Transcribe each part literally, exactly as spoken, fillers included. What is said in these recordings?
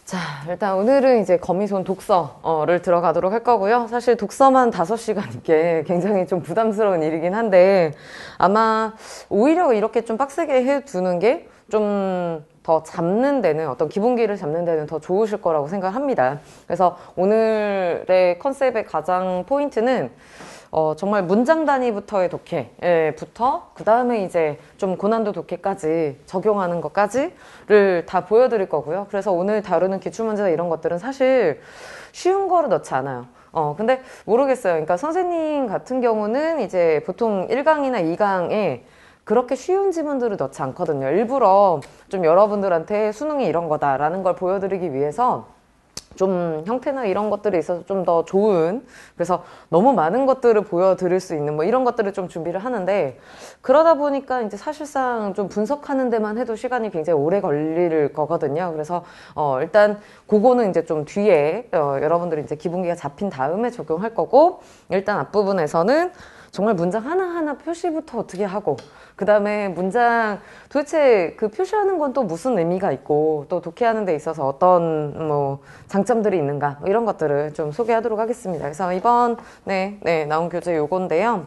자, 일단 오늘은 이제 거미손 독서를 들어가도록 할 거고요. 사실 독서만 다섯 시간 있게 굉장히 좀 부담스러운 일이긴 한데 아마 오히려 이렇게 좀 빡세게 해두는 게 좀 더 잡는 데는 어떤 기본기를 잡는 데는 더 좋으실 거라고 생각합니다. 그래서 오늘의 컨셉의 가장 포인트는 어, 정말 문장 단위부터의 독해부터 그 다음에 이제 좀 고난도 독해까지 적용하는 것까지를 다 보여드릴 거고요. 그래서 오늘 다루는 기출문제나 이런 것들은 사실 쉬운 거를 넣지 않아요. 어, 근데 모르겠어요. 그러니까 선생님 같은 경우는 이제 보통 일 강이나 이 강에 그렇게 쉬운 지문들을 넣지 않거든요. 일부러 좀 여러분들한테 수능이 이런 거다라는 걸 보여드리기 위해서 좀 형태나 이런 것들에 있어서 좀 더 좋은, 그래서 너무 많은 것들을 보여드릴 수 있는 뭐 이런 것들을 좀 준비를 하는데, 그러다 보니까 이제 사실상 좀 분석하는 데만 해도 시간이 굉장히 오래 걸릴 거거든요. 그래서 어 일단 그거는 이제 좀 뒤에 어 여러분들이 이제 기본기가 잡힌 다음에 적용할 거고, 일단 앞부분에서는 정말 문장 하나하나 표시부터 어떻게 하고, 그 다음에 문장 도대체 그 표시하는 건 또 무슨 의미가 있고, 또 독해하는 데 있어서 어떤 뭐 장점들이 있는가, 뭐 이런 것들을 좀 소개하도록 하겠습니다. 그래서 이번에 네, 나온 교재 요건데요.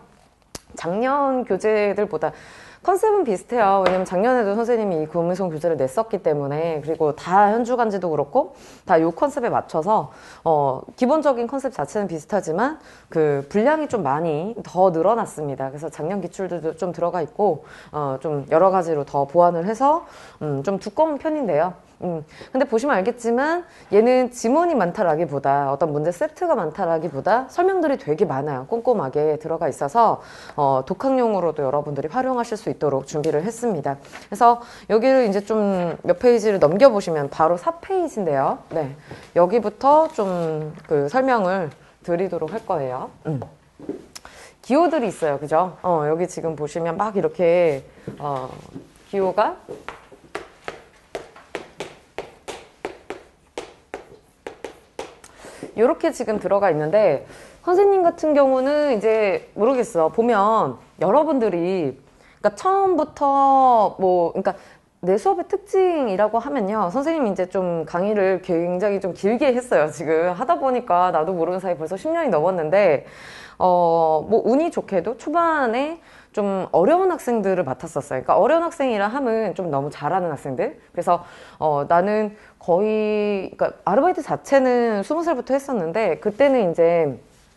작년 교재들보다 컨셉은 비슷해요. 왜냐면 작년에도 선생님이 이 구문송 교재를 냈었기 때문에, 그리고 다 현주간지도 그렇고 다 요 컨셉에 맞춰서 어 기본적인 컨셉 자체는 비슷하지만 그 분량이 좀 많이 더 늘어났습니다. 그래서 작년 기출들도 좀 들어가 있고 어 좀 여러 가지로 더 보완을 해서 음 좀 두꺼운 편인데요. 음. 근데 보시면 알겠지만 얘는 지문이 많다라기보다 어떤 문제 세트가 많다라기보다 설명들이 되게 많아요. 꼼꼼하게 들어가 있어서 어, 독학용으로도 여러분들이 활용하실 수 있도록 준비를 했습니다. 그래서 여기를 이제 좀 몇 페이지를 넘겨보시면 바로 사 페이지인데요. 네. 여기부터 좀 그 설명을 드리도록 할 거예요. 음. 기호들이 있어요. 그죠? 어, 여기 지금 보시면 막 이렇게 어, 기호가 이렇게 지금 들어가 있는데, 선생님 같은 경우는 이제 모르겠어. 보면 여러분들이 그러니까 처음부터 뭐 그러니까 내 수업의 특징이라고 하면요, 선생님이 이제 좀 강의를 굉장히 좀 길게 했어요. 지금 하다 보니까 나도 모르는 사이 벌써 십 년이 넘었는데 어 뭐 운이 좋게도 초반에 좀 어려운 학생들을 맡았었어요. 그러니까 어려운 학생이라 함은 좀 너무 잘하는 학생들. 그래서 어 나는 거의 그러니까 아르바이트 자체는 스무 살부터 했었는데, 그때는 이제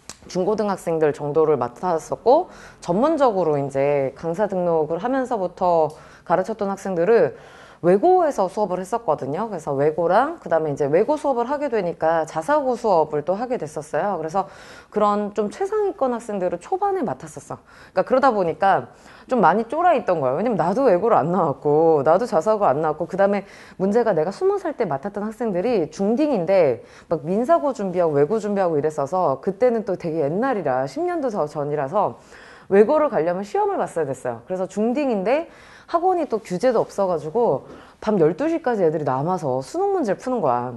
중고등학생들 정도를 맡았었고, 전문적으로 이제 강사 등록을 하면서부터 가르쳤던 학생들을 외고에서 수업을 했었거든요. 그래서 외고랑 그 다음에 이제 외고 수업을 하게 되니까 자사고 수업을 또 하게 됐었어요. 그래서 그런 좀 최상위권 학생들을 초반에 맡았었어. 그러니까 그러다 보니까 좀 많이 쫄아 있던 거예요. 왜냐면 나도 외고를 안 나왔고 나도 자사고 안 나왔고, 그 다음에 문제가 내가 스무 살 때 맡았던 학생들이 중딩인데 막 민사고 준비하고 외고 준비하고 이랬어서, 그때는 또 되게 옛날이라 십 년도 전이라서 외고를 가려면 시험을 봤어야 됐어요. 그래서 중딩인데 학원이 또 규제도 없어가지고 밤 열두 시까지 애들이 남아서 수능 문제를 푸는 거야.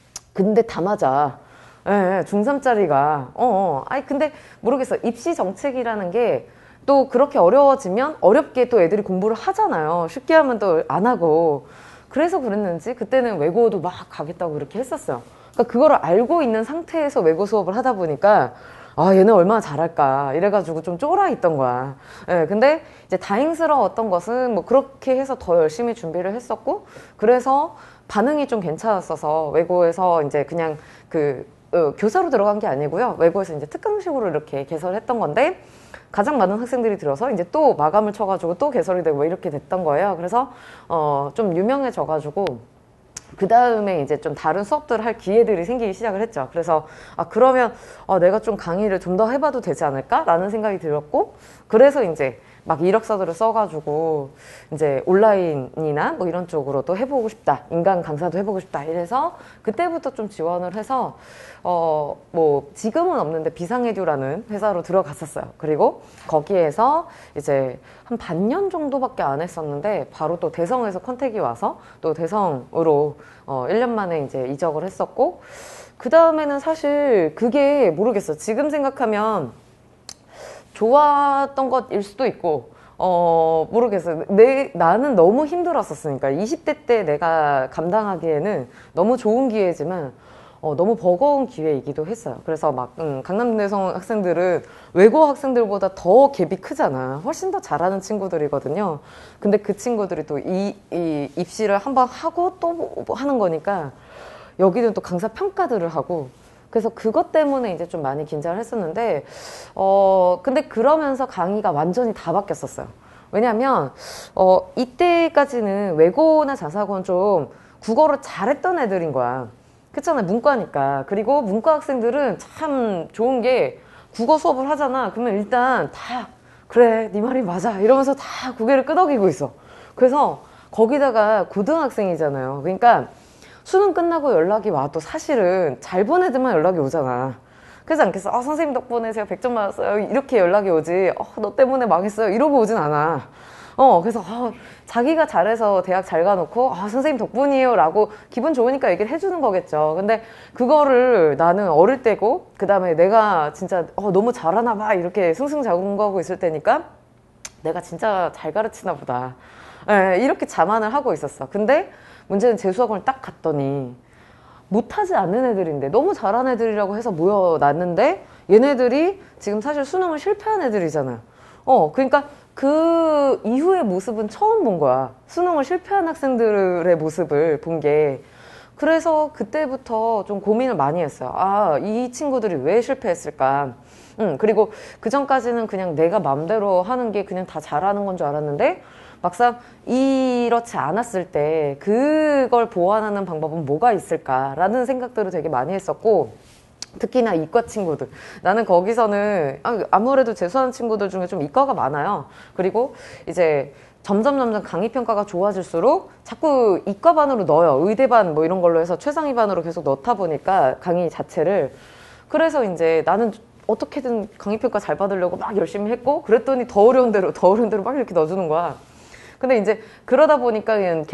근데 다 맞아. 예, 중삼짜리가. 어, 어. 아니, 근데 모르겠어. 입시 정책이라는 게 또 그렇게 어려워지면 어렵게 또 애들이 공부를 하잖아요. 쉽게 하면 또 안 하고. 그래서 그랬는지 그때는 외고도 막 가겠다고 그렇게 했었어요. 그러니까 그거를 알고 있는 상태에서 외고 수업을 하다 보니까 아, 얘는 얼마나 잘할까 이래가지고 좀 쫄아 있던 거야. 예, 근데 이제 다행스러웠던 것은 뭐 그렇게 해서 더 열심히 준비를 했었고, 그래서 반응이 좀 괜찮았어서 외고에서 이제 그냥 그 어, 교사로 들어간 게 아니고요. 외고에서 이제 특강식으로 이렇게 개설했던 건데, 가장 많은 학생들이 들어서 이제 또 마감을 쳐가지고 또 개설이 되고 이렇게 됐던 거예요. 그래서 어, 좀 유명해져가지고 그 다음에 이제 좀 다른 수업들을 할 기회들이 생기기 시작을 했죠. 그래서 아, 그러면 어, 내가 좀 강의를 좀 더 해봐도 되지 않을까? 라는 생각이 들었고, 그래서 이제 막 이력서들을 써가지고 이제 온라인이나 뭐 이런 쪽으로도 해보고 싶다, 인강 강사도 해보고 싶다 이래서 그때부터 좀 지원을 해서 어 뭐 지금은 없는데 비상에듀라는 회사로 들어갔었어요. 그리고 거기에서 이제 한 반년 정도밖에 안 했었는데 바로 또 대성에서 컨택이 와서 또 대성으로 어 일 년 만에 이제 이적을 했었고, 그 다음에는 사실 그게 모르겠어. 지금 생각하면 좋았던 것일 수도 있고 어, 모르겠어요. 내, 나는 너무 힘들었었으니까. 이십 대 때 내가 감당하기에는 너무 좋은 기회지만, 어, 너무 버거운 기회이기도 했어요. 그래서 막, 음, 강남대성 학생들은 외고 학생들보다 더 갭이 크잖아. 훨씬 더 잘하는 친구들이거든요. 근데 그 친구들이 또 이, 이 입시를 한번 하고 또 하는 거니까, 여기는 또 강사 평가들을 하고, 그래서 그것 때문에 이제 좀 많이 긴장을 했었는데, 어, 근데 그러면서 강의가 완전히 다 바뀌었었어요. 왜냐면, 어, 이때까지는 외고나 자사고는 좀 국어를 잘했던 애들인 거야. 그렇잖아요. 문과니까. 그리고 문과 학생들은 참 좋은 게 국어 수업을 하잖아. 그러면 일단 다, 그래, 네 말이 맞아. 이러면서 다 고개를 끄덕이고 있어. 그래서 거기다가 고등학생이잖아요. 그러니까 수능 끝나고 연락이 와도 사실은 잘 본 애들만 연락이 오잖아. 그러지 않겠어? 아, 선생님 덕분에 제가 백 점 맞았어요. 이렇게 연락이 오지. 어, 너 때문에 망했어요. 이러고 오진 않아. 어, 그래서, 아, 자기가 잘해서 대학 잘 가놓고, 아, 선생님 덕분이에요. 라고 기분 좋으니까 얘기를 해주는 거겠죠. 근데 그거를 나는 어릴 때고, 그 다음에 내가 진짜, 어, 너무 잘하나 봐. 이렇게 승승장구하고 있을 때니까, 내가 진짜 잘 가르치나 보다. 예, 이렇게 자만을 하고 있었어. 근데 문제는 재수학원을 딱 갔더니, 못하지 않는 애들인데, 너무 잘하는 애들이라고 해서 모여놨는데, 얘네들이 지금 사실 수능을 실패한 애들이잖아. 어, 그러니까 그 이후의 모습은 처음 본 거야. 수능을 실패한 학생들의 모습을 본 게. 그래서 그때부터 좀 고민을 많이 했어요. 아, 이 친구들이 왜 실패했을까? 음, 그리고 그 전까지는 그냥 내가 맘대로 하는 게 그냥 다 잘하는 건 줄 알았는데, 막상 이렇지 않았을 때 그걸 보완하는 방법은 뭐가 있을까라는 생각들을 되게 많이 했었고, 특히나 이과 친구들. 나는 거기서는 아무래도 재수하는 친구들 중에 좀 이과가 많아요. 그리고 이제 점점 점점 강의 평가가 좋아질수록 자꾸 이과반으로 넣어요. 의대반 뭐 이런 걸로 해서 최상위반으로 계속 넣다 보니까 강의 자체를. 그래서 이제 나는 어떻게든 강의 평가 잘 받으려고 막 열심히 했고, 그랬더니 더 어려운 대로 더 어려운 대로 막 이렇게 넣어주는 거야. 근데 이제 그러다 보니까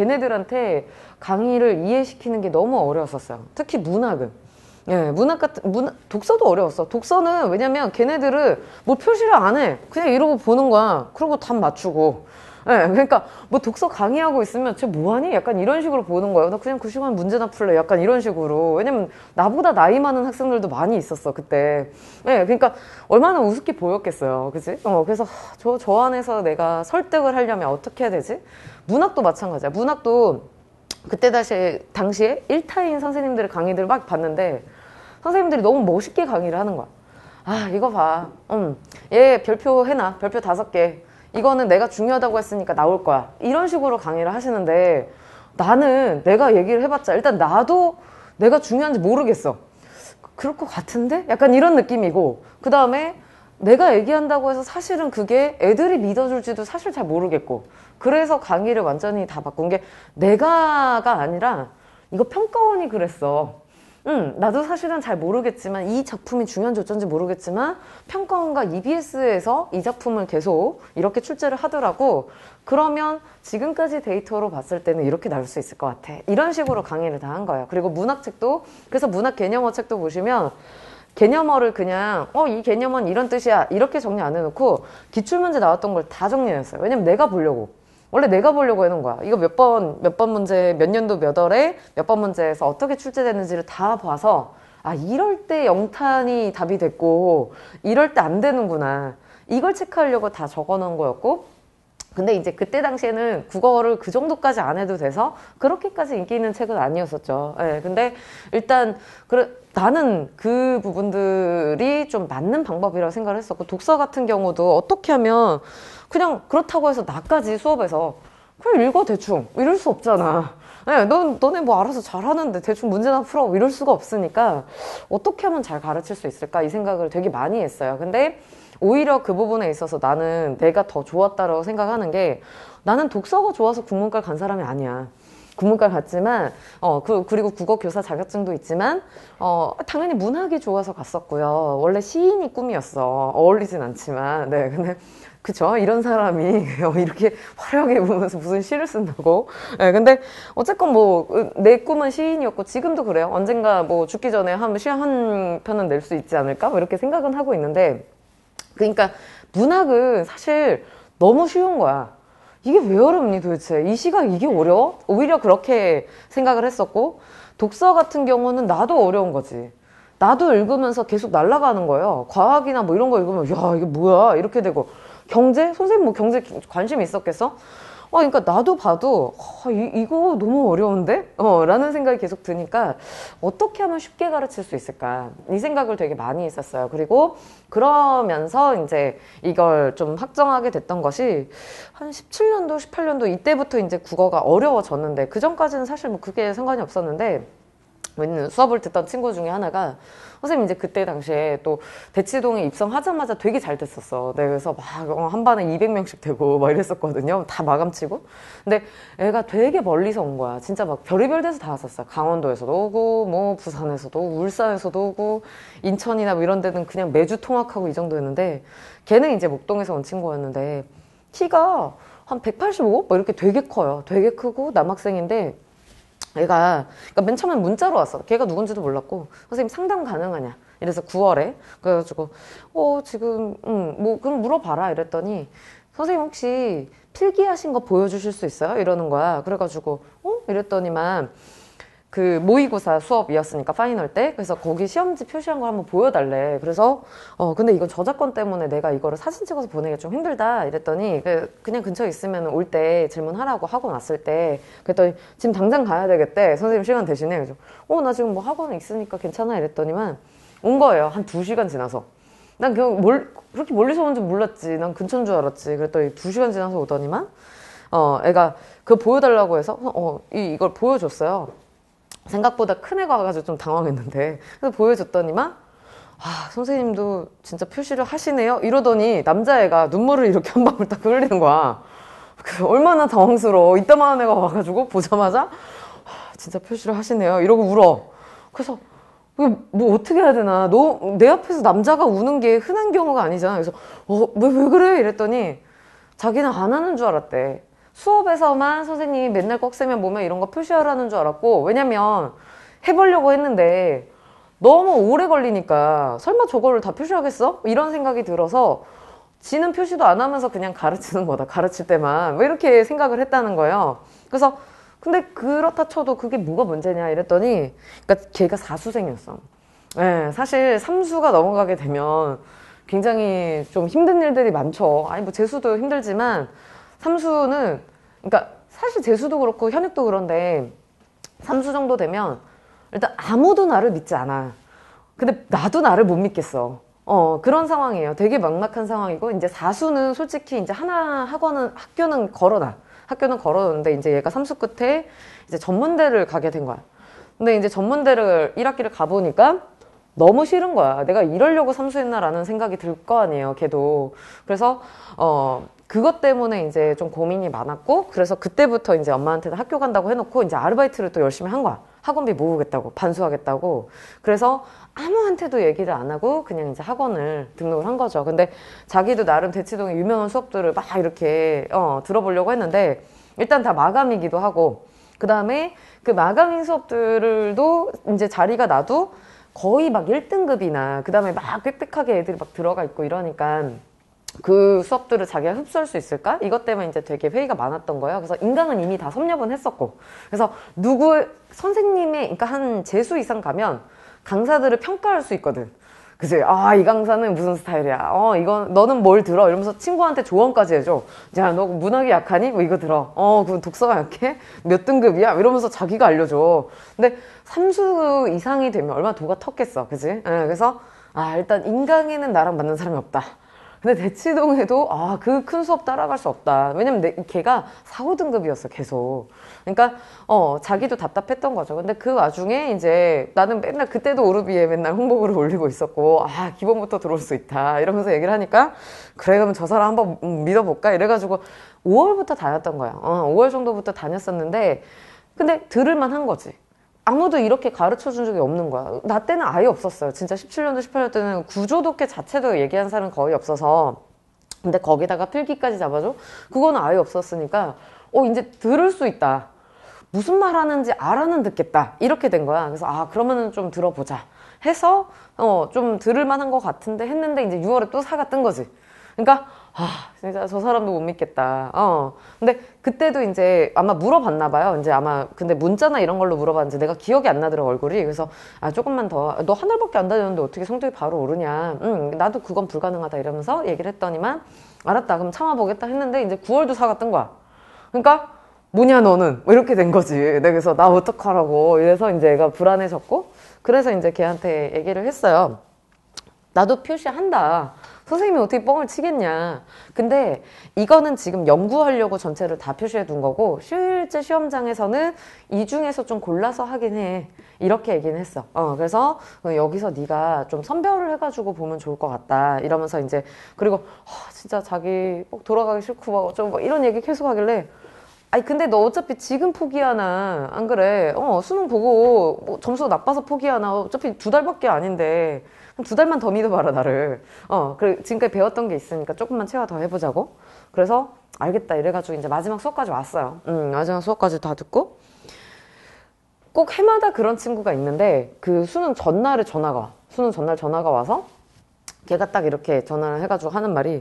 걔네들한테 강의를 이해시키는 게 너무 어려웠었어요. 특히 문학은. 예, 문학 같은, 문학, 독서도 어려웠어. 독서는 왜냐면 걔네들은 뭐 표시를 안 해. 그냥 이러고 보는 거야. 그러고 답 맞추고. 예, 그러니까 뭐 독서 강의하고 있으면 쟤 뭐하니? 약간 이런 식으로 보는 거야. 나 그냥 그 시간 문제나 풀래. 약간 이런 식으로. 왜냐면 나보다 나이 많은 학생들도 많이 있었어, 그때. 예, 그러니까 얼마나 우습게 보였겠어요. 그치? 어, 그래서 저, 저 안에서 내가 설득을 하려면 어떻게 해야 되지? 문학도 마찬가지야. 문학도 그때 다시, 당시에 일타인 선생님들의 강의들을 막 봤는데, 선생님들이 너무 멋있게 강의를 하는 거야. 아, 이거 봐. 음, 얘 별표 해놔. 별표 다섯 개. 이거는 내가 중요하다고 했으니까 나올 거야. 이런 식으로 강의를 하시는데, 나는 내가 얘기를 해봤자, 일단 나도 내가 중요한지 모르겠어. 그럴 것 같은데? 약간 이런 느낌이고, 그 다음에 내가 얘기한다고 해서 사실은 그게 애들이 믿어줄지도 사실 잘 모르겠고, 그래서 강의를 완전히 다 바꾼 게 내가가 아니라 이거 평가원이 그랬어. 응, 나도 사실은 잘 모르겠지만 이 작품이 중요한지 어쩐지 모르겠지만 평가원과 이비에스에서 이 작품을 계속 이렇게 출제를 하더라고. 그러면 지금까지 데이터로 봤을 때는 이렇게 나올 수 있을 것 같아. 이런 식으로 강의를 다 한 거예요. 그리고 문학책도, 그래서 문학 개념어 책도 보시면 개념어를 그냥 어, 이 개념어는 이런 뜻이야 이렇게 정리 안 해놓고 기출문제 나왔던 걸 다 정리해놨어요. 왜냐면 내가 보려고. 원래 내가 보려고 해놓은 거야. 이거 몇 번, 몇 번 문제, 몇 년도 몇 월에 몇 번 문제에서 어떻게 출제되는지를 다 봐서, 아, 이럴 때 영탄이 답이 됐고, 이럴 때 안 되는구나. 이걸 체크하려고 다 적어 놓은 거였고, 근데 이제 그때 당시에는 국어를 그 정도까지 안 해도 돼서 그렇게까지 인기 있는 책은 아니었었죠. 예, 근데 일단, 그래, 나는 그 부분들이 좀 맞는 방법이라고 생각을 했었고, 독서 같은 경우도 어떻게 하면 그냥 그렇다고 해서 나까지 수업에서 그냥 읽어 대충 이럴 수 없잖아. 네, 너, 너네 뭐 알아서 잘하는데 대충 문제나 풀어 이럴 수가 없으니까 어떻게 하면 잘 가르칠 수 있을까 이 생각을 되게 많이 했어요. 근데 오히려 그 부분에 있어서 나는 내가 더 좋았다라고 생각하는 게, 나는 독서가 좋아서 국문과를 간 사람이 아니야. 국문과를 갔지만, 어, 그, 그리고 국어 교사 자격증도 있지만, 어, 당연히 문학이 좋아서 갔었고요. 원래 시인이 꿈이었어. 어울리진 않지만. 네, 근데, 그쵸. 이런 사람이 이렇게 화려하게 보면서 무슨 시를 쓴다고. 네, 근데, 어쨌건 뭐, 내 꿈은 시인이었고, 지금도 그래요. 언젠가 뭐 죽기 전에 한, 시 한 편은 낼 수 있지 않을까? 뭐 이렇게 생각은 하고 있는데, 그러니까, 문학은 사실 너무 쉬운 거야. 이게 왜 어렵니 도대체? 이 시각 이게 어려워? 오히려 그렇게 생각을 했었고, 독서 같은 경우는 나도 어려운 거지. 나도 읽으면서 계속 날아가는 거예요. 과학이나 뭐 이런 거 읽으면 야 이게 뭐야 이렇게 되고, 경제? 선생님 뭐 경제 관심 있었겠어? 어, 그러니까 나도 봐도 어, 이, 이거 너무 어려운데? 어, 라는 생각이 계속 드니까 어떻게 하면 쉽게 가르칠 수 있을까? 이 생각을 되게 많이 했었어요. 그리고 그러면서 이제 이걸 좀 확정하게 됐던 것이 한 십칠 년도, 십팔 년도 이때부터 이제 국어가 어려워졌는데, 그 전까지는 사실 뭐 그게 상관이 없었는데, 왜냐면 수업을 듣던 친구 중에 하나가 선생님 이제 그때 당시에 또 대치동에 입성하자마자 되게 잘 됐었어. 네, 그래서 막 한 반에 이백 명씩 되고 막 이랬었거든요. 다 마감치고. 근데 애가 되게 멀리서 온 거야. 진짜 막 별의별 데서 다 왔었어요. 강원도에서도 오고 뭐 부산에서도 오고 울산에서도 오고 인천이나 뭐 이런 데는 그냥 매주 통학하고 이 정도였는데, 걔는 이제 목동에서 온 친구였는데 키가 한 백팔십오? 뭐 이렇게 되게 커요. 되게 크고 남학생인데, 애가 그러니까 맨 처음엔 문자로 왔어. 걔가 누군지도 몰랐고, 선생님 상담 가능하냐 이래서 구월에 그래가지고 어 지금 음 뭐 그럼 물어봐라 이랬더니, 선생님 혹시 필기하신 거 보여주실 수 있어요? 이러는 거야. 그래가지고 어? 이랬더니만 그 모의고사 수업이었으니까 파이널 때, 그래서 거기 시험지 표시한 걸 한번 보여달래. 그래서 어 근데 이건 저작권 때문에 내가 이거를 사진 찍어서 보내기 좀 힘들다 이랬더니, 그 그냥 근처에 있으면 올 때 질문하라고 학원 왔을 때. 그랬더니 지금 당장 가야 되겠대, 선생님 시간 대신에. 그래서 어 나 지금 뭐 학원에 있으니까 괜찮아 이랬더니만 온 거예요. 한 두 시간 지나서. 난 그냥 멀, 그렇게 멀리서 온 줄 몰랐지. 난 근처인 줄 알았지. 그랬더니 두 시간 지나서 오더니만 어 애가 그거 보여달라고 해서 어 이, 이걸 보여줬어요. 생각보다 큰 애가 와가지고 좀 당황했는데, 그래서 보여줬더니만 아 선생님도 진짜 표시를 하시네요 이러더니 남자애가 눈물을 이렇게 한 방울 딱 흘리는 거야. 그 얼마나 당황스러워. 이따만한 애가 와가지고 보자마자 아, 진짜 표시를 하시네요 이러고 울어. 그래서 뭐 어떻게 해야 되나, 너 내 앞에서 남자가 우는 게 흔한 경우가 아니잖아. 그래서 어 왜 왜 그래 이랬더니 자기는 안 하는 줄 알았대. 수업에서만 선생님이 맨날 꺽쇠면 뭐면 이런 거 표시하라는 줄 알았고, 왜냐면 해보려고 했는데 너무 오래 걸리니까 설마 저거를 다 표시하겠어? 이런 생각이 들어서 지는 표시도 안 하면서 그냥 가르치는 거다, 가르칠 때만. 뭐 이렇게 생각을 했다는 거예요. 그래서 근데 그렇다 쳐도 그게 뭐가 문제냐 이랬더니, 그러니까 걔가 사수생이었어. 네, 사실 삼수가 넘어가게 되면 굉장히 좀 힘든 일들이 많죠. 아니 뭐 재수도 힘들지만 삼수는, 그러니까 사실 재수도 그렇고 현역도 그런데 삼수 정도 되면 일단 아무도 나를 믿지 않아. 근데 나도 나를 못 믿겠어. 어, 그런 상황이에요. 되게 막막한 상황이고, 이제 사수는 솔직히 이제 하나 학원은, 학교는 걸어놔. 학교는 걸어놓는데 이제 얘가 삼수 끝에 이제 전문대를 가게 된 거야. 근데 이제 전문대를 일 학기를 가보니까 너무 싫은 거야. 내가 이러려고 삼수했나라는 생각이 들 거 아니에요, 걔도. 그래서 어 그것 때문에 이제 좀 고민이 많았고, 그래서 그때부터 이제 엄마한테는 학교 간다고 해놓고 이제 아르바이트를 또 열심히 한 거야. 학원비 모으겠다고, 반수하겠다고. 그래서 아무한테도 얘기를 안 하고 그냥 이제 학원을 등록을 한 거죠. 근데 자기도 나름 대치동의 유명한 수업들을 막 이렇게 어, 들어보려고 했는데, 일단 다 마감이기도 하고, 그 다음에 그 마감인 수업들도 이제 자리가 나도 거의 막 일 등급이나 그 다음에 막 빽빽하게 애들이 막 들어가 있고 이러니까 그 수업들을 자기가 흡수할 수 있을까? 이것 때문에 이제 되게 회의가 많았던 거예요. 그래서 인강은 이미 다 섭렵은 했었고, 그래서 누구 선생님의, 그러니까 한 재수 이상 가면 강사들을 평가할 수 있거든. 그치? 아, 이 강사는 무슨 스타일이야. 어, 이건, 너는 뭘 들어? 이러면서 친구한테 조언까지 해줘. 야, 너 문학이 약하니? 뭐 이거 들어. 어, 그럼 독서가 약해? 몇 등급이야? 이러면서 자기가 알려줘. 근데 삼수 이상이 되면 얼마나 도가 텄겠어. 그치? 네, 그래서, 아, 일단 인강에는 나랑 맞는 사람이 없다. 근데 대치동에도 아, 그 큰 수업 따라갈 수 없다. 왜냐면 내, 걔가 사, 오 등급이었어, 계속. 그러니까 어 자기도 답답했던 거죠. 근데 그 와중에 이제 나는 맨날 그때도 오르비에 맨날 홍보글을 올리고 있었고, 아, 기본부터 들어올 수 있다 이러면서 얘기를 하니까, 그래 그럼 저 사람 한번 믿어볼까 이래가지고 오월부터 다녔던 거야. 어, 오월 정도부터 다녔었는데, 근데 들을만 한 거지. 아무도 이렇게 가르쳐 준 적이 없는 거야. 나 때는 아예 없었어요. 진짜 십칠 년도, 십팔 년도 때는 구조독해 자체도 얘기한 사람은 거의 없어서. 근데 거기다가 필기까지 잡아줘? 그거는 아예 없었으니까, 어, 이제 들을 수 있다. 무슨 말 하는지 알아는 듣겠다. 이렇게 된 거야. 그래서, 아, 그러면은 좀 들어보자. 해서, 어, 좀 들을 만한 것 같은데 했는데, 이제 유월에 또 사가 뜬 거지. 그러니까, 아, 진짜 저 사람도 못 믿겠다. 어. 근데 그때도 이제 아마 물어봤나 봐요. 이제 아마 근데 문자나 이런 걸로 물어봤는지 내가 기억이 안 나더라고, 얼굴이. 그래서 아, 조금만 더. 너 한 달밖에 안 다녔는데 어떻게 성적이 바로 오르냐. 응, 나도 그건 불가능하다 이러면서 얘기를 했더니만 알았다. 그럼 참아보겠다 했는데 이제 구월도 사과 뜬 거야. 그러니까 뭐냐 너는 뭐 이렇게 된 거지. 내가 그래서 나 어떡하라고 이래서 이제 애가 불안해졌고 그래서 이제 걔한테 얘기를 했어요. 나도 표시한다. 선생님이 어떻게 뻥을 치겠냐. 근데 이거는 지금 연구하려고 전체를 다 표시해 둔 거고 실제 시험장에서는 이 중에서 좀 골라서 하긴 해. 이렇게 얘기는 했어. 어, 그래서 여기서 네가 좀 선별을 해가지고 보면 좋을 것 같다. 이러면서 이제 그리고 어, 진짜 자기 꼭 돌아가기 싫고 좀 뭐 이런 얘기 계속 하길래 아니 근데 너 어차피 지금 포기하나 안 그래? 어 수능 보고 뭐 점수가 나빠서 포기하나 어차피 두 달밖에 아닌데 두 달만 더 믿어봐라 나를. 어 그래 지금까지 배웠던 게 있으니까 조금만 체화 더 해보자고. 그래서 알겠다 이래가지고 이제 마지막 수업까지 왔어요. 음 마지막 수업까지 다 듣고 꼭 해마다 그런 친구가 있는데 그 수능 전날에 전화가 와. 수능 전날 전화가 와서 걔가 딱 이렇게 전화를 해가지고 하는 말이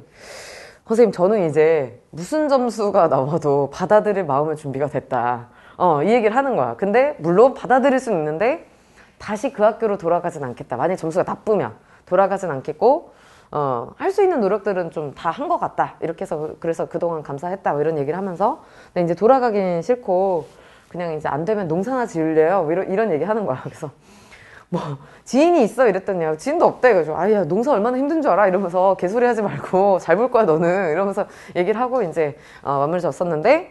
선생님 저는 이제 무슨 점수가 나와도 받아들일 마음의 준비가 됐다. 어, 이 얘기를 하는 거야. 근데 물론 받아들일 수는 있는데 다시 그 학교로 돌아가진 않겠다. 만약 점수가 나쁘면 돌아가진 않겠고 어, 할 수 있는 노력들은 좀 다 한 것 같다. 이렇게 해서 그래서 그동안 감사했다. 뭐 이런 얘기를 하면서 근데 이제 돌아가긴 싫고 그냥 이제 안 되면 농사나 지을래요. 뭐 이런, 이런 얘기 하는 거야. 그래서 뭐 지인이 있어 이랬더니 지인도 없대. 그래서 아야 농사 얼마나 힘든 줄 알아 이러면서 개소리 하지 말고 잘 볼 거야 너는 이러면서 얘기를 하고 이제 어, 마무리 졌었는데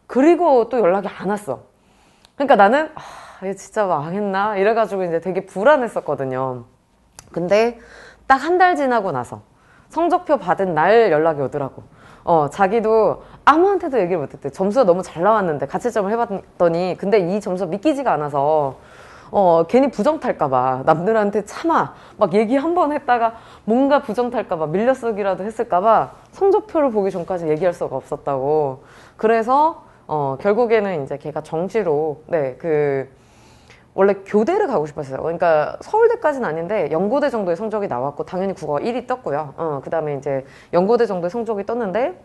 그리고 또 연락이 안 왔어. 그러니까 나는 아, 얘 진짜 망했나 이래가지고 이제 되게 불안했었거든요. 근데 딱 한 달 지나고 나서 성적표 받은 날 연락이 오더라고. 어 자기도 아무한테도 얘기를 못했대. 점수가 너무 잘 나왔는데 가채점을 해봤더니 근데 이 점수가 믿기지가 않아서 어, 괜히 부정 탈까봐, 남들한테 차마, 막 얘기 한 번 했다가 뭔가 부정 탈까봐, 밀려 쓰기라도 했을까봐 성적표를 보기 전까지 얘기할 수가 없었다고. 그래서, 어, 결국에는 이제 걔가 정시로, 네, 그, 원래 교대를 가고 싶었어요. 그러니까 서울대까지는 아닌데 연고대 정도의 성적이 나왔고, 당연히 국어가 일 위 떴고요. 어, 그 다음에 이제 연고대 정도의 성적이 떴는데,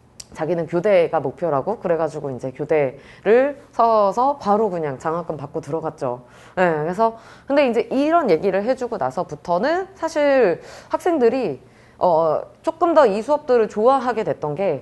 자기는 교대가 목표라고 그래가지고 이제 교대를 서서 바로 그냥 장학금 받고 들어갔죠. 네, 그래서 근데 이제 이런 얘기를 해주고 나서부터는 사실 학생들이 어 조금 더 이 수업들을 좋아하게 됐던 게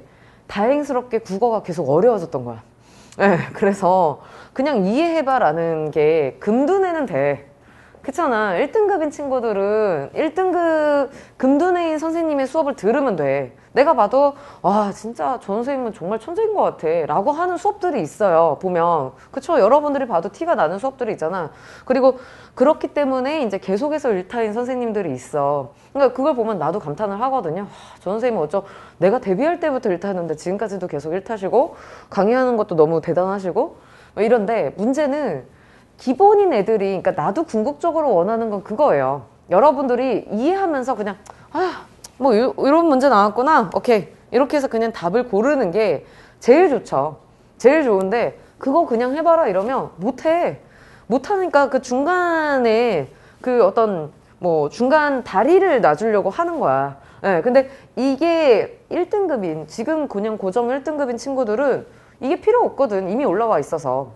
다행스럽게 국어가 계속 어려워졌던 거야. 네, 그래서 그냥 이해해봐라는 게 금두내는 돼. 그렇잖아. 일 등급인 친구들은 일 등급 금두내인 선생님의 수업을 들으면 돼. 내가 봐도 와 진짜 저 선생님은 정말 천재인 것 같아 라고 하는 수업들이 있어요. 보면 그쵸. 여러분들이 봐도 티가 나는 수업들이 있잖아. 그리고 그렇기 때문에 이제 계속해서 일타인 선생님들이 있어. 그러니까 그걸 보면 나도 감탄을 하거든요. 와, 저 선생님은 어쩌 내가 데뷔할 때부터 일타했는데 지금까지도 계속 일타시고 강의하는 것도 너무 대단하시고 뭐 이런데 문제는 기본인 애들이, 그러니까 나도 궁극적으로 원하는 건 그거예요. 여러분들이 이해하면서 그냥 아, 뭐 이런 문제 나왔구나. 오케이. 이렇게 해서 그냥 답을 고르는 게 제일 좋죠. 제일 좋은데 그거 그냥 해봐라 이러면 못해. 못하니까 그 중간에 그 어떤 뭐 중간 다리를 놔주려고 하는 거야. 네, 근데 이게 일 등급인 지금 그냥 고정 일 등급인 친구들은 이게 필요 없거든. 이미 올라와 있어서.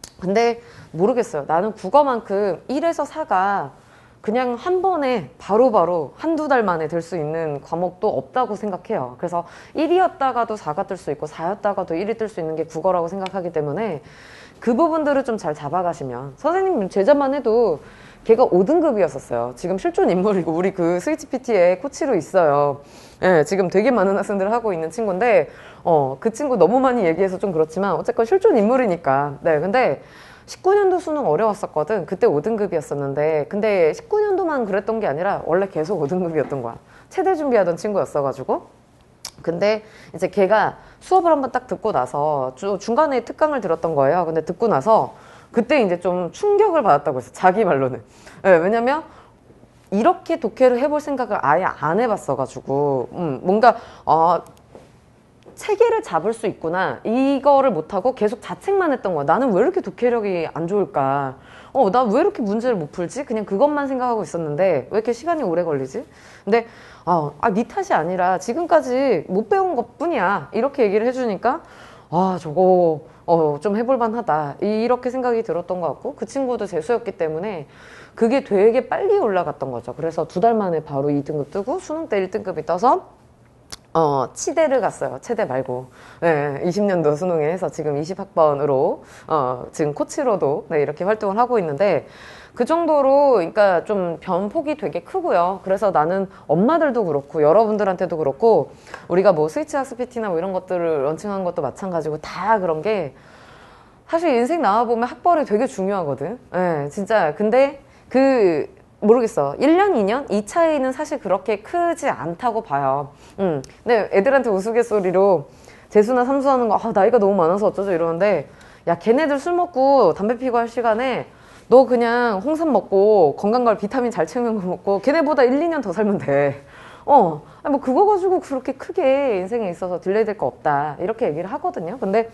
근데 모르겠어요. 나는 국어만큼 일에서 사가 그냥 한 번에 바로바로 바로 한두 달 만에 될 수 있는 과목도 없다고 생각해요. 그래서 일이었다가도 사가 뜰 수 있고 사였다가도 일이 뜰 수 있는 게 국어라고 생각하기 때문에 그 부분들을 좀 잘 잡아가시면 선생님 제자만 해도 걔가 오 등급이었었어요. 지금 실존 인물이고 우리 그 스위치 피티에 코치로 있어요. 예, 지금 되게 많은 학생들을 하고 있는 친구인데 어, 그 친구 너무 많이 얘기해서 좀 그렇지만 어쨌건 실존 인물이니까. 네, 근데 십구 년도 수능 어려웠었거든. 그때 오 등급이었었는데 근데 십구 년도만 그랬던 게 아니라 원래 계속 오 등급이었던 거야. 체대 준비하던 친구였어가지고. 근데 이제 걔가 수업을 한번 딱 듣고 나서 주, 중간에 특강을 들었던 거예요. 근데 듣고 나서 그때 이제 좀 충격을 받았다고 했어요. 자기 말로는. 네, 왜냐면 이렇게 독해를 해볼 생각을 아예 안 해봤어가지고 음, 뭔가 어, 체계를 잡을 수 있구나 이거를 못하고 계속 자책만 했던 거야. 나는 왜 이렇게 독해력이 안 좋을까. 어, 나 왜 이렇게 문제를 못 풀지? 그냥 그것만 생각하고 있었는데 왜 이렇게 시간이 오래 걸리지? 근데 아, 아, 네 탓이 아니라 지금까지 못 배운 것뿐이야. 이렇게 얘기를 해주니까 아, 저거 어, 좀 해볼 만하다. 이렇게 생각이 들었던 것 같고 그 친구도 재수였기 때문에 그게 되게 빨리 올라갔던 거죠. 그래서 두 달 만에 바로 이 등급 뜨고 수능 때 일 등급이 떠서 어, 치대를 갔어요. 체대 말고. 네, 이십 년도 수능에 해서 지금 이십 학번으로, 어, 지금 코치로도, 네, 이렇게 활동을 하고 있는데, 그 정도로, 그러니까 좀 변폭이 되게 크고요. 그래서 나는 엄마들도 그렇고, 여러분들한테도 그렇고, 우리가 뭐 스위치 학습피티나 뭐 이런 것들을 런칭한 것도 마찬가지고, 다 그런 게, 사실 인생 나와보면 학벌이 되게 중요하거든. 네, 진짜. 근데 그, 모르겠어. 일 년, 이 년? 이 차이는 사실 그렇게 크지 않다고 봐요. 음. 근데 애들한테 우스갯소리로 재수나 삼수하는 거, 아, 나이가 너무 많아서 어쩌죠 이러는데, 야, 걔네들 술 먹고 담배 피고 할 시간에 너 그냥 홍삼 먹고 건강갈 비타민 잘 챙기는 거 먹고 걔네보다 일, 이 년 더 살면 돼. 어. 아니, 뭐 그거 가지고 그렇게 크게 인생에 있어서 딜레이 될 거 없다. 이렇게 얘기를 하거든요. 근데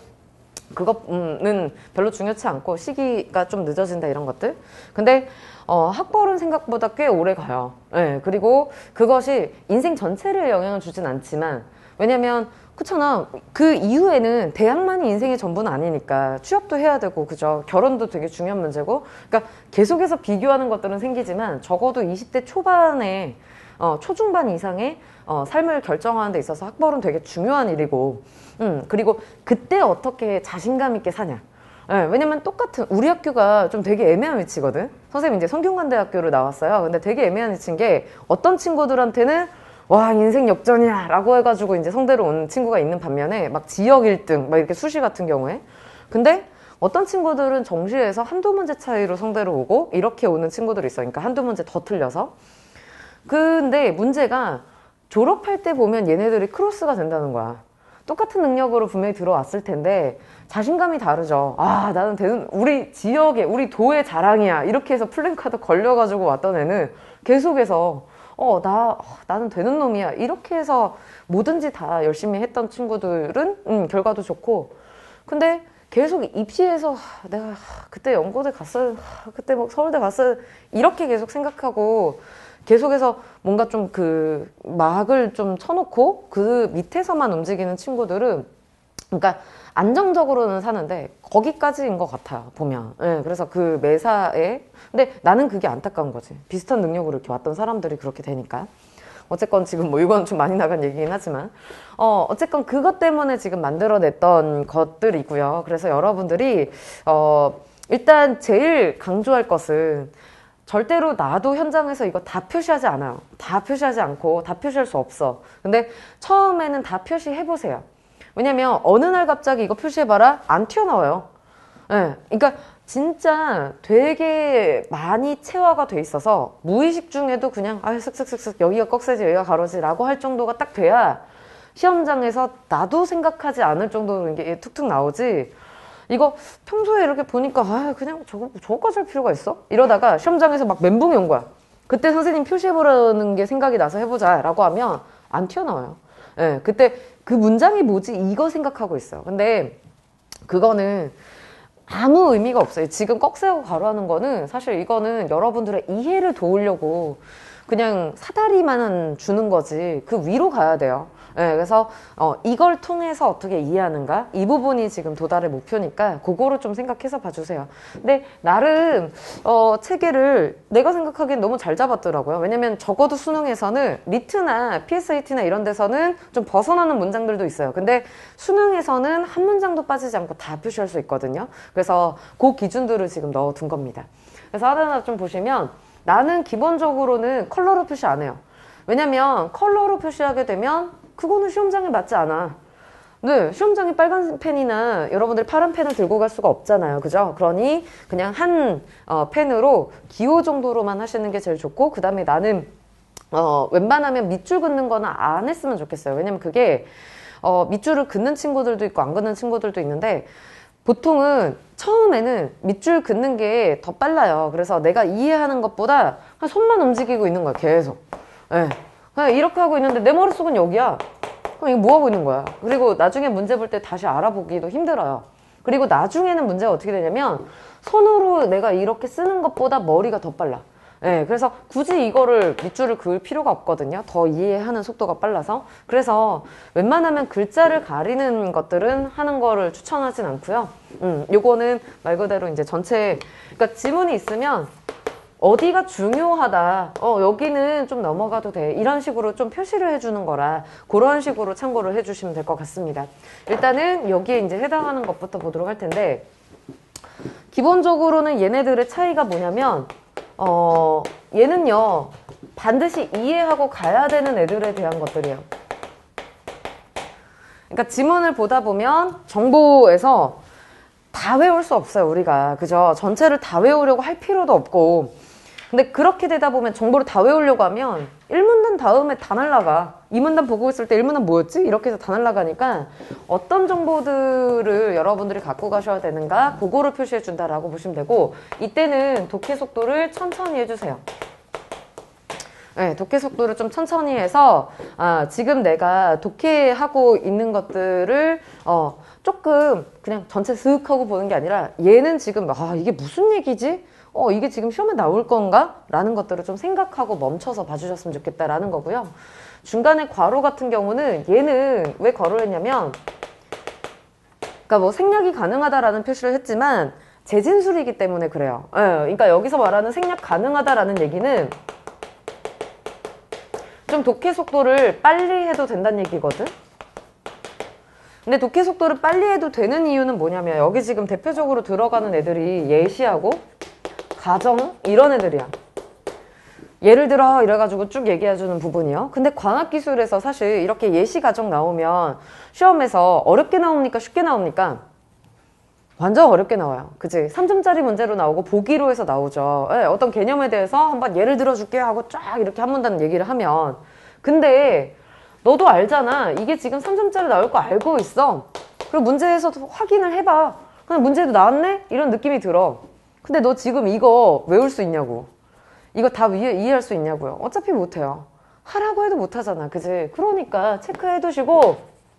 그거는 별로 중요치 않고 시기가 좀 늦어진다 이런 것들. 근데 어, 학벌은 생각보다 꽤 오래 가요. 네, 그리고 그것이 인생 전체를 영향을 주진 않지만 왜냐면 그렇잖아. 그 이후에는 대학만이 인생의 전부는 아니니까 취업도 해야 되고 그죠. 결혼도 되게 중요한 문제고 그러니까 계속해서 비교하는 것들은 생기지만 적어도 이십 대 초반에 어, 초중반 이상의 어, 삶을 결정하는 데 있어서 학벌은 되게 중요한 일이고 음, 그리고 그때 어떻게 자신감 있게 사냐. 네, 왜냐면 똑같은 우리 학교가 좀 되게 애매한 위치거든. 선생님 이제 성균관대학교를 나왔어요. 근데 되게 애매한 위치인 게 어떤 친구들한테는 와 인생 역전이야 라고 해가지고 이제 성대로 온 친구가 있는 반면에 막 지역 일 등 막 이렇게 수시 같은 경우에 근데 어떤 친구들은 정시에서 한두 문제 차이로 성대로 오고 이렇게 오는 친구들이 있어. 그러니까 한두 문제 더 틀려서. 근데 문제가 졸업할 때 보면 얘네들이 크로스가 된다는 거야. 똑같은 능력으로 분명히 들어왔을 텐데 자신감이 다르죠. 아 나는 되는 우리 지역에 우리 도의 자랑이야 이렇게 해서 플랜카드 걸려가지고 왔던 애는 계속해서 어 나 나는 되는 놈이야 이렇게 해서 뭐든지 다 열심히 했던 친구들은 음, 결과도 좋고 근데 계속 입시에서 하, 내가 하, 그때 연고대 갔어야 하, 그때 뭐 서울대 갔어야 이렇게 계속 생각하고 계속해서 뭔가 좀 그 막을 좀 쳐놓고 그 밑에서만 움직이는 친구들은 그러니까 안정적으로는 사는데 거기까지인 것 같아요 보면. 네, 그래서 그 매사에 근데 나는 그게 안타까운 거지. 비슷한 능력으로 이렇게 왔던 사람들이 그렇게 되니까. 어쨌건 지금 뭐 이건 좀 많이 나간 얘기긴 하지만 어 어쨌건 그것 때문에 지금 만들어냈던 것들이고요. 그래서 여러분들이 어 일단 제일 강조할 것은 절대로 나도 현장에서 이거 다 표시하지 않아요. 다 표시하지 않고 다 표시할 수 없어. 근데 처음에는 다 표시해보세요. 왜냐면 어느 날 갑자기 이거 표시해봐라 안 튀어나와요. 네, 그러니까 진짜 되게 많이 체화가 돼 있어서 무의식 중에도 그냥 아 슥슥슥슥 여기가 꺽쇠지 여기가 가로지 라고 할 정도가 딱 돼야 시험장에서 나도 생각하지 않을 정도로 이게 툭툭 나오지. 이거 평소에 이렇게 보니까 아 그냥 저거 저거까지 할 필요가 있어? 이러다가 시험장에서 막 멘붕이 온 거야. 그때 선생님 표시해보라는 게 생각이 나서 해보자 라고 하면 안 튀어나와요. 예, 네, 그때 그 문장이 뭐지? 이거 생각하고 있어요. 근데 그거는 아무 의미가 없어요. 지금 꺽쇠하고 가로하는 거는 사실 이거는 여러분들의 이해를 도우려고 그냥 사다리만 주는 거지 그 위로 가야 돼요. 네, 그래서 어, 이걸 통해서 어떻게 이해하는가 이 부분이 지금 도달의 목표니까 그거를 좀 생각해서 봐주세요. 근데 나름 어, 체계를 내가 생각하기엔 너무 잘 잡았더라고요. 왜냐면 적어도 수능에서는 리트나 피에스에이티나 이런 데서는 좀 벗어나는 문장들도 있어요. 근데 수능에서는 한 문장도 빠지지 않고 다 표시할 수 있거든요. 그래서 그 기준들을 지금 넣어둔 겁니다. 그래서 하나하나 좀 보시면 나는 기본적으로는 컬러로 표시 안 해요. 왜냐면 컬러로 표시하게 되면 그거는 시험장에 맞지 않아. 네, 시험장에 빨간 펜이나 여러분들 파란 펜을 들고 갈 수가 없잖아요. 그죠? 그러니 그냥 한 어, 펜으로 기호 정도로만 하시는 게 제일 좋고 그 다음에 나는 어, 웬만하면 밑줄 긋는 거는 안 했으면 좋겠어요. 왜냐면 그게 어, 밑줄을 긋는 친구들도 있고 안 긋는 친구들도 있는데 보통은 처음에는 밑줄 긋는 게 더 빨라요. 그래서 내가 이해하는 것보다 그냥 손만 움직이고 있는 거야, 계속. 네. 그냥 이렇게 하고 있는데 내 머릿속은 여기야. 그럼 이거 뭐 하고 있는 거야? 그리고 나중에 문제 볼 때 다시 알아보기도 힘들어요. 그리고 나중에는 문제가 어떻게 되냐면 손으로 내가 이렇게 쓰는 것보다 머리가 더 빨라. 네, 그래서 굳이 이거를 밑줄을 그을 필요가 없거든요. 더 이해하는 속도가 빨라서. 그래서 웬만하면 글자를 가리는 것들은 하는 거를 추천하진 않고요. 음, 요거는 말 그대로 이제 전체, 그러니까 지문이 있으면 어디가 중요하다, 어, 여기는 좀 넘어가도 돼, 이런 식으로 좀 표시를 해주는 거라 그런 식으로 참고를 해주시면 될 것 같습니다. 일단은 여기에 이제 해당하는 것부터 보도록 할 텐데, 기본적으로는 얘네들의 차이가 뭐냐면 어, 얘는요 반드시 이해하고 가야 되는 애들에 대한 것들이에요. 그러니까 지문을 보다 보면 정보에서 다 외울 수 없어요, 우리가. 그죠? 전체를 다 외우려고 할 필요도 없고. 근데 그렇게 되다 보면 정보를 다 외우려고 하면 일 문단 다음에 다 날라가. 이 문단 보고 있을 때 일 문단 뭐였지? 이렇게 해서 다 날라가니까 어떤 정보들을 여러분들이 갖고 가셔야 되는가, 그거를 표시해 준다라고 보시면 되고, 이때는 독해 속도를 천천히 해주세요. 네, 독해 속도를 좀 천천히 해서 아, 지금 내가 독해하고 있는 것들을 어, 조금 그냥 전체 슥 하고 보는 게 아니라, 얘는 지금 아, 이게 무슨 얘기지? 어, 이게 지금 시험에 나올 건가? 라는 것들을 좀 생각하고 멈춰서 봐주셨으면 좋겠다라는 거고요. 중간에 괄호 같은 경우는 얘는 왜 괄호를 했냐면, 그러니까 뭐 생략이 가능하다라는 표시를 했지만 재진술이기 때문에 그래요. 예, 그러니까 여기서 말하는 생략 가능하다라는 얘기는 좀 독해 속도를 빨리 해도 된다는 얘기거든. 근데 독해 속도를 빨리 해도 되는 이유는 뭐냐면, 여기 지금 대표적으로 들어가는 애들이 예시하고 가정 이런 애들이야. 예를 들어 이래가지고 쭉 얘기해주는 부분이요. 근데 광학기술에서 사실 이렇게 예시 가정 나오면 시험에서 어렵게 나옵니까 쉽게 나옵니까? 완전 어렵게 나와요. 그치? 삼 점짜리 문제로 나오고 보기로 해서 나오죠. 네, 어떤 개념에 대해서 한번 예를 들어줄게 하고 쫙 이렇게 한 문단 얘기를 하면, 근데 너도 알잖아. 이게 지금 삼 점짜리 나올 거 알고 있어. 그리고 문제에서도 확인을 해봐. 그냥 문제도 나왔네? 이런 느낌이 들어. 근데 너 지금 이거 외울 수 있냐고. 이거 다 이해, 이해할 수 있냐고요. 어차피 못해요. 하라고 해도 못하잖아. 그지? 그러니까 체크해 두시고,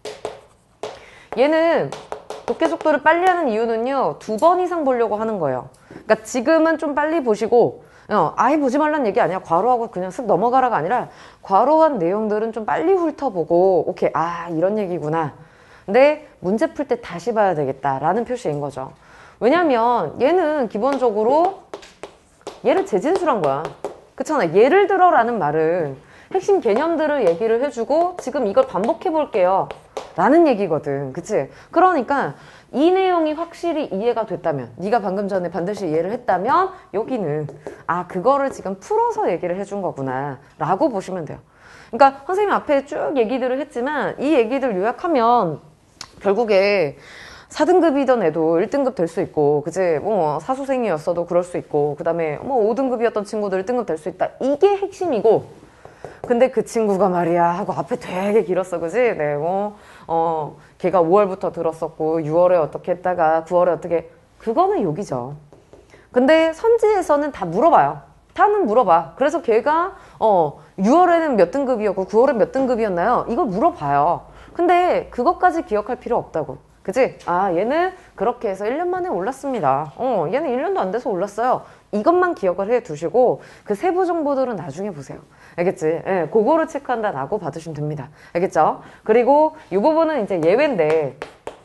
얘는 독해 속도를 빨리 하는 이유는요, 두 번 이상 보려고 하는 거예요. 그러니까 지금은 좀 빨리 보시고, 어, 아예 보지 말라는 얘기 아니야. 괄호하고 그냥 쓱 넘어가라가 아니라, 괄호한 내용들은 좀 빨리 훑어보고, 오케이, 아, 이런 얘기구나. 근데 문제 풀 때 다시 봐야 되겠다라는 표시인 거죠. 왜냐면 얘는 기본적으로 얘를 재진술한 거야. 그렇잖아. 예를 들어 라는 말은 핵심 개념들을 얘기를 해주고, 지금 이걸 반복해 볼게요 라는 얘기거든. 그치? 그러니까 이 내용이 확실히 이해가 됐다면, 네가 방금 전에 반드시 이해를 했다면, 여기는 아, 그거를 지금 풀어서 얘기를 해준 거구나 라고 보시면 돼요. 그러니까 선생님 앞에 쭉 얘기들을 했지만, 이 얘기들 요약하면 결국에 사 등급이던 애도 일 등급 될 수 있고, 그치? 뭐 사수생이었어도 그럴 수 있고, 그 다음에 뭐 오 등급이었던 친구들 일 등급 될 수 있다. 이게 핵심이고, 근데 그 친구가 말이야 하고 앞에 되게 길었어. 그치? 네, 뭐 어, 걔가 오월부터 들었었고 유월에 어떻게 했다가 구월에 어떻게, 그거는 욕이죠. 근데 선지에서는 다 물어봐요. 다는 물어봐. 그래서 걔가 어, 유월에는 몇 등급이었고 구월에 몇 등급이었나요? 이걸 물어봐요. 근데 그것까지 기억할 필요 없다고. 그치? 아, 얘는 그렇게 해서 일 년 만에 올랐습니다. 어, 얘는 일 년도 안 돼서 올랐어요. 이것만 기억을 해 두시고, 그 세부 정보들은 나중에 보세요. 알겠지? 예, 그거를 체크한다라고 봐주시면 됩니다. 알겠죠? 그리고 이 부분은 이제 예외인데,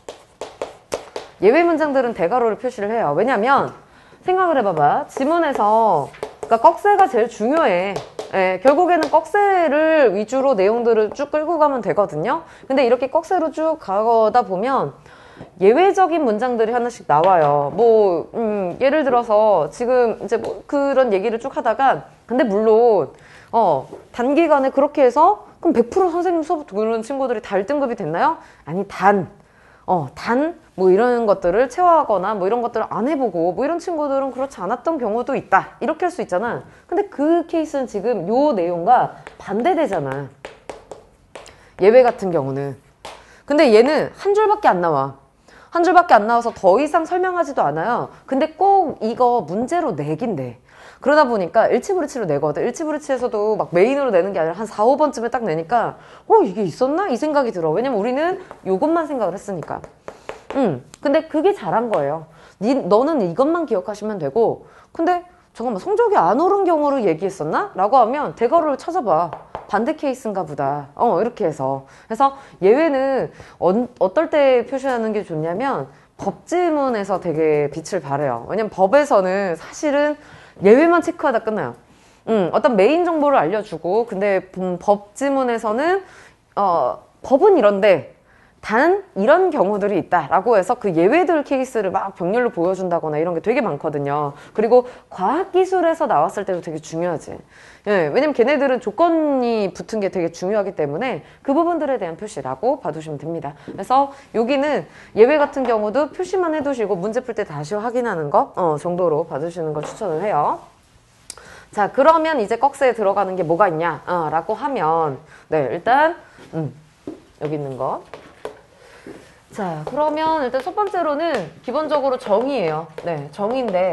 예외 문장들은 대괄호를 표시를 해요. 왜냐면 생각을 해봐봐. 지문에서 그러니까 꺽쇠가 제일 중요해. 예, 결국에는 꺽쇠를 위주로 내용들을 쭉 끌고 가면 되거든요. 근데 이렇게 꺽쇠로 쭉 가다 보면 예외적인 문장들이 하나씩 나와요. 뭐 음, 예를 들어서 지금 이제 뭐 그런 얘기를 쭉 하다가, 근데 물론 어 단기간에 그렇게 해서 그럼 백 퍼센트 선생님 수업 듣는 친구들이 다 일 등급이 됐나요? 아니, 단 어, 단, 뭐 이런 것들을 체화하거나 뭐 이런 것들을 안 해보고 뭐 이런 친구들은 그렇지 않았던 경우도 있다. 이렇게 할 수 있잖아. 근데 그 케이스는 지금 요 내용과 반대되잖아. 예외 같은 경우는. 근데 얘는 한 줄밖에 안 나와. 한 줄밖에 안 나와서 더 이상 설명하지도 않아요. 근데 꼭 이거 문제로 내긴 내. 그러다 보니까 일치불이치로 내거든. 일치불이치에서도 막 메인으로 내는 게 아니라 한 사, 오 번쯤에 딱 내니까 어, 이게 있었나? 이 생각이 들어. 왜냐면 우리는 요것만 생각을 했으니까. 음, 근데 그게 잘한 거예요. 니, 너는 이것만 기억하시면 되고, 근데 잠깐만 성적이 안 오른 경우를 얘기했었나? 라고 하면 대괄호를 찾아봐. 반대 케이스인가 보다. 어, 이렇게 해서. 그래서 예외는 어, 어떨 때 표시하는 게 좋냐면 법지문에서 되게 빛을 발해요. 왜냐면 법에서는 사실은 예외만 체크하다 끝나요. 음, 어떤 메인 정보를 알려주고, 근데 음, 법지문에서는 어, 법은 이런데 단 이런 경우들이 있다라고 해서 그 예외들 케이스를 막 병렬로 보여준다거나 이런 게 되게 많거든요. 그리고 과학기술에서 나왔을 때도 되게 중요하지. 예, 왜냐면 걔네들은 조건이 붙은 게 되게 중요하기 때문에 그 부분들에 대한 표시라고 봐두시면 됩니다. 그래서 여기는 예외 같은 경우도 표시만 해두시고 문제 풀 때 다시 확인하는 것 어, 정도로 봐두시는 걸 추천을 해요. 자, 그러면 이제 꺽쇠에 들어가는 게 뭐가 있냐 어, 라고 하면 네, 일단 음, 여기 있는 거. 자, 그러면 일단 첫 번째로는 기본적으로 정의예요. 네, 정의인데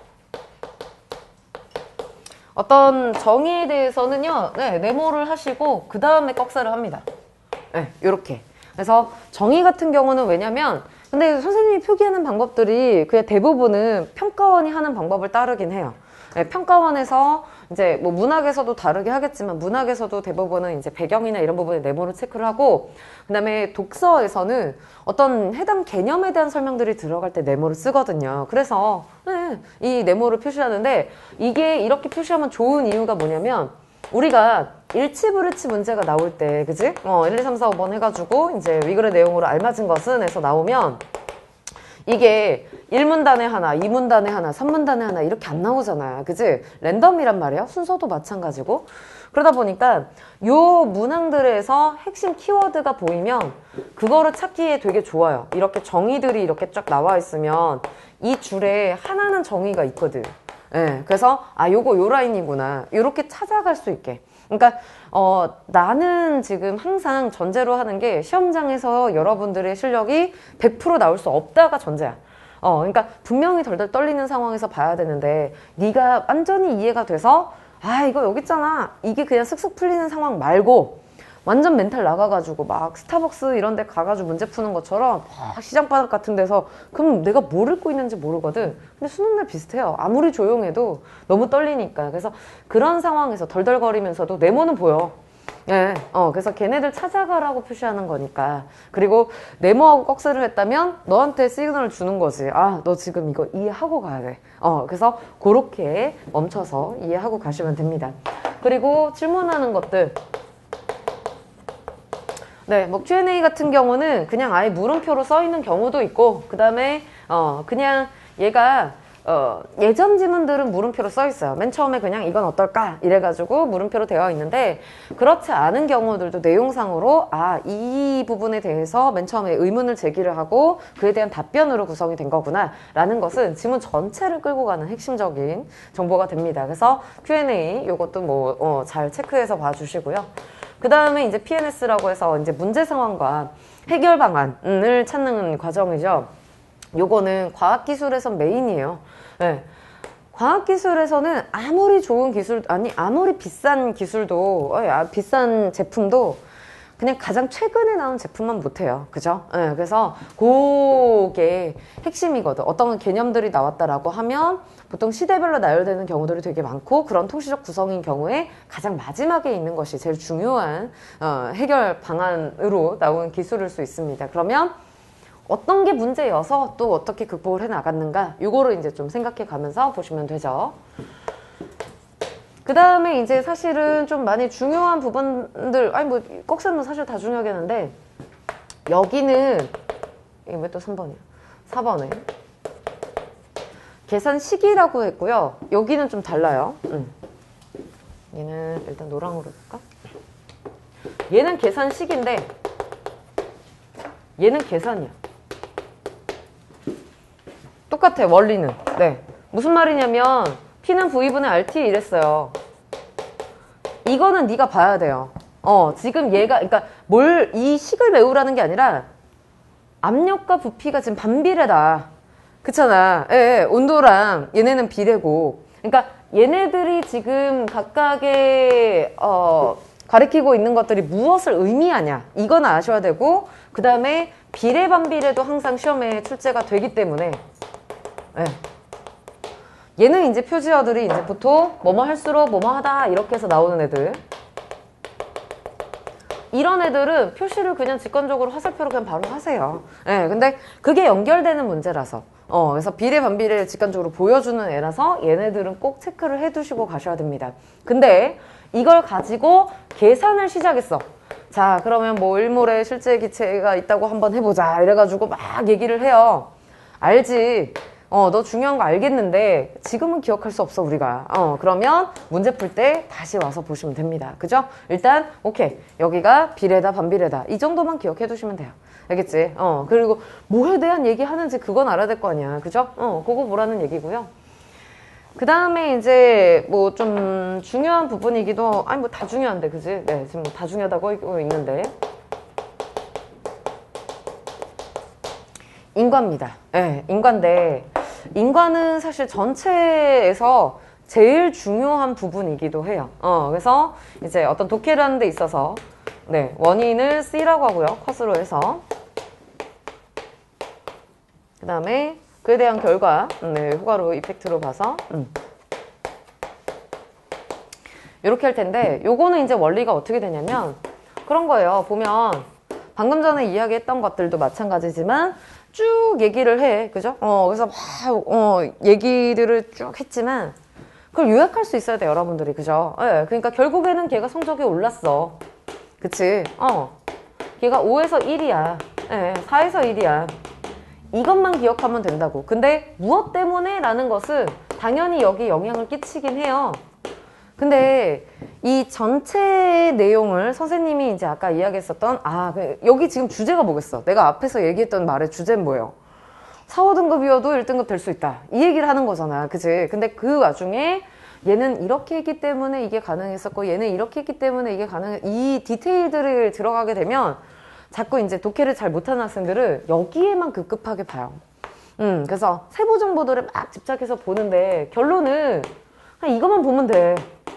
어떤 정의에 대해서는요, 네, 메모를 하시고 그 다음에 꺽쇠를 합니다. 네, 요렇게. 그래서 정의 같은 경우는 왜냐면 근데 선생님이 표기하는 방법들이 그냥 대부분은 평가원이 하는 방법을 따르긴 해요. 네, 평가원에서 이제 뭐 문학에서도 다르게 하겠지만 문학에서도 대부분은 이제 배경이나 이런 부분에 네모를 체크를 하고 그 다음에 독서에서는 어떤 해당 개념에 대한 설명들이 들어갈 때 네모를 쓰거든요. 그래서 네, 이 네모를 표시하는데 이게 이렇게 표시하면 좋은 이유가 뭐냐면 우리가 일치불일치 문제가 나올 때 그지? 어, 일, 이, 삼, 사, 오 번 해가지고 이제 위글의 내용으로 알맞은 것은 해서 나오면 이게 일 문단에 하나, 이 문단에 하나, 삼 문단에 하나 이렇게 안 나오잖아요. 그지? 랜덤이란 말이에요. 순서도 마찬가지고. 그러다 보니까 요 문항들에서 핵심 키워드가 보이면 그거를 찾기에 되게 좋아요. 이렇게 정의들이 이렇게 쫙 나와 있으면 이 줄에 하나는 정의가 있거든. 예, 그래서 아 요거 요 라인이구나. 요렇게 찾아갈 수 있게. 그러니까 어, 나는 지금 항상 전제로 하는 게 시험장에서 여러분들의 실력이 백 퍼센트 나올 수 없다가 전제야. 어, 그러니까 분명히 덜덜 떨리는 상황에서 봐야 되는데 네가 완전히 이해가 돼서 아 이거 여기 있잖아. 이게 그냥 슥슥 풀리는 상황 말고 완전 멘탈 나가가지고 막 스타벅스 이런 데 가가지고 문제 푸는 것처럼 막 시장바닥 같은 데서 그럼 내가 뭘 읽고 있는지 모르거든. 근데 수능날 비슷해요. 아무리 조용해도 너무 떨리니까. 그래서 그런 상황에서 덜덜거리면서도 네모는 보여. 예, 어, 그래서 걔네들 찾아가라고 표시하는 거니까. 그리고 네모하고 꺽쇠를 했다면 너한테 시그널을 주는 거지. 아, 너 지금 이거 이해하고 가야 돼. 어, 그래서 그렇게 멈춰서 이해하고 가시면 됩니다. 그리고 질문하는 것들. 네, 뭐 큐 앤 에이 같은 경우는 그냥 아예 물음표로 써 있는 경우도 있고, 그 다음에 어 그냥 얘가 어 예전 지문들은 물음표로 써 있어요. 맨 처음에 그냥 이건 어떨까 이래가지고 물음표로 되어 있는데 그렇지 않은 경우들도 내용상으로 아, 이 부분에 대해서 맨 처음에 의문을 제기를 하고 그에 대한 답변으로 구성이 된 거구나 라는 것은 지문 전체를 끌고 가는 핵심적인 정보가 됩니다. 그래서 큐 앤 에이 이것도 뭐 어, 잘 체크해서 봐주시고요. 그 다음에 이제 피 엔 에스라고 해서 이제 문제 상황과 해결 방안을 찾는 과정이죠. 요거는 과학기술에선 메인이에요. 네. 과학기술에서는 아무리 좋은 기술, 아니, 아무리 비싼 기술도, 어, 비싼 제품도 그냥 가장 최근에 나온 제품만 못해요. 그죠? 네, 그래서 그게 핵심이거든. 어떤 개념들이 나왔다라고 하면 보통 시대별로 나열되는 경우들이 되게 많고 그런 통시적 구성인 경우에 가장 마지막에 있는 것이 제일 중요한 어, 해결 방안으로 나온 기술일 수 있습니다. 그러면 어떤 게 문제여서 또 어떻게 극복을 해 나갔는가 이거를 이제 좀 생각해 가면서 보시면 되죠. 그 다음에 이제 사실은 좀 많이 중요한 부분들, 아니 뭐 꺽쇠는 사실 다 중요하겠는데 여기는 이게 왜 또 삼 번이야? 사 번에 계산 시기라고 했고요. 여기는 좀 달라요. 음. 얘는 일단 노랑으로 해볼까? 얘는 계산 시기인데 얘는 계산이야. 똑같아 원리는. 네, 무슨 말이냐면 P는 V분의 알 티 이랬어요. 이거는 네가 봐야 돼요. 어, 지금 얘가 그러니까 뭘 이 식을 외우라는 게 아니라 압력과 부피가 지금 반비례다. 그렇잖아. 예, 예, 온도랑 얘네는 비례고. 그러니까 얘네들이 지금 각각의 어 가리키고 있는 것들이 무엇을 의미하냐 이건 아셔야 되고, 그 다음에 비례 반비례도 항상 시험에 출제가 되기 때문에 네. 얘는 이제 표지어들이 이제 보통 뭐뭐 할수록 뭐뭐 하다 이렇게 해서 나오는 애들, 이런 애들은 표시를 그냥 직관적으로 화살표로 그냥 바로 하세요. 네, 근데 그게 연결되는 문제라서 어, 그래서 비례 반비례를 직관적으로 보여주는 애라서 얘네들은 꼭 체크를 해두시고 가셔야 됩니다. 근데 이걸 가지고 계산을 시작했어. 자, 그러면 뭐 일몰에 실제 기체가 있다고 한번 해보자 이래가지고 막 얘기를 해요. 알지? 어, 너 중요한 거 알겠는데 지금은 기억할 수 없어 우리가. 어, 그러면 문제 풀 때 다시 와서 보시면 됩니다. 그죠? 일단 오케이, 여기가 비례다 반비례다 이 정도만 기억해 두시면 돼요. 알겠지? 어, 그리고 뭐에 대한 얘기 하는지 그건 알아야 될 거 아니야. 그죠? 어, 그거 보라는 얘기고요. 그 다음에 이제 뭐 좀 중요한 부분이기도, 아니 뭐 다 중요한데, 그지? 네, 지금 뭐 다 중요하다고 하고 있는데, 인과입니다. 네, 인과인데, 인과는 사실 전체에서 제일 중요한 부분이기도 해요. 어, 그래서 이제 어떤 독해를 하는 데 있어서, 네, 원인을 C라고 하고요. 컷으로 해서. 그 다음에 그에 대한 결과, 네, 효과로 이펙트로 봐서 음. 이렇게 할 텐데, 요거는 이제 원리가 어떻게 되냐면 그런 거예요. 보면 방금 전에 이야기했던 것들도 마찬가지지만 쭉 얘기를 해, 그죠? 어, 그래서 막 어, 얘기들을 쭉 했지만 그걸 요약할 수 있어야 돼, 여러분들이, 그죠? 예, 그러니까 결국에는 걔가 성적이 올랐어, 그치? 어, 걔가 오에서 일이야, 예, 사에서 일이야. 이것만 기억하면 된다고. 근데 무엇 때문에? 라는 것은 당연히 여기 영향을 끼치긴 해요. 근데 이 전체 내용을 선생님이 이제 아까 이야기했었던, 아, 여기 지금 주제가 뭐겠어? 내가 앞에서 얘기했던 말의 주제는 뭐예요? 사, 오 등급이어도 일 등급 될 수 있다, 이 얘기를 하는 거잖아, 그치? 근데 그 와중에 얘는 이렇게 했기 때문에 이게 가능했었고, 얘는 이렇게 했기 때문에 이게 가능해, 이 디테일들을 들어가게 되면 자꾸 이제 독해를 잘 못하는 학생들은 여기에만 급급하게 봐요. 음, 그래서 세부 정보들을 막 집착해서 보는데 결론은 그냥 이것만 보면 돼.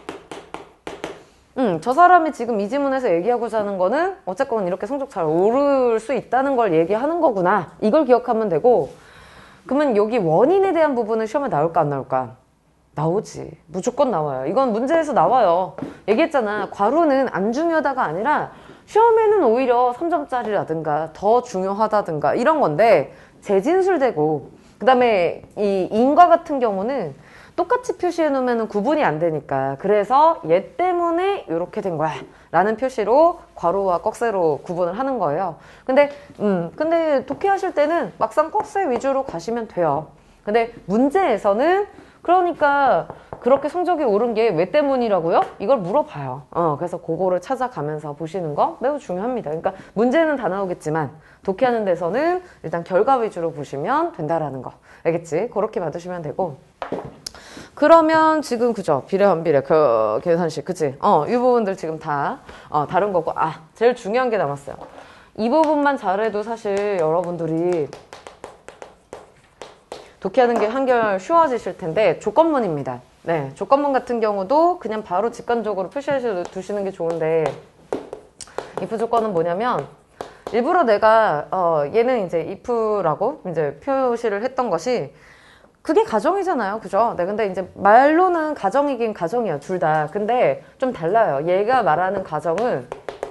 음, 저 사람이 지금 이 지문에서 얘기하고자 하는 거는 어쨌건 이렇게 성적 잘 오를 수 있다는 걸 얘기하는 거구나, 이걸 기억하면 되고, 그러면 여기 원인에 대한 부분은 시험에 나올까 안 나올까? 나오지. 무조건 나와요. 이건 문제에서 나와요. 얘기했잖아. 괄호는 안 중요하다가 아니라 시험에는 오히려 삼 점짜리라든가 더 중요하다든가 이런 건데, 재진술되고 그 다음에 이 인과 같은 경우는 똑같이 표시해 놓으면 구분이 안 되니까, 그래서 얘 때문에 이렇게 된 거야 라는 표시로 괄호와 꺽쇠로 구분을 하는 거예요. 근데 음 근데 독해하실 때는 막상 꺽쇠 위주로 가시면 돼요. 근데 문제에서는 그러니까 그렇게 성적이 오른 게 왜 때문이라고요? 이걸 물어봐요. 어, 그래서 그거를 찾아가면서 보시는 거 매우 중요합니다. 그러니까 문제는 다 나오겠지만 독해하는 데서는 일단 결과 위주로 보시면 된다라는 거. 알겠지? 그렇게 받으시면 되고. 그러면 지금 그죠? 비례 반비례 그 계산식, 그치? 어, 이 부분들 지금 다 어, 다른 거고. 아, 제일 중요한 게 남았어요. 이 부분만 잘해도 사실 여러분들이 독해하는 게 한결 쉬워지실 텐데, 조건문입니다. 네, 조건문 같은 경우도 그냥 바로 직관적으로 표시해 두시는 게 좋은데, if 조건은 뭐냐면 일부러 내가 어, 얘는 이제 if라고 이제 표시를 했던 것이, 그게 가정이잖아요, 그죠? 네, 근데 이제 말로는 가정이긴 가정이야, 둘 다. 근데 좀 달라요. 얘가 말하는 가정은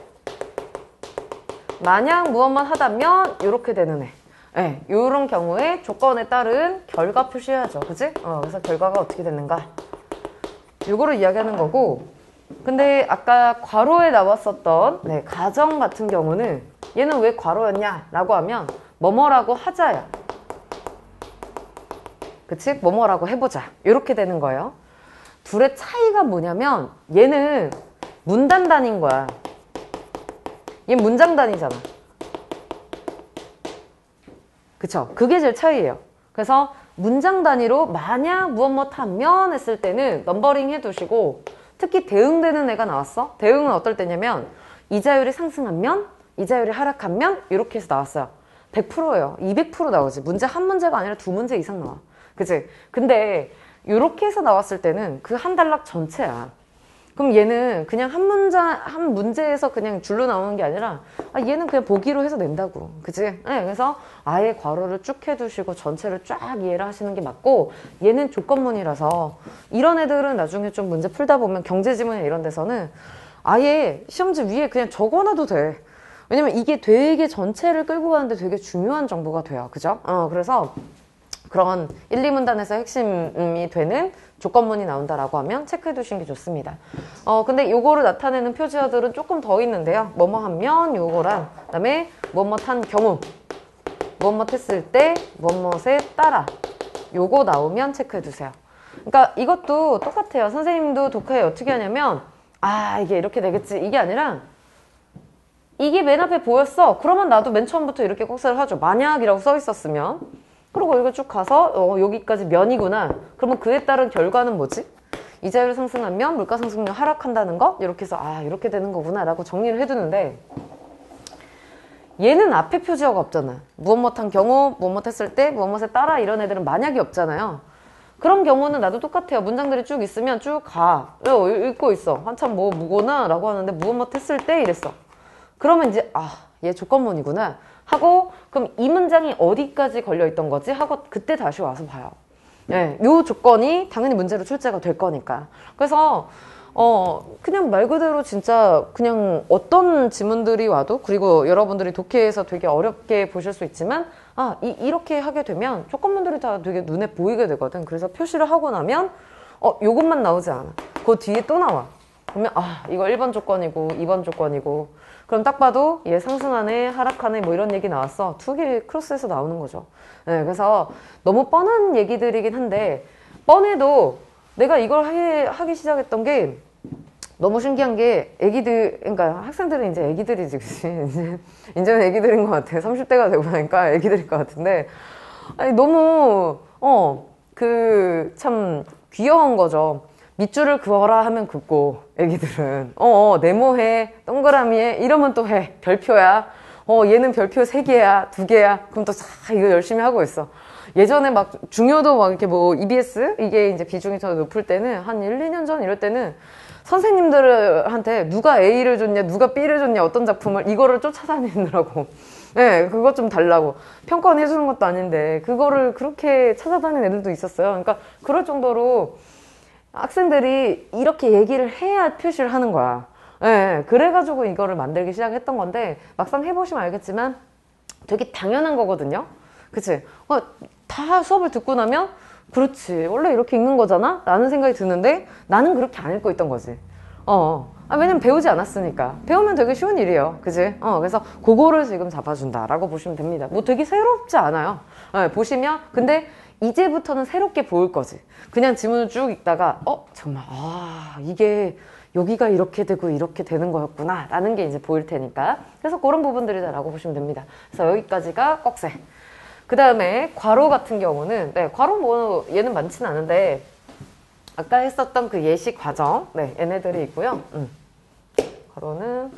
만약 무엇만 하다면 이렇게 되는 애. 네, 이런 경우에 조건에 따른 결과 표시해야죠, 그치? 어, 그래서 결과가 어떻게 됐는가, 요거를 이야기하는 거고. 근데 아까 괄호에 나왔었던 네, 가정 같은 경우는 얘는 왜 괄호였냐 라고 하면 뭐뭐라고 하자야, 그치? 뭐뭐라고 해보자, 이렇게 되는 거예요. 둘의 차이가 뭐냐면 얘는 문단 단위인 거야, 얘는 문장 단위잖아, 그쵸? 그게 제일 차이예요. 그래서 문장 단위로 만약 무엇 뭐 하면 했을 때는 넘버링 해두시고, 특히 대응되는 애가 나왔어. 대응은 어떨 때냐면 이자율이 상승하면, 이자율이 하락하면, 이렇게 해서 나왔어요. 백 퍼센트예요. 이백 퍼센트 나오지. 문제 한 문제가 아니라 두 문제 이상 나와, 그치? 근데 이렇게 해서 나왔을 때는 그 한 단락 전체야. 그럼 얘는 그냥 한 문자, 한 문제에서 그냥 줄로 나오는 게 아니라, 아, 얘는 그냥 보기로 해서 낸다고. 그치? 네, 그래서 아예 괄호를 쭉 해두시고 전체를 쫙 이해를 하시는 게 맞고, 얘는 조건문이라서, 이런 애들은 나중에 좀 문제 풀다 보면 경제지문이나 이런 데서는 아예 시험지 위에 그냥 적어놔도 돼. 왜냐면 이게 되게 전체를 끌고 가는데 되게 중요한 정보가 돼요. 그죠? 어, 그래서 그런 일, 이 문단에서 핵심이 되는 조건문이 나온다라고 하면 체크해 두시는 게 좋습니다. 어, 근데 요거를 나타내는 표지어들은 조금 더 있는데요. 뭐뭐 하면 요거랑, 그 다음에 뭐뭐 한 경우, 뭐뭐 했을 때, 뭐뭐에 따라, 요거 나오면 체크해 두세요. 그러니까 이것도 똑같아요. 선생님도 독해에 어떻게 하냐면, 아, 이게 이렇게 되겠지. 이게 아니라, 이게 맨 앞에 보였어. 그러면 나도 맨 처음부터 이렇게 꼭세를 하죠. 만약이라고 써 있었으면. 그리고 이거 쭉 가서 어, 여기까지 면이구나. 그러면 그에 따른 결과는 뭐지? 이자율 상승하면 물가 상승률 하락한다는 거? 이렇게 해서 아 이렇게 되는 거구나 라고 정리를 해두는데 얘는 앞에 표지어가 없잖아. 무엇 못한 경우, 무엇 못했을 때, 무엇 못에 따라 이런 애들은 만약이 없잖아요. 그런 경우는 나도 똑같아요. 문장들이 쭉 있으면 쭉 가. 어, 읽고 있어. 한참 뭐 무거나 라고 하는데 무엇 못했을 때 이랬어. 그러면 이제 아, 얘 조건문이구나 하고 그럼 이 문장이 어디까지 걸려있던 거지? 하고 그때 다시 와서 봐요. 예, 요 조건이 당연히 문제로 출제가 될 거니까. 그래서 어 그냥 말 그대로 진짜 그냥 어떤 지문들이 와도 그리고 여러분들이 독해에서 되게 어렵게 보실 수 있지만 아 이, 이렇게 하게 되면 조건문들이 다 되게 눈에 보이게 되거든. 그래서 표시를 하고 나면 어 요것만 나오지 않아. 그 뒤에 또 나와. 그러면 아 이거 일 번 조건이고 이 번 조건이고 그럼 딱 봐도 얘 상승하네 하락하네 뭐 이런 얘기 나왔어. 두 개 크로스해서 나오는 거죠. 네, 그래서 너무 뻔한 얘기들이긴 한데 뻔해도 내가 이걸 하기, 하기 시작했던 게 너무 신기한 게 애기들 그러니까 학생들은 이제 애기들이지 그치? 이제 이제는 애기들인 것 같아. 삼십 대가 되고 나니까 애기들일 것 같은데 아니 너무 어 그 참 귀여운 거죠. 밑줄을 그어라 하면 긋고 애기들은 어어 네모해 동그라미해 이러면 또 해 별표야 어 얘는 별표 세 개야 두 개야 그럼 또 싹 이거 열심히 하고 있어. 예전에 막 중요도 막 이렇게 뭐 이비에스 이게 이제 비중이 더 높을 때는 한 일, 이 년 전 이럴 때는 선생님들한테 누가 A를 줬냐 누가 B를 줬냐 어떤 작품을 이거를 쫓아다니느라고 네, 그것 좀 달라고 평가원 해주는 것도 아닌데 그거를 그렇게 찾아다니는 애들도 있었어요. 그러니까 그럴 정도로 학생들이 이렇게 얘기를 해야 표시를 하는 거야. 예, 그래가지고 이거를 만들기 시작했던 건데 막상 해보시면 알겠지만 되게 당연한 거거든요. 그치? 어, 다 수업을 듣고 나면 그렇지 원래 이렇게 읽는 거잖아? 라는 생각이 드는데 나는 그렇게 안 읽고 있던 거지. 어, 아, 왜냐면 배우지 않았으니까. 배우면 되게 쉬운 일이에요. 그치? 어, 그래서 그거를 지금 잡아준다라고 보시면 됩니다. 뭐 되게 새롭지 않아요. 예, 보시면 근데 이제부터는 새롭게 보일 거지. 그냥 지문을 쭉 읽다가 어? 정말 아 이게 여기가 이렇게 되고 이렇게 되는 거였구나 라는 게 이제 보일 테니까 그래서 그런 부분들이다 라고 보시면 됩니다. 그래서 여기까지가 꺽쇠. 그 다음에 괄호 같은 경우는 네 괄호 뭐 얘는 많지는 않은데 아까 했었던 그 예시 과정 네 얘네들이 있고요. 음. 괄호는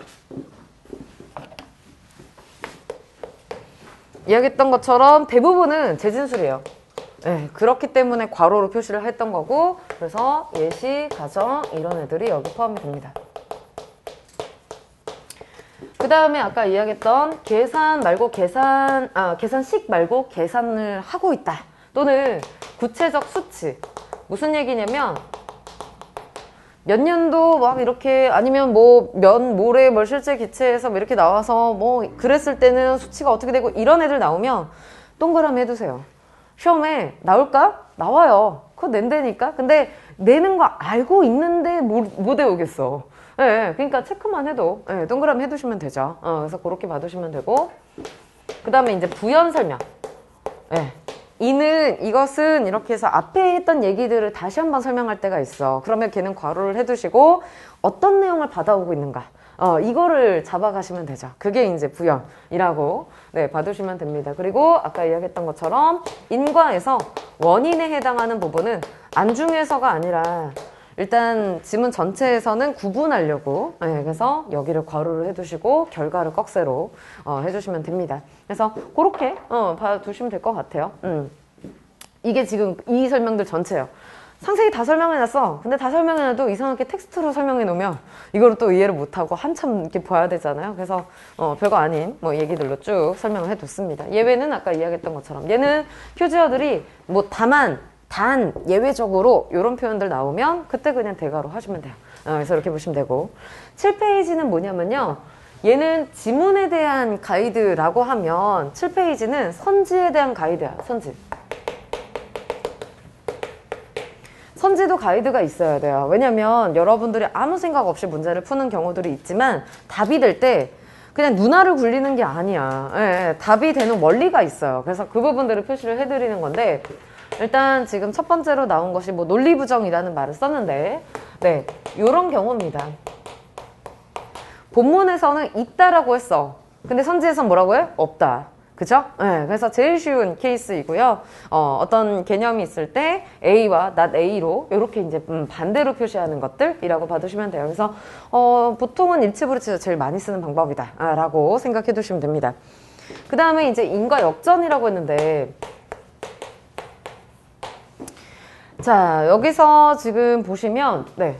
이야기했던 것처럼 대부분은 재진술이에요. 네, 그렇기 때문에 괄호로 표시를 했던 거고 그래서 예시, 가정 이런 애들이 여기 포함이 됩니다. 그 다음에 아까 이야기했던 계산 말고 계산 아 계산식 말고 계산을 하고 있다 또는 구체적 수치 무슨 얘기냐면 몇 년도 막 이렇게 아니면 뭐 면 모래 뭘 실제 기체에서 뭐 이렇게 나와서 뭐 그랬을 때는 수치가 어떻게 되고 이런 애들 나오면 동그라미 해두세요. 시험에 나올까? 나와요. 그거 낸다니까? 근데 내는 거 알고 있는데 못, 못 외우겠어. 예, 네, 그러니까 체크만 해도, 네, 동그라미 해두시면 되죠. 어, 그래서 그렇게 봐두시면 되고. 그 다음에 이제 부연 설명. 예. 네. 이는, 이것은 이렇게 해서 앞에 했던 얘기들을 다시 한번 설명할 때가 있어. 그러면 걔는 괄호를 해두시고 어떤 내용을 받아오고 있는가. 어, 이거를 잡아가시면 되죠. 그게 이제 부연이라고 네, 봐두시면 됩니다. 그리고 아까 이야기했던 것처럼 인과에서 원인에 해당하는 부분은 안중에서가 아니라 일단 지문 전체에서는 구분하려고 네, 그래서 여기를 괄호를 해두시고 결과를 꺽쇠로 어, 해주시면 됩니다. 그래서 그렇게 어, 봐두시면 될 것 같아요. 음. 이게 지금 이 설명들 전체예요. 상세히 다 설명해놨어. 근데 다 설명해놔도 이상하게 텍스트로 설명해놓으면 이거를 또 이해를 못하고 한참 이렇게 봐야 되잖아요. 그래서 어, 별거 아닌 뭐 얘기들로 쭉 설명을 해뒀습니다. 예외는 아까 이야기했던 것처럼 얘는 표지어들이 뭐 다만, 단, 예외적으로 이런 표현들 나오면 그때 그냥 대가로 하시면 돼요. 어, 그래서 이렇게 보시면 되고, 칠 페이지는 뭐냐면요, 얘는 지문에 대한 가이드라고 하면 칠 페이지는 선지에 대한 가이드야. 선지. 선지도 가이드가 있어야 돼요. 왜냐면 여러분들이 아무 생각 없이 문제를 푸는 경우들이 있지만 답이 될 때 그냥 눈알을 굴리는 게 아니야. 예, 예, 답이 되는 원리가 있어요. 그래서 그 부분들을 표시를 해드리는 건데, 일단 지금 첫 번째로 나온 것이 뭐 논리부정이라는 말을 썼는데, 네, 요런 경우입니다. 본문에서는 있다라고 했어. 근데 선지에선 뭐라고 해? 없다. 그죠? 네, 그래서 제일 쉬운 케이스이고요. 어, 어떤 개념이 있을 때 A와 not A로 이렇게 이제 음, 반대로 표시하는 것들이라고 봐두시면 돼요. 그래서 어, 보통은 일치부르치에서 제일 많이 쓰는 방법이다 아, 라고 생각해 두시면 됩니다. 그 다음에 이제 인과 역전이라고 했는데, 자, 여기서 지금 보시면, 네.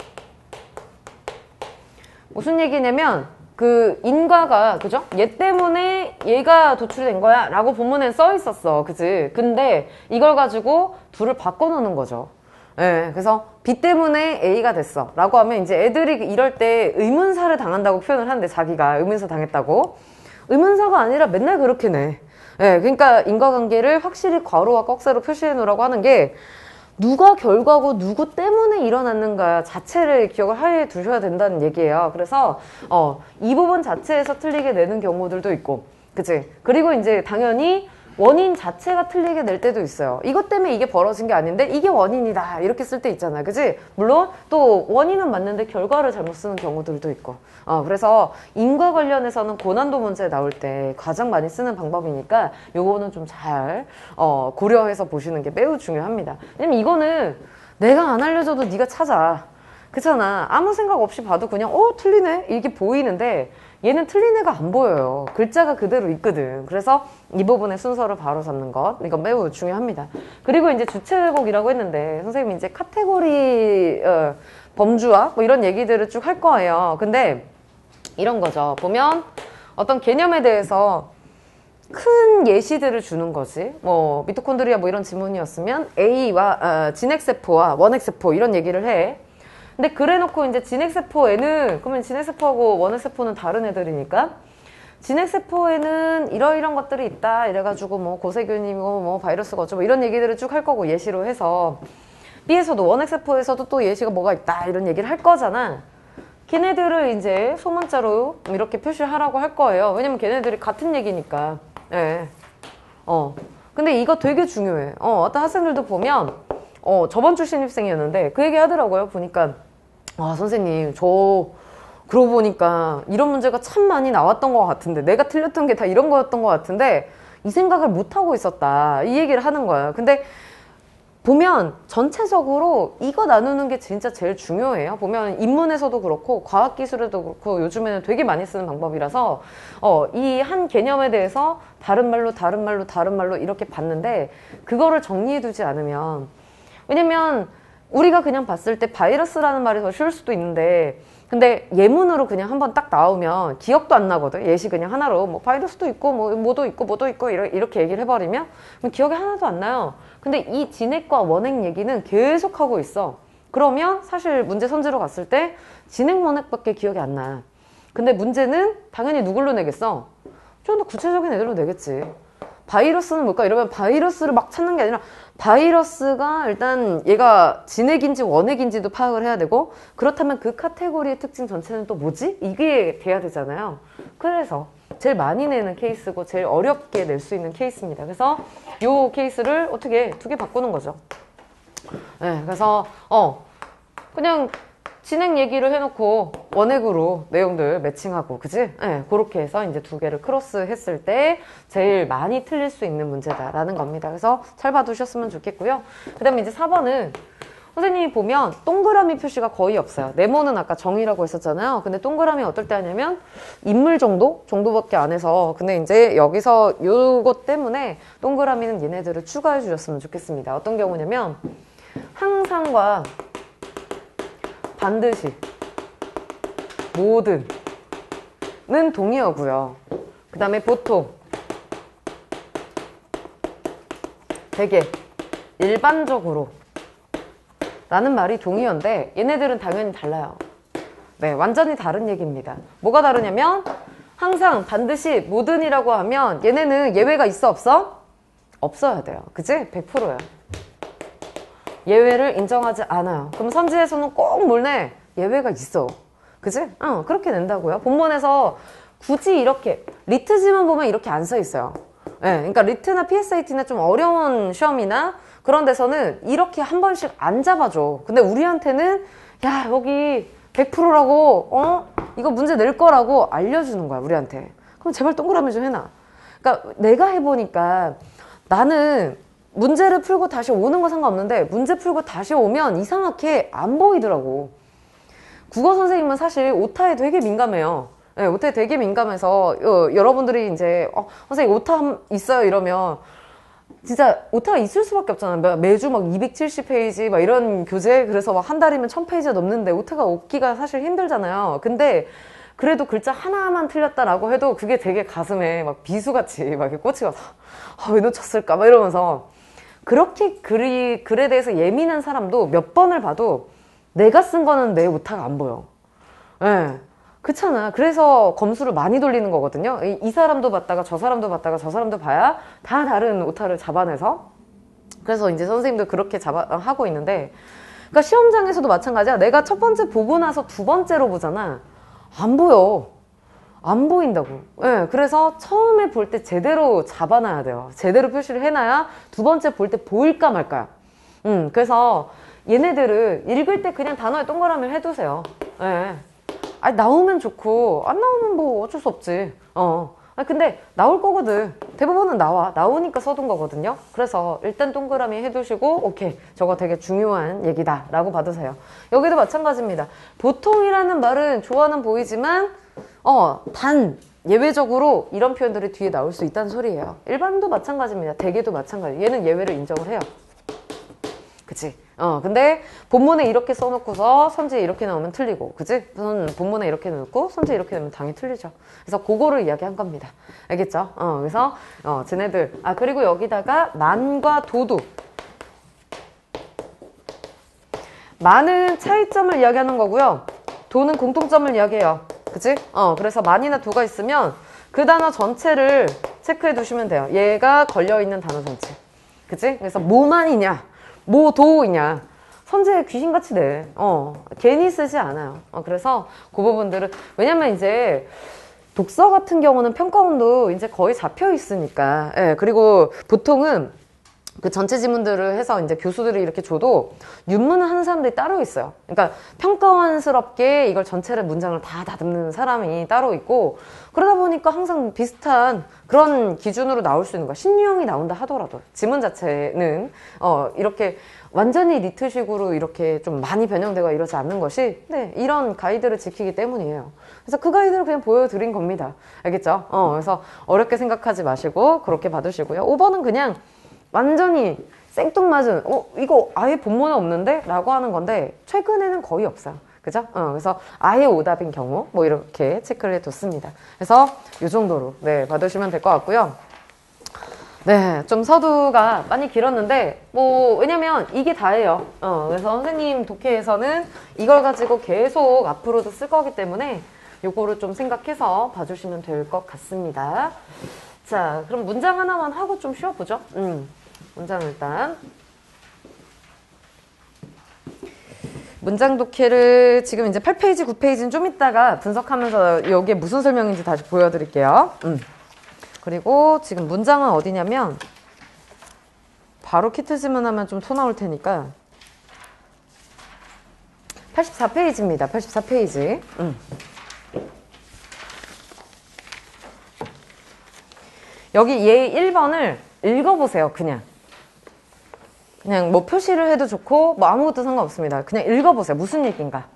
무슨 얘기냐면, 그, 인과가, 그죠? 얘 때문에 얘가 도출된 거야. 라고 본문에 써 있었어. 그치? 근데 이걸 가지고 둘을 바꿔놓는 거죠. 예. 네, 그래서 B 때문에 A가 됐어. 라고 하면 이제 애들이 이럴 때 의문사를 당한다고 표현을 하는데, 자기가 의문사 당했다고. 의문사가 아니라 맨날 그렇게 내. 예. 네, 그러니까 인과관계를 확실히 괄호와 꺽쇠로 표시해 놓으라고 하는 게, 누가 결과고 누구 때문에 일어났는가 자체를 기억을 해 두셔야 된다는 얘기예요. 그래서 어, 이 부분 자체에서 틀리게 내는 경우들도 있고, 그치? 그리고 이제 당연히 원인 자체가 틀리게 낼 때도 있어요. 이것 때문에 이게 벌어진 게 아닌데 이게 원인이다 이렇게 쓸 때 있잖아요. 그치? 물론 또 원인은 맞는데 결과를 잘못 쓰는 경우들도 있고, 어, 그래서 인과 관련해서는 고난도 문제 나올 때 가장 많이 쓰는 방법이니까 요거는 좀 잘 어, 고려해서 보시는 게 매우 중요합니다. 왜냐면 이거는 내가 안 알려줘도 네가 찾아. 그렇잖아. 아무 생각 없이 봐도 그냥 어 틀리네 이게 보이는데 얘는 틀린 애가 안 보여요. 글자가 그대로 있거든. 그래서 이 부분의 순서를 바로 잡는 것, 이건 매우 중요합니다. 그리고 이제 주체곡이라고 했는데 선생님이 이제 카테고리 어, 범주화 뭐 이런 얘기들을 쭉 할 거예요. 근데 이런 거죠. 보면 어떤 개념에 대해서 큰 예시들을 주는 거지. 뭐 미토콘드리아 뭐 이런 지문이었으면 A와 어, 진핵세포와 원핵세포 이런 얘기를 해. 근데 그래놓고 이제 진핵세포에는, 그러면 진핵세포하고 원핵세포는 다른 애들이니까, 진핵세포에는 이러이런 것들이 있다 이래가지고 뭐 고세균이고 뭐 바이러스가 어쩌고 이런 얘기들을 쭉 할 거고 예시로 해서, B에서도 원핵세포에서도 또 예시가 뭐가 있다 이런 얘기를 할 거잖아. 걔네들을 이제 소문자로 이렇게 표시하라고 할 거예요. 왜냐면 걔네들이 같은 얘기니까. 예. 어. 근데 이거 되게 중요해. 어, 어떤 학생들도 보면, 어, 저번 주 신입생이었는데 그 얘기 하더라고요. 보니까, 아, 선생님, 저, 그러고 보니까 이런 문제가 참 많이 나왔던 것 같은데, 내가 틀렸던 게 다 이런 거였던 것 같은데, 이 생각을 못하고 있었다. 이 얘기를 하는 거예요. 근데, 보면 전체적으로 이거 나누는 게 진짜 제일 중요해요. 보면 인문에서도 그렇고 과학기술에도 그렇고 요즘에는 되게 많이 쓰는 방법이라서 어, 이 한 개념에 대해서 다른 말로 다른 말로 다른 말로 이렇게 봤는데 그거를 정리해두지 않으면, 왜냐면 우리가 그냥 봤을 때 바이러스라는 말이 더 쉬울 수도 있는데, 근데 예문으로 그냥 한번 딱 나오면 기억도 안 나거든. 예시 그냥 하나로 뭐 바이러스도 있고 뭐 뭐도 있고 뭐도 있고 이렇게 얘기를 해버리면 그럼 기억이 하나도 안 나요. 근데 이 진핵과 원핵 얘기는 계속 하고 있어. 그러면 사실 문제 선지로 갔을 때 진핵 원핵밖에 기억이 안 나. 근데 문제는 당연히 누굴로 내겠어? 좀 더 구체적인 애들로 내겠지. 바이러스는 뭘까? 이러면 바이러스를 막 찾는 게 아니라 바이러스가 일단 얘가 진핵인지 원핵인지도 파악을 해야 되고, 그렇다면 그 카테고리의 특징 전체는 또 뭐지? 이게 돼야 되잖아요. 그래서 제일 많이 내는 케이스고 제일 어렵게 낼 수 있는 케이스입니다. 그래서 요 케이스를 어떻게 두 개 바꾸는 거죠. 네, 그래서 어 그냥 진행 얘기를 해놓고 원액으로 내용들 매칭하고, 그지? 네, 그렇게 해서 이제 두 개를 크로스 했을 때 제일 많이 틀릴 수 있는 문제다라는 겁니다. 그래서 잘 봐두셨으면 좋겠고요. 그 다음에 이제 사 번은 선생님이 보면 동그라미 표시가 거의 없어요. 네모는 아까 정의라고 했었잖아요. 근데 동그라미 어떨 때 하냐면 인물 정도? 정도밖에 안 해서. 근데 이제 여기서 요것 때문에 동그라미는 얘네들을 추가해 주셨으면 좋겠습니다. 어떤 경우냐면 항상과 반드시, 모든 는 동의어고요. 그 다음에 보통, 되게, 일반적으로 라는 말이 동의어인데 얘네들은 당연히 달라요. 네, 완전히 다른 얘기입니다. 뭐가 다르냐면 항상, 반드시, 모든이라고 하면 얘네는 예외가 있어 없어? 없어야 돼요. 그치? 백 퍼센트야. 예외를 인정하지 않아요. 그럼 선지에서는 꼭 뭘 내? 예외가 있어. 그치? 어, 그렇게 낸다고요. 본문에서 굳이 이렇게 리트지만 보면 이렇게 안 써 있어요. 네, 그러니까 리트나 피에스에이티나 좀 어려운 시험이나 그런 데서는 이렇게 한 번씩 안 잡아줘. 근데 우리한테는 야, 여기 백 퍼센트라고 어? 이거 문제 낼 거라고 알려주는 거야, 우리한테. 그럼 제발 동그라미 좀 해놔. 그러니까 내가 해보니까 나는 문제를 풀고 다시 오는 거 상관없는데 문제 풀고 다시 오면 이상하게 안 보이더라고. 국어 선생님은 사실 오타에 되게 민감해요. 네, 오타에 되게 민감해서 어, 여러분들이 이제 어, 선생님 오타 있어요 이러면 진짜 오타가 있을 수밖에 없잖아요. 매주 막 이백칠십 페이지 막 이런 교재, 그래서 막 한 달이면 천 페이지가 넘는데 오타가 없기가 사실 힘들잖아요. 근데 그래도 글자 하나만 틀렸다라고 해도 그게 되게 가슴에 막 비수같이 막 이렇게 꽂히면서 아, 왜 놓쳤을까 막 이러면서, 그렇게 글이, 글에 대해서 예민한 사람도 몇 번을 봐도 내가 쓴 거는 내 오타가 안 보여. 예. 네. 그렇잖아. 그래서 검수를 많이 돌리는 거거든요. 이, 이 사람도 봤다가 저 사람도 봤다가 저 사람도 봐야 다 다른 오타를 잡아내서. 그래서 이제 선생님도 그렇게 잡아, 하고 있는데, 그러니까 시험장에서도 마찬가지야. 내가 첫 번째 보고 나서 두 번째로 보잖아. 안 보여. 안 보인다고. 예, 네, 그래서 처음에 볼 때 제대로 잡아놔야 돼요. 제대로 표시를 해놔야 두 번째 볼 때 보일까 말까요. 음, 그래서 얘네들을 읽을 때 그냥 단어에 동그라미를 해두세요. 예. 네. 아니, 나오면 좋고 안 나오면 뭐 어쩔 수 없지. 어. 아니, 근데 나올 거거든. 대부분은 나와. 나오니까 써둔 거거든요. 그래서 일단 동그라미 해두시고 오케이, 저거 되게 중요한 얘기다 라고 받으세요. 여기도 마찬가지입니다. 보통이라는 말은 좋아는 보이지만 어, 단 예외적으로 이런 표현들이 뒤에 나올 수 있다는 소리예요. 일반도 마찬가지입니다. 대개도 마찬가지. 얘는 예외를 인정을 해요. 그치? 어, 근데 본문에 이렇게 써놓고서 선지에 이렇게 나오면 틀리고, 그치? 본문에 이렇게 넣고 선지에 이렇게 넣으면 당연히 틀리죠. 그래서 그거를 이야기한 겁니다. 알겠죠? 어, 그래서 어, 쟤네들. 아, 그리고 여기다가 만과 도도. 만은 차이점을 이야기하는 거고요. 도는 공통점을 이야기해요. 그치? 어, 그래서 만이나 도가 있으면 그 단어 전체를 체크해 두시면 돼요. 얘가 걸려있는 단어 전체. 그치? 그래서 뭐만이냐, 뭐 도이냐. 선지에 귀신같이 내. 어, 괜히 쓰지 않아요. 어, 그래서 그 부분들은, 왜냐면 이제 독서 같은 경우는 평가원도 이제 거의 잡혀 있으니까. 예, 그리고 보통은 그 전체 지문들을 해서 이제 교수들이 이렇게 줘도 윤문을 하는 사람들이 따로 있어요. 그러니까 평가원스럽게 이걸 전체를 문장을 다 다듬는 사람이 따로 있고, 그러다 보니까 항상 비슷한 그런 기준으로 나올 수 있는 거야. 신유형이 나온다 하더라도 지문 자체는 어 이렇게 완전히 리트식으로 이렇게 좀 많이 변형되고 이러지 않는 것이, 네, 이런 가이드를 지키기 때문이에요. 그래서 그 가이드를 그냥 보여드린 겁니다. 알겠죠? 어, 그래서 어렵게 생각하지 마시고 그렇게 받으시고요. 오 번은 그냥 완전히 생뚱맞은, 어, 이거 아예 본문에 없는데? 라고 하는 건데, 최근에는 거의 없어요. 그죠? 어, 그래서 아예 오답인 경우, 뭐 이렇게 체크를 해뒀습니다. 그래서 이 정도로, 네, 받으시면 될 것 같고요. 네, 좀 서두가 많이 길었는데, 뭐, 왜냐면 이게 다예요. 어, 그래서 선생님 독해에서는 이걸 가지고 계속 앞으로도 쓸 거기 때문에 요거를 좀 생각해서 봐주시면 될 것 같습니다. 자, 그럼 문장 하나만 하고 좀 쉬어보죠. 음. 문장 일단 문장 독해를 지금 이제 팔 페이지, 구 페이지는 좀 이따가 분석하면서 여기에 무슨 설명인지 다시 보여드릴게요. 음. 그리고 지금 문장은 어디냐면 바로 키트 지문하면 좀 토 나올 테니까 팔십사 페이지입니다. 팔십사 페이지. 음. 여기 얘 일 번을 읽어보세요. 그냥. 그냥 뭐 표시를 해도 좋고 뭐 아무것도 상관없습니다. 그냥 읽어보세요. 무슨 얘기인가?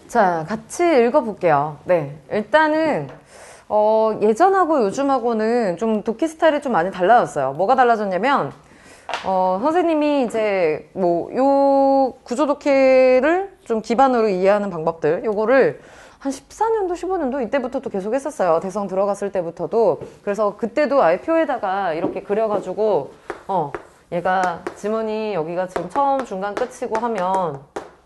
자, 같이 읽어볼게요. 네, 일단은 어, 예전하고 요즘하고는 좀 독해 스타일이 좀 많이 달라졌어요. 뭐가 달라졌냐면 어, 선생님이 이제 뭐 요 구조 독해를 좀 기반으로 이해하는 방법들, 요거를 한 십사 년도, 십오 년도 이때부터도 계속 했었어요. 대성 들어갔을 때부터도. 그래서 그때도 아예 표에다가 이렇게 그려가지고 어, 얘가 지문이 여기가 지금 처음, 중간, 끝이고 하면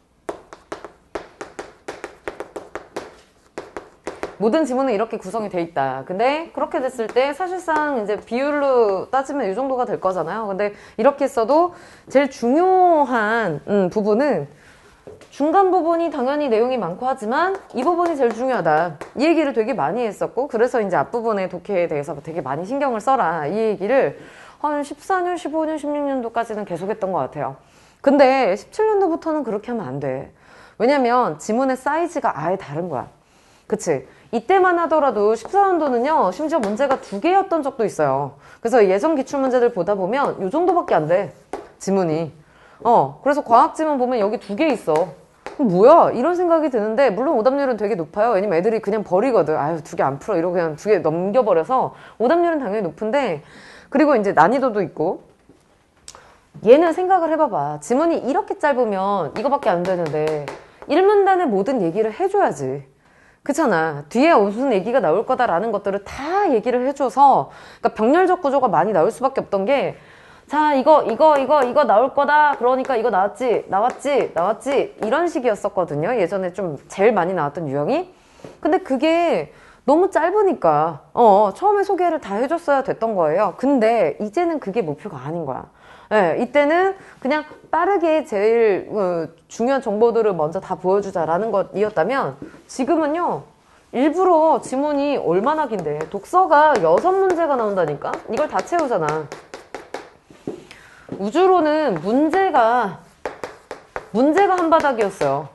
모든 지문은 이렇게 구성이 돼 있다. 근데 그렇게 됐을 때 사실상 이제 비율로 따지면 이 정도가 될 거잖아요. 근데 이렇게 써도 제일 중요한 음, 부분은 중간 부분이 당연히 내용이 많고 하지만 이 부분이 제일 중요하다. 이 얘기를 되게 많이 했었고, 그래서 이제 앞부분의 독해에 대해서 되게 많이 신경을 써라. 이 얘기를 한 십사 년, 십오 년, 십육 년도까지는 계속 했던 것 같아요. 근데 십칠 년도부터는 그렇게 하면 안 돼. 왜냐면 지문의 사이즈가 아예 다른 거야. 그치? 이때만 하더라도 십사 년도는요, 심지어 문제가 두 개였던 적도 있어요. 그래서 예전 기출문제들 보다 보면 요 정도밖에 안 돼. 지문이. 어, 그래서 과학지문 보면 여기 두 개 있어. 뭐야? 이런 생각이 드는데, 물론 오답률은 되게 높아요. 왜냐면 애들이 그냥 버리거든. 아유, 두 개 안 풀어. 이러고 그냥 두 개 넘겨버려서 오답률은 당연히 높은데, 그리고 이제 난이도도 있고, 얘는 생각을 해봐봐. 지문이 이렇게 짧으면 이거밖에 안 되는데, 일문단의 모든 얘기를 해줘야지. 그렇잖아. 뒤에 무슨 얘기가 나올 거다라는 것들을 다 얘기를 해줘서, 그러니까 병렬적 구조가 많이 나올 수밖에 없던 게, 자, 이거, 이거, 이거, 이거 나올 거다. 그러니까 이거 나왔지, 나왔지, 나왔지. 이런 식이었었거든요. 예전에 좀 제일 많이 나왔던 유형이. 근데 그게 너무 짧으니까, 어, 처음에 소개를 다 해줬어야 됐던 거예요. 근데 이제는 그게 목표가 아닌 거야. 예, 이때는 그냥 빠르게 제일 어, 중요한 정보들을 먼저 다 보여주자라는 것이었다면, 지금은요, 일부러 지문이 얼마나 긴데, 독서가 여섯 문제가 나온다니까? 이걸 다 채우잖아. 우주로는 문제가 문제가 한 바닥이었어요.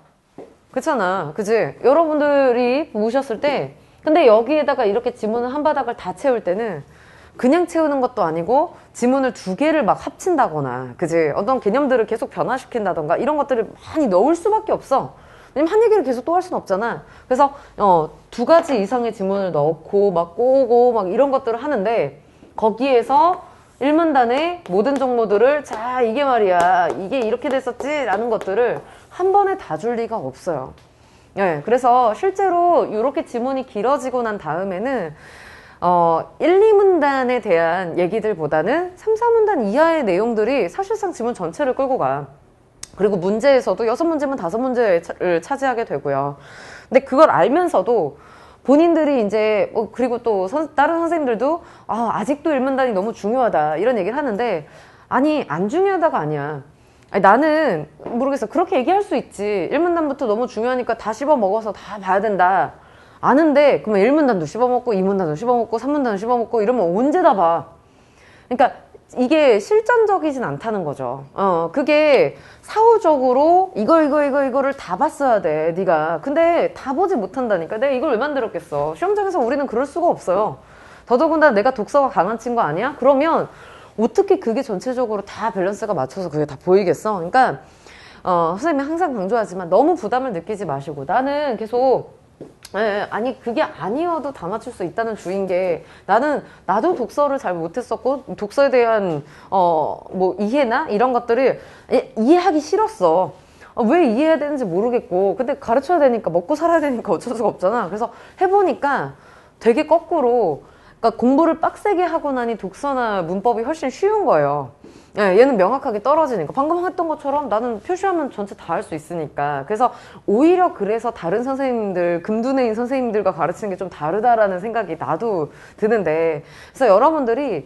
그렇잖아, 그치? 여러분들이 보셨을 때, 근데 여기에다가 이렇게 지문을 한 바닥을 다 채울 때는 그냥 채우는 것도 아니고 지문을 두 개를 막 합친다거나, 그치? 어떤 개념들을 계속 변화시킨다던가 이런 것들을 많이 넣을 수밖에 없어. 왜냐면 한 얘기를 계속 또 할 수는 없잖아. 그래서 어, 두 가지 이상의 지문을 넣고 막 꼬고 막 이런 것들을 하는데, 거기에서 일문단의 모든 정보들을, 자, 이게 말이야, 이게 이렇게 됐었지 라는 것들을 한 번에 다 줄 리가 없어요. 예, 그래서 실제로 이렇게 지문이 길어지고 난 다음에는 어, 일, 이 문단에 대한 얘기들보다는 삼, 사 문단 이하의 내용들이 사실상 지문 전체를 끌고 가. 그리고 문제에서도 여섯 문제면 다섯 문제를 차지하게 되고요. 근데 그걸 알면서도 본인들이 이제 뭐 그리고 또 선, 다른 선생님들도 아, 아직도 일문단이 너무 중요하다 이런 얘기를 하는데, 아니, 안 중요하다가 아니야. 아니, 나는 모르겠어. 그렇게 얘기할 수 있지. 일문단부터 너무 중요하니까 다 씹어먹어서 다 봐야 된다. 아는데 그러면 일문단도 씹어먹고 이문단도 씹어먹고 삼문단도 씹어먹고 이러면 언제 다 봐. 그러니까 이게 실전적이진 않다는 거죠. 어, 그게 사후적으로 이거 이거 이거 이거를 다 봤어야 돼, 네가. 근데 다 보지 못한다니까. 내가 이걸 왜 만들었겠어. 시험장에서 우리는 그럴 수가 없어요. 더더군다나 내가 독서가 강한 친구 아니야? 그러면 어떻게 그게 전체적으로 다 밸런스가 맞춰서 그게 다 보이겠어? 그러니까 어, 선생님이 항상 강조하지만 너무 부담을 느끼지 마시고, 나는 계속 예, 아니 그게 아니어도 다 맞출 수 있다는 주인 게, 나는 나도 독서를 잘 못했었고 독서에 대한 어 뭐 이해나 이런 것들을 이해하기 싫었어. 어, 왜 이해해야 되는지 모르겠고, 근데 가르쳐야 되니까, 먹고 살아야 되니까 어쩔 수가 없잖아. 그래서 해보니까 되게 거꾸로, 그러니까 공부를 빡세게 하고 나니 독서나 문법이 훨씬 쉬운 거예요. 예, 얘는 명확하게 떨어지니까. 방금 했던 것처럼 나는 표시하면 전체 다 할 수 있으니까. 그래서 오히려 그래서 다른 선생님들, 금두뇌인 선생님들과 가르치는 게 좀 다르다라는 생각이 나도 드는데, 그래서 여러분들이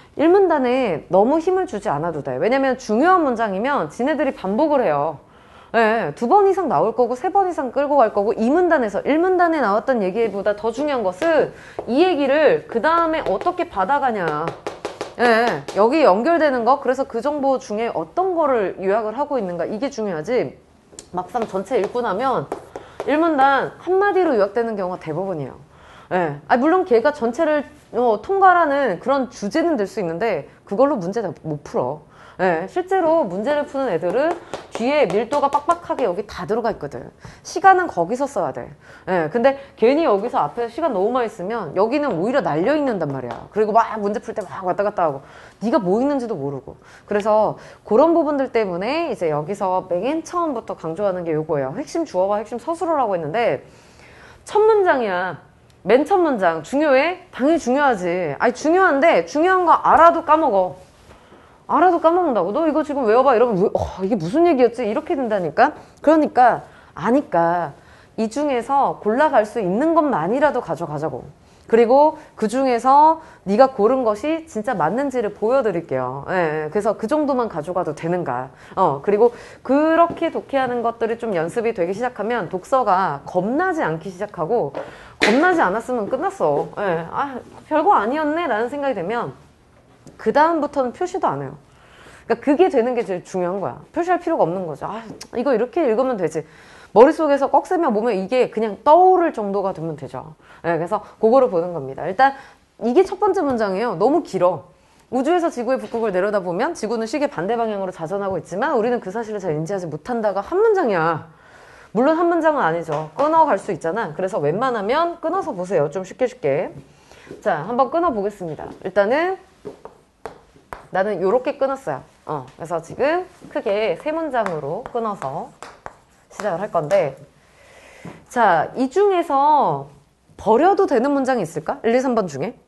일문단에 너무 힘을 주지 않아도 돼. 왜냐면 중요한 문장이면 지네들이 반복을 해요. 예, 두 번 이상 나올 거고 세 번 이상 끌고 갈 거고, 이문단에서 일문단에 나왔던 얘기보다 더 중요한 것은 이 얘기를 그 다음에 어떻게 받아가냐. 예, 여기 연결되는 거, 그래서 그 정보 중에 어떤 거를 요약을 하고 있는가, 이게 중요하지. 막상 전체 읽고 나면 일문단 한마디로 요약되는 경우가 대부분이에요. 예, 아, 물론 걔가 전체를 어, 통과라는 그런 주제는 될 수 있는데 그걸로 문제 못 풀어. 예, 실제로 문제를 푸는 애들은 뒤에 밀도가 빡빡하게 여기 다 들어가 있거든. 시간은 거기서 써야 돼. 예, 근데 괜히 여기서 앞에 시간 너무 많이 쓰면 여기는 오히려 날려 있는단 말이야. 그리고 막 문제 풀 때 막 왔다 갔다 하고 네가 뭐 있는지도 모르고. 그래서 그런 부분들 때문에 이제 여기서 맨 처음부터 강조하는 게 요거예요. 핵심 주어와 핵심 서술어라고 했는데 첫 문장이야. 맨 첫 문장 중요해? 당연히 중요하지. 아니 중요한데 중요한 거 알아도 까먹어. 알아도 까먹는다고. 너 이거 지금 외워봐. 이러면 왜, 어, 이게 무슨 얘기였지? 이렇게 된다니까. 그러니까 아니까 이 중에서 골라갈 수 있는 것만이라도 가져가자고. 그리고 그 중에서 네가 고른 것이 진짜 맞는지를 보여드릴게요. 예, 예. 그래서 그 정도만 가져가도 되는가. 어, 그리고 그렇게 독해하는 것들이 좀 연습이 되기 시작하면 독서가 겁나지 않기 시작하고 겁나지 않았으면 끝났어. 예, 아, 별거 아니었네 라는 생각이 되면 그 다음부터는 표시도 안 해요. 그러니까 그게 되는 게 제일 중요한 거야. 표시할 필요가 없는 거죠. 아, 이거 이렇게 읽으면 되지. 머릿속에서 꺽쇠며 보면 이게 그냥 떠오를 정도가 되면 되죠. 네, 그래서 그거를 보는 겁니다. 일단 이게 첫 번째 문장이에요. 너무 길어. 우주에서 지구의 북극을 내려다보면 지구는 시계 반대 방향으로 자전하고 있지만 우리는 그 사실을 잘 인지하지 못한다가 한 문장이야. 물론 한 문장은 아니죠. 끊어갈 수 있잖아. 그래서 웬만하면 끊어서 보세요. 좀 쉽게 쉽게. 자, 한번 끊어 보겠습니다. 일단은 나는 요렇게 끊었어요. 어, 그래서 지금 크게 세 문장으로 끊어서 시작을 할 건데, 자, 이 중에서 버려도 되는 문장이 있을까? 일, 이, 삼 번 중에?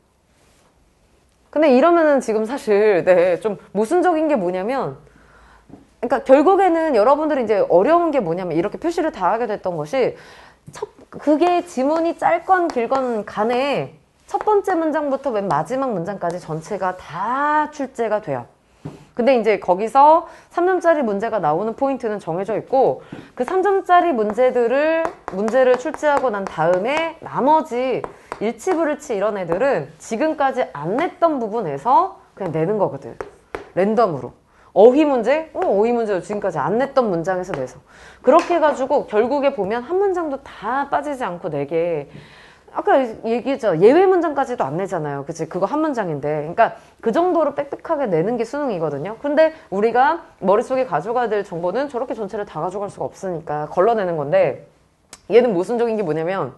근데 이러면은 지금 사실 네, 좀 모순적인 게 뭐냐면, 그러니까 결국에는 여러분들이 이제 어려운 게 뭐냐면 이렇게 표시를 다 하게 됐던 것이 첫, 그게 지문이 짧건 길건 간에 첫 번째 문장부터 맨 마지막 문장까지 전체가 다 출제가 돼요. 근데 이제 거기서 삼 점짜리 문제가 나오는 포인트는 정해져 있고 그 삼 점짜리 문제들을 문제를 출제하고 난 다음에 나머지 일치불일치 이런 애들은 지금까지 안 냈던 부분에서 그냥 내는 거거든. 랜덤으로. 어휘 문제? 어, 어휘 문제도 지금까지 안 냈던 문장에서 내서. 그렇게 해가지고 결국에 보면 한 문장도 다 빠지지 않고 내게 아까 얘기했죠. 예외 문장까지도 안 내잖아요. 그치? 그거 한 문장인데. 그러니까 그 정도로 빽빽하게 내는 게 수능이거든요. 근데 우리가 머릿속에 가져가야 될 정보는 저렇게 전체를 다 가져갈 수가 없으니까 걸러내는 건데 얘는 모순적인 게 뭐냐면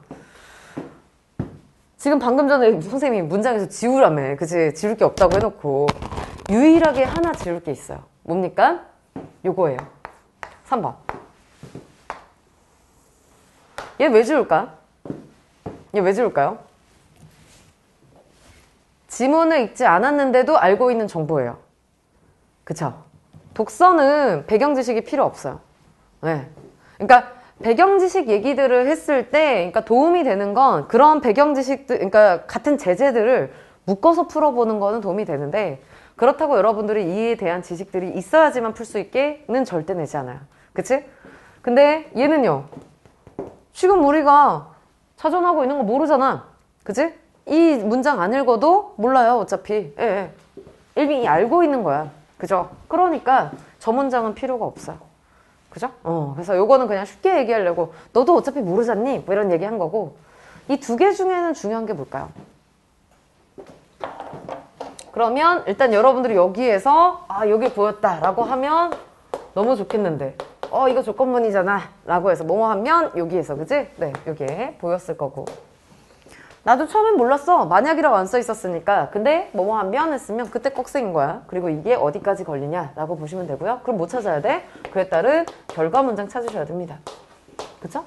지금 방금 전에 선생님이 문장에서 지우라며. 그치? 지울 게 없다고 해놓고 유일하게 하나 지울 게 있어요. 뭡니까? 요거예요. 삼 번. 얘 왜 지울까? 얘 왜 지울까요? 지문을 읽지 않았는데도 알고 있는 정보예요. 그쵸? 독서는 배경 지식이 필요 없어요. 네. 그러니까 배경 지식 얘기들을 했을 때 그러니까 도움이 되는 건 그런 배경 지식들, 그러니까 같은 제재들을 묶어서 풀어보는 거는 도움이 되는데 그렇다고 여러분들이 이에 대한 지식들이 있어야지만 풀 수 있게는 절대 내지 않아요. 그치? 근데 얘는요. 지금 우리가 자전하고 있는 거 모르잖아. 그치? 이 문장 안 읽어도 몰라요. 어차피. 예, 예. 이미 알고 있는 거야. 그죠? 그러니까 저 문장은 필요가 없어요. 그죠? 어, 그래서 요거는 그냥 쉽게 얘기하려고 너도 어차피 모르잖니? 뭐 이런 얘기 한 거고 이 두 개 중에는 중요한 게 뭘까요? 그러면 일단 여러분들이 여기에서 아 여기 보였다 라고 하면 너무 좋겠는데 어 이거 조건문이잖아 라고 해서 뭐뭐 하면 여기에서 그지? 네 여기에 보였을 거고 나도 처음엔 몰랐어. 만약이라고 안 써 있었으니까. 근데 뭐뭐 하면 했으면 그때 꺽쇠인 거야. 그리고 이게 어디까지 걸리냐 라고 보시면 되고요. 그럼 뭐 찾아야 돼? 그에 따른 결과 문장 찾으셔야 됩니다. 그쵸?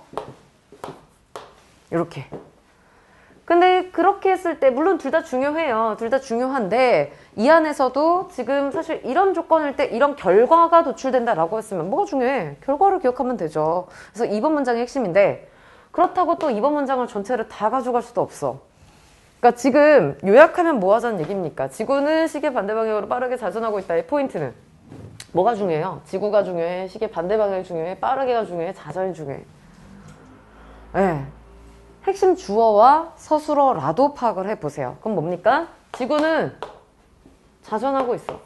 이렇게. 근데 그렇게 했을 때 물론 둘 다 중요해요. 둘 다 중요한데 이 안에서도 지금 사실 이런 조건일 때 이런 결과가 도출된다라고 했으면 뭐가 중요해? 결과를 기억하면 되죠. 그래서 이 번 문장이 핵심인데 그렇다고 또 이 번 문장을 전체를 다 가져갈 수도 없어. 그러니까 지금 요약하면 뭐 하자는 얘기입니까? 지구는 시계 반대 방향으로 빠르게 자전하고 있다의 포인트는 뭐가 중요해요? 지구가 중요해? 시계 반대 방향이 중요해? 빠르게가 중요해? 자전이 중요해? 네. 핵심 주어와 서술어라도 파악을 해보세요. 그럼 뭡니까? 지구는 자전하고 있어.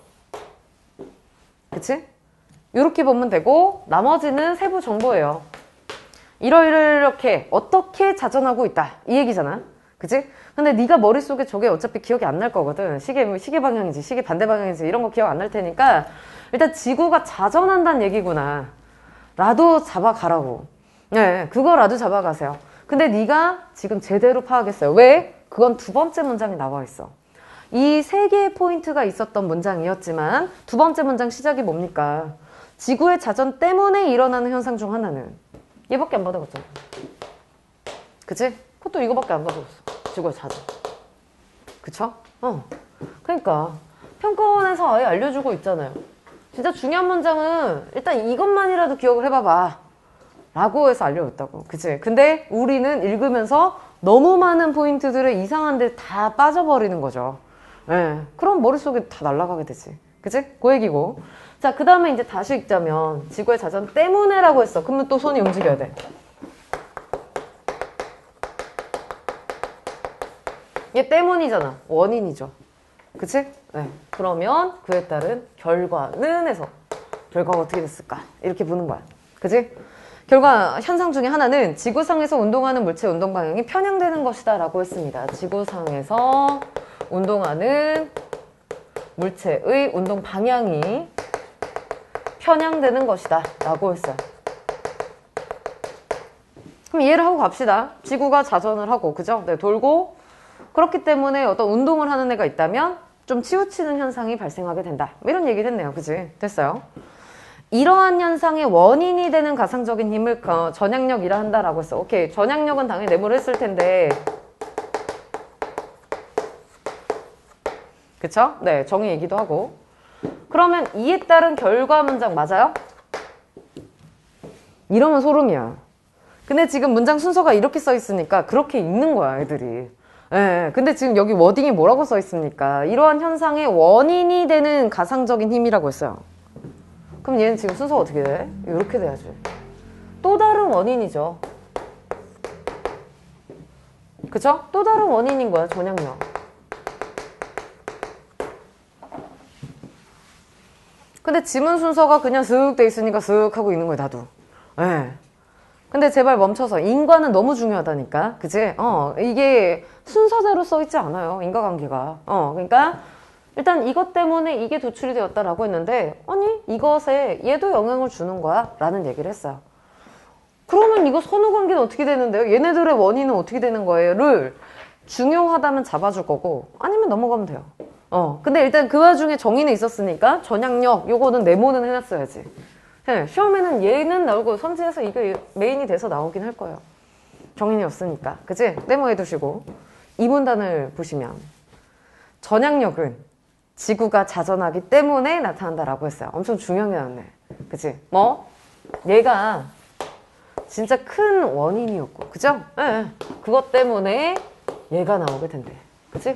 그치? 이렇게 보면 되고 나머지는 세부 정보예요. 이러이렇게 어떻게 자전하고 있다 이 얘기잖아. 그치? 근데 네가 머릿속에 저게 어차피 기억이 안 날 거거든. 시계, 시계 방향인지 시계 반대 방향인지 이런 거 기억 안 날 테니까 일단 지구가 자전한다는 얘기구나. 라도 잡아가라고. 네, 그거라도 잡아가세요. 근데 네가 지금 제대로 파악했어요. 왜? 그건 두 번째 문장에 나와 있어. 이 세 개의 포인트가 있었던 문장이었지만 두 번째 문장 시작이 뭡니까? 지구의 자전 때문에 일어나는 현상 중 하나는 얘밖에 안 받아봤잖아. 그치? 그것도 이거밖에 안 받아봤어. 지구의 자전. 그쵸? 어. 그러니까 평가원에서 아예 알려주고 있잖아요. 진짜 중요한 문장은 일단 이것만이라도 기억을 해봐봐 라고 해서 알려줬다고. 그치? 근데 우리는 읽으면서 너무 많은 포인트들을 이상한 데 다 빠져버리는 거죠. 예. 그럼 머릿속에 다 날아가게 되지. 그치? 그 얘기고. 자, 그 다음에 이제 다시 읽자면 지구의 자전 때문에 라고 했어. 그러면 또 손이 움직여야 돼. 이게 때문이잖아. 원인이죠. 그치? 네. 그러면 그에 따른 결과는 해서 결과가 어떻게 됐을까? 이렇게 보는 거야. 그치? 결과 현상 중에 하나는 지구상에서 운동하는 물체 운동 방향이 편향되는 것이다 라고 했습니다. 지구상에서 운동하는 물체의 운동 방향이 편향되는 것이다 라고 했어요. 그럼 이해를 하고 갑시다. 지구가 자전을 하고, 그죠? 네, 돌고, 그렇기 때문에 어떤 운동을 하는 애가 있다면 좀 치우치는 현상이 발생하게 된다. 이런 얘기를 했네요. 그치? 됐어요. 이러한 현상의 원인이 되는 가상적인 힘을 어, 전향력이라 한다라고 했어. 오케이. 전향력은 당연히 내모를 했을 텐데. 그쵸? 네. 정의 얘기도 하고. 그러면 이에 따른 결과 문장 맞아요? 이러면 소름이야. 근데 지금 문장 순서가 이렇게 써 있으니까 그렇게 읽는 거야, 애들이. 예, 근데 지금 여기 워딩이 뭐라고 써 있습니까? 이러한 현상의 원인이 되는 가상적인 힘이라고 했어요. 그럼 얘는 지금 순서가 어떻게 돼? 이렇게 돼야지. 또 다른 원인이죠. 그쵸? 또 다른 원인인 거야, 전향력. 근데 지문 순서가 그냥 슥 돼 있으니까 슥 하고 있는 거야, 나도. 예. 근데 제발 멈춰서. 인과는 너무 중요하다니까. 그치? 어, 이게 순서대로 써있지 않아요. 인과관계가. 어, 그러니까 일단 이것 때문에 이게 도출이 되었다라고 했는데, 아니, 이것에 얘도 영향을 주는 거야. 라는 얘기를 했어요. 그러면 이거 선후관계는 어떻게 되는데요? 얘네들의 원인은 어떻게 되는 거예요?를 중요하다면 잡아줄 거고, 아니면 넘어가면 돼요. 어, 근데 일단 그 와중에 정의는 있었으니까 전향력, 요거는 네모는 해놨어야지. 네, 시험에는 얘는 나오고 선지에서 이게 메인이 돼서 나오긴 할 거예요. 정인이 없으니까. 그치? 네모해 두시고. 이 문단을 보시면 전향력은 지구가 자전하기 때문에 나타난다라고 했어요. 엄청 중요한 게 나왔네. 그치? 뭐? 얘가 진짜 큰 원인이었고. 그죠? 예, 네, 그것 때문에 얘가 나오게 된대. 그치?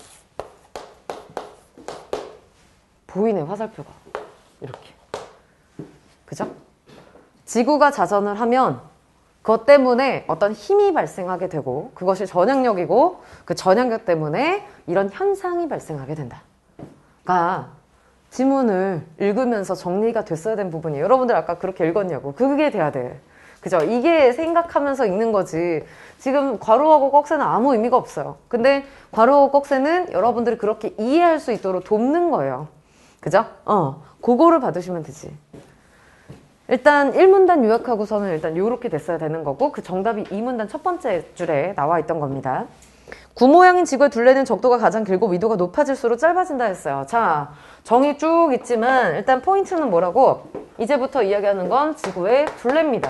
보이네, 화살표가. 이렇게. 그죠? 지구가 자전을 하면 그것 때문에 어떤 힘이 발생하게 되고 그것이 전향력이고 그 전향력 때문에 이런 현상이 발생하게 된다. 가 지문을 읽으면서 정리가 됐어야 된 부분이에요. 여러분들 아까 그렇게 읽었냐고. 그게 돼야 돼. 그죠? 이게 생각하면서 읽는 거지. 지금 괄호하고 꺽쇠는 아무 의미가 없어요. 근데 괄호하고 꺽쇠는 여러분들이 그렇게 이해할 수 있도록 돕는 거예요. 그죠? 어, 그거를 받으시면 되지. 일단 일 문단 요약하고서는 일단 요렇게 됐어야 되는 거고 그 정답이 이 문단 첫 번째 줄에 나와 있던 겁니다. 구 모양인 지구의 둘레는 적도가 가장 길고 위도가 높아질수록 짧아진다 했어요. 자, 정의 쭉 있지만 일단 포인트는 뭐라고? 이제부터 이야기하는 건 지구의 둘레입니다.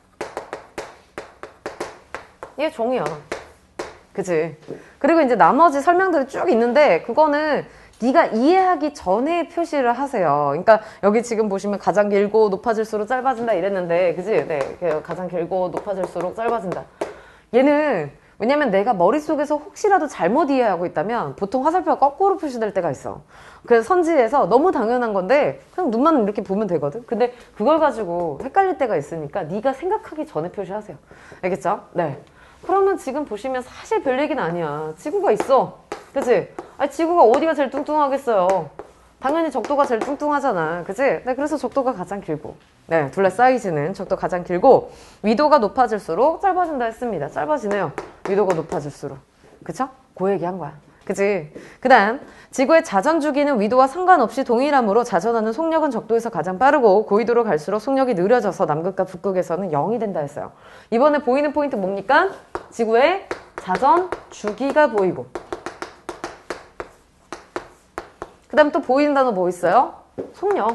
이게 정의야. 그치? 그리고 이제 나머지 설명들이 쭉 있는데 그거는 네가 이해하기 전에 표시를 하세요. 그러니까 여기 지금 보시면 가장 길고 높아질수록 짧아진다 이랬는데 그치? 네, 가장 길고 높아질수록 짧아진다. 얘는 왜냐면 내가 머릿속에서 혹시라도 잘못 이해하고 있다면 보통 화살표가 거꾸로 표시될 때가 있어. 그래서 선지에서 너무 당연한 건데 그냥 눈만 이렇게 보면 되거든. 근데 그걸 가지고 헷갈릴 때가 있으니까 네가 생각하기 전에 표시하세요. 알겠죠? 네. 그러면 지금 보시면 사실 별 얘기는 아니야. 지구가 있어. 그치? 아니, 지구가 어디가 제일 뚱뚱하겠어요? 당연히 적도가 제일 뚱뚱하잖아. 그치? 네, 그래서 적도가 가장 길고. 네, 둘레 사이즈는 적도가 가장 길고, 위도가 높아질수록 짧아진다 했습니다. 짧아지네요. 위도가 높아질수록. 그쵸? 그 얘기 한 거야. 그치? 그 다음 지구의 자전 주기는 위도와 상관없이 동일하므로 자전하는 속력은 적도에서 가장 빠르고 고위도로 갈수록 속력이 느려져서 남극과 북극에서는 영이 된다 했어요. 이번에 보이는 포인트 뭡니까? 지구의 자전 주기가 보이고, 그 다음 또 보이는 단어 뭐 있어요? 속력.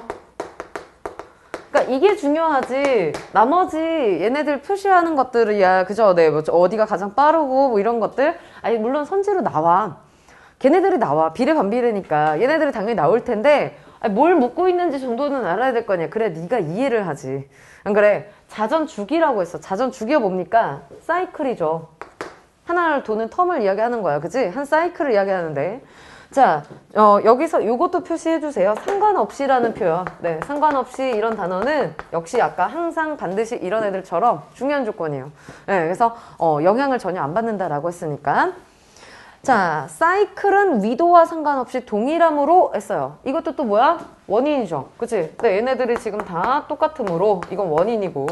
그러니까 이게 중요하지. 나머지 얘네들 표시하는 것들이야, 그죠? 네, 뭐 어디가 가장 빠르고 뭐 이런 것들. 아니 물론 선지로 나와. 걔네들이 나와. 비례반비례니까 얘네들이 당연히 나올 텐데 아니, 뭘 묻고 있는지 정도는 알아야 될 거 아니야. 그래 네가 이해를 하지. 안 그래? 자전 주기라고 했어. 자전 주기가 뭡니까? 사이클이죠. 하나를 도는 텀을 이야기하는 거야, 그지? 한 사이클을 이야기하는데. 자, 어, 여기서 이것도 표시해 주세요. 상관없이라는 표현. 네, 상관없이 이런 단어는 역시 아까 항상 반드시 이런 애들처럼 중요한 조건이에요. 네, 그래서 어, 영향을 전혀 안 받는다라고 했으니까. 자, 사이클은 위도와 상관없이 동일함으로 했어요. 이것도 또 뭐야? 원인이죠. 그치? 네, 얘네들이 지금 다 똑같으므로 이건 원인이고,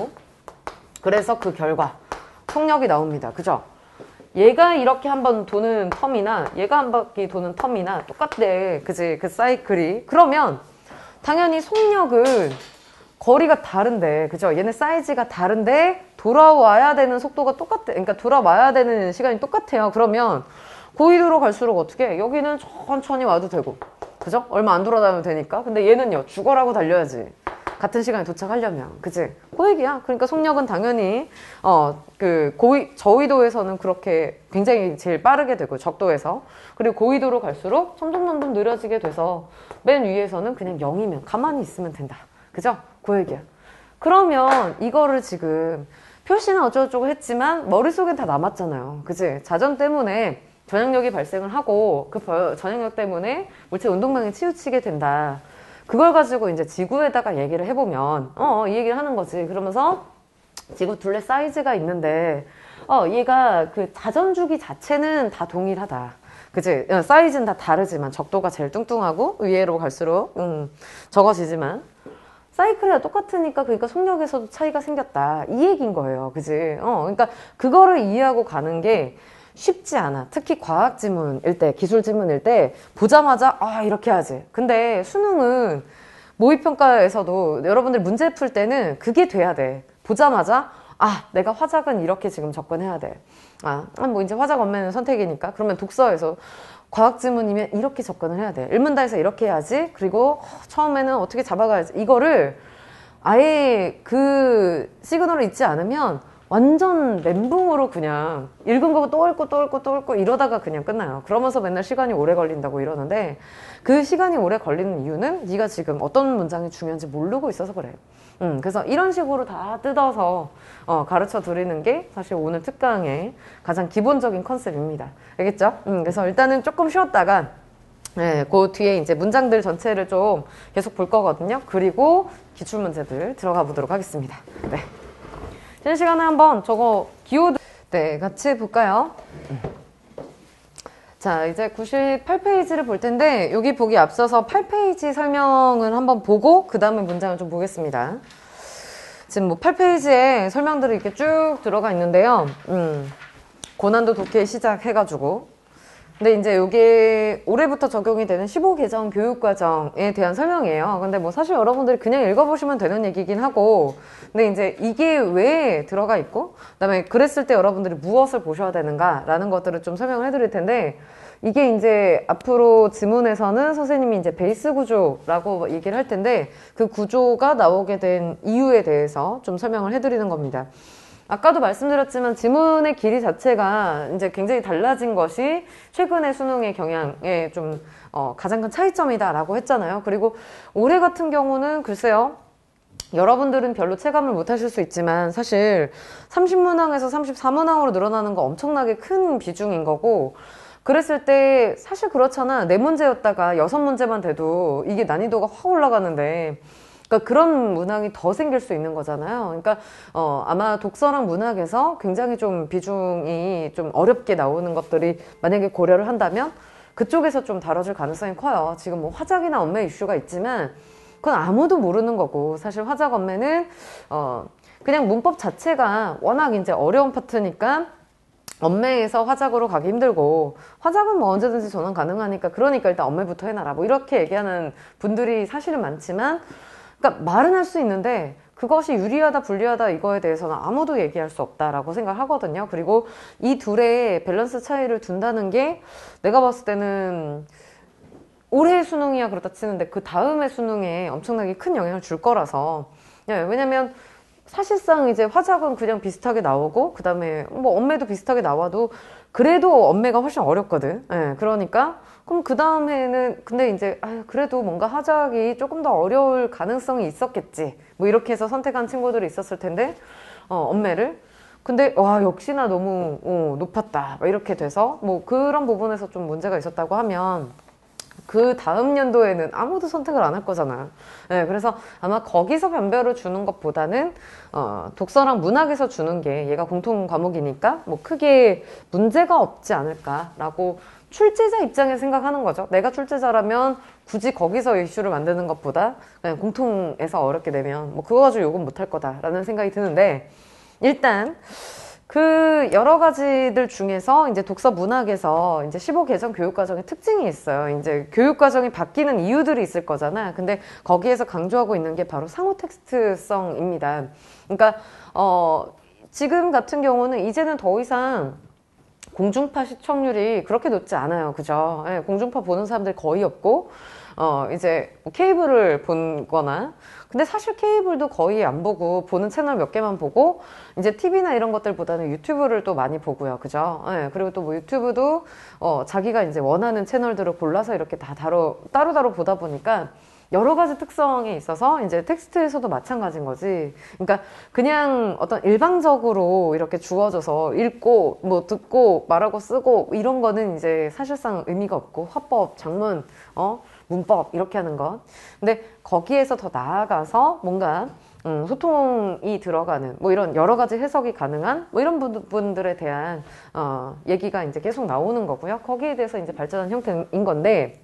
그래서 그 결과 속력이 나옵니다. 그죠? 얘가 이렇게 한번 도는 텀이나 얘가 한 바퀴 도는 텀이나 똑같대. 그지? 그 사이클이. 그러면 당연히 속력은 거리가 다른데, 그죠? 얘네 사이즈가 다른데 돌아와야 되는 속도가 똑같아. 그러니까 돌아와야 되는 시간이 똑같아요. 그러면 고위도로 갈수록 어떻게 해? 여기는 천천히 와도 되고, 그죠? 얼마 안 돌아다니면 되니까. 근데 얘는요, 죽어라고 달려야지. 같은 시간에 도착하려면. 그치? 그 얘기야. 그러니까 속력은 당연히, 어, 그, 고위, 저위도에서는 그렇게 굉장히 제일 빠르게 되고, 적도에서. 그리고 고위도로 갈수록 점점 점점 느려지게 돼서 맨 위에서는 그냥 영이면, 가만히 있으면 된다. 그죠? 그 얘기야. 그러면 이거를 지금 표시는 어쩌고저쩌고 했지만 머릿속엔 다 남았잖아요. 그치? 자전 때문에 전향력이 발생을 하고 그 전향력 때문에 물체 운동량이 치우치게 된다. 그걸 가지고 이제 지구에다가 얘기를 해보면 어, 이 얘기를 하는 거지. 그러면서 지구 둘레 사이즈가 있는데 어, 얘가 그 자전주기 자체는 다 동일하다. 그치? 사이즈는 다 다르지만 적도가 제일 뚱뚱하고 위로 갈수록 음, 적어지지만 사이클이랑 똑같으니까 그러니까 속력에서도 차이가 생겼다. 이 얘기인 거예요. 그치? 어, 그러니까 그거를 이해하고 가는 게 쉽지 않아. 특히 과학 지문일 때, 기술 지문일 때 보자마자 아 이렇게 하지. 근데 수능은 모의평가에서도 여러분들 문제 풀 때는 그게 돼야 돼. 보자마자 아 내가 화작은 이렇게 지금 접근해야 돼. 아 뭐 이제 화작 엄매는 선택이니까. 그러면 독서에서 과학 지문이면 이렇게 접근을 해야 돼. 일문다에서 이렇게 해야지. 그리고 처음에는 어떻게 잡아가야지. 이거를 아예 그 시그널을 잊지 않으면 완전 멘붕으로 그냥 읽은 거 또 읽고 또 읽고 또 읽고 이러다가 그냥 끝나요. 그러면서 맨날 시간이 오래 걸린다고 이러는데 그 시간이 오래 걸리는 이유는 네가 지금 어떤 문장이 중요한지 모르고 있어서 그래. 음, 그래서 이런 식으로 다 뜯어서 어, 가르쳐 드리는 게 사실 오늘 특강의 가장 기본적인 컨셉입니다. 알겠죠? 음, 그래서 일단은 조금 쉬었다가 네, 그 뒤에 이제 문장들 전체를 좀 계속 볼 거거든요. 그리고 기출문제들 들어가 보도록 하겠습니다. 네. 지난 시간에 한번 저거 기호들 네, 같이 볼까요? 자, 이제 구십팔 페이지를 볼 텐데 여기 보기 앞서서 팔 페이지 설명을 한번 보고 그 다음에 문장을 좀 보겠습니다. 지금 뭐 팔 페이지에 설명들이 이렇게 쭉 들어가 있는데요. 음, 고난도 독해 시작해가지고 근데 이제 이게 올해부터 적용이 되는 십오 개정 교육과정에 대한 설명이에요. 근데 뭐 사실 여러분들이 그냥 읽어보시면 되는 얘기긴 하고 근데 이제 이게 왜 들어가 있고 그다음에 그랬을 때 여러분들이 무엇을 보셔야 되는가 라는 것들을 좀 설명을 해드릴 텐데 이게 이제 앞으로 지문에서는 선생님이 이제 베이스 구조라고 얘기를 할 텐데 그 구조가 나오게 된 이유에 대해서 좀 설명을 해드리는 겁니다. 아까도 말씀드렸지만 지문의 길이 자체가 이제 굉장히 달라진 것이 최근의 수능의 경향에 좀 어, 가장 큰 차이점이다라고 했잖아요. 그리고 올해 같은 경우는 글쎄요. 여러분들은 별로 체감을 못 하실 수 있지만 사실 삼십 문항에서 삼십사 문항으로 늘어나는 거 엄청나게 큰 비중인 거고 그랬을 때 사실 그렇잖아. 네 문제였다가 여섯 문제만 돼도 이게 난이도가 확 올라가는데 그러니까 그런 문항이 더 생길 수 있는 거잖아요. 그러니까 어, 아마 독서랑 문학에서 굉장히 좀 비중이 좀 어렵게 나오는 것들이 만약에 고려를 한다면 그쪽에서 좀 다뤄질 가능성이 커요. 지금 뭐 화작이나 엄매 이슈가 있지만 그건 아무도 모르는 거고 사실 화작 엄매는 어, 그냥 문법 자체가 워낙 이제 어려운 파트니까 엄매에서 화작으로 가기 힘들고 화작은 뭐 언제든지 전환 가능하니까 그러니까 일단 엄매부터 해놔라 뭐 이렇게 얘기하는 분들이 사실은 많지만, 그러니까 말은 할 수 있는데 그것이 유리하다 불리하다 이거에 대해서는 아무도 얘기할 수 없다라고 생각하거든요. 그리고 이 둘의 밸런스 차이를 둔다는 게 내가 봤을 때는 올해 수능이야 그렇다 치는데 그 다음에 수능에 엄청나게 큰 영향을 줄 거라서. 왜냐면 사실상 이제 화작은 그냥 비슷하게 나오고 그 다음에 뭐 엄매도 비슷하게 나와도 그래도 엄매가 훨씬 어렵거든. 예, 그러니까 그럼 그 다음에는 근데 이제 아유, 그래도 뭔가 화작이 조금 더 어려울 가능성이 있었겠지 뭐 이렇게 해서 선택한 친구들이 있었을 텐데 어, 엄매를 근데 와 역시나 너무 어, 높았다 이렇게 돼서 뭐 그런 부분에서 좀 문제가 있었다고 하면 그 다음 연도에는 아무도 선택을 안 할 거잖아요. 네, 그래서 아마 거기서 변별을 주는 것보다는 어, 독서랑 문학에서 주는 게 얘가 공통 과목이니까 뭐 크게 문제가 없지 않을까라고 출제자 입장에 생각하는 거죠. 내가 출제자라면 굳이 거기서 이슈를 만드는 것보다 그냥 공통에서 어렵게 되면 뭐 그거 가지고 욕은 못할 거다라는 생각이 드는데, 일단 그 여러 가지들 중에서 이제 독서 문학에서 이제 십오 개정 교육과정의 특징이 있어요. 이제 교육과정이 바뀌는 이유들이 있을 거잖아. 근데 거기에서 강조하고 있는 게 바로 상호 텍스트성입니다. 그러니까 어 지금 같은 경우는 이제는 더 이상 공중파 시청률이 그렇게 높지 않아요. 그죠? 네, 공중파 보는 사람들 거의 없고 어 이제 케이블을 본거나, 근데 사실 케이블도 거의 안 보고 보는 채널 몇 개만 보고 이제 티비나 이런 것들보다는 유튜브를 또 많이 보고요. 그죠? 네, 그리고 또 뭐 유튜브도 어 자기가 이제 원하는 채널들을 골라서 이렇게 다 따로 따로따로 보다 보니까 여러 가지 특성이 있어서 이제 텍스트에서도 마찬가지인 거지. 그러니까 그냥 어떤 일방적으로 이렇게 주어져서 읽고 뭐 듣고 말하고 쓰고 이런 거는 이제 사실상 의미가 없고 화법, 장문, 어 문법 이렇게 하는 것. 근데 거기에서 더 나아가서 뭔가 음, 소통이 들어가는 뭐 이런 여러 가지 해석이 가능한 뭐 이런 부분들에 대한 어, 얘기가 이제 계속 나오는 거고요. 거기에 대해서 이제 발전한 형태인 건데,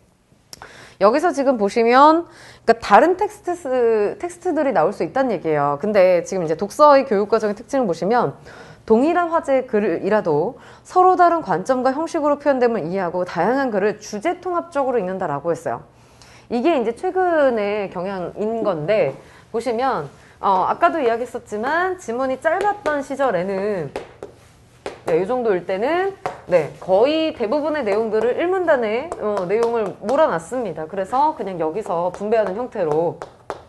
여기서 지금 보시면 그러니까 다른 텍스트, 텍스트들이 나올 수 있다는 얘기예요. 근데 지금 이제 독서의 교육과정의 특징을 보시면 동일한 화제의 글이라도 서로 다른 관점과 형식으로 표현됨을 이해하고 다양한 글을 주제 통합적으로 읽는다라고 했어요. 이게 이제 최근의 경향인 건데, 보시면 어, 아까도 이야기했었지만 지문이 짧았던 시절에는 네, 이 정도일 때는 네, 거의 대부분의 내용들을 일문단에 어, 내용을 몰아놨습니다. 그래서 그냥 여기서 분배하는 형태로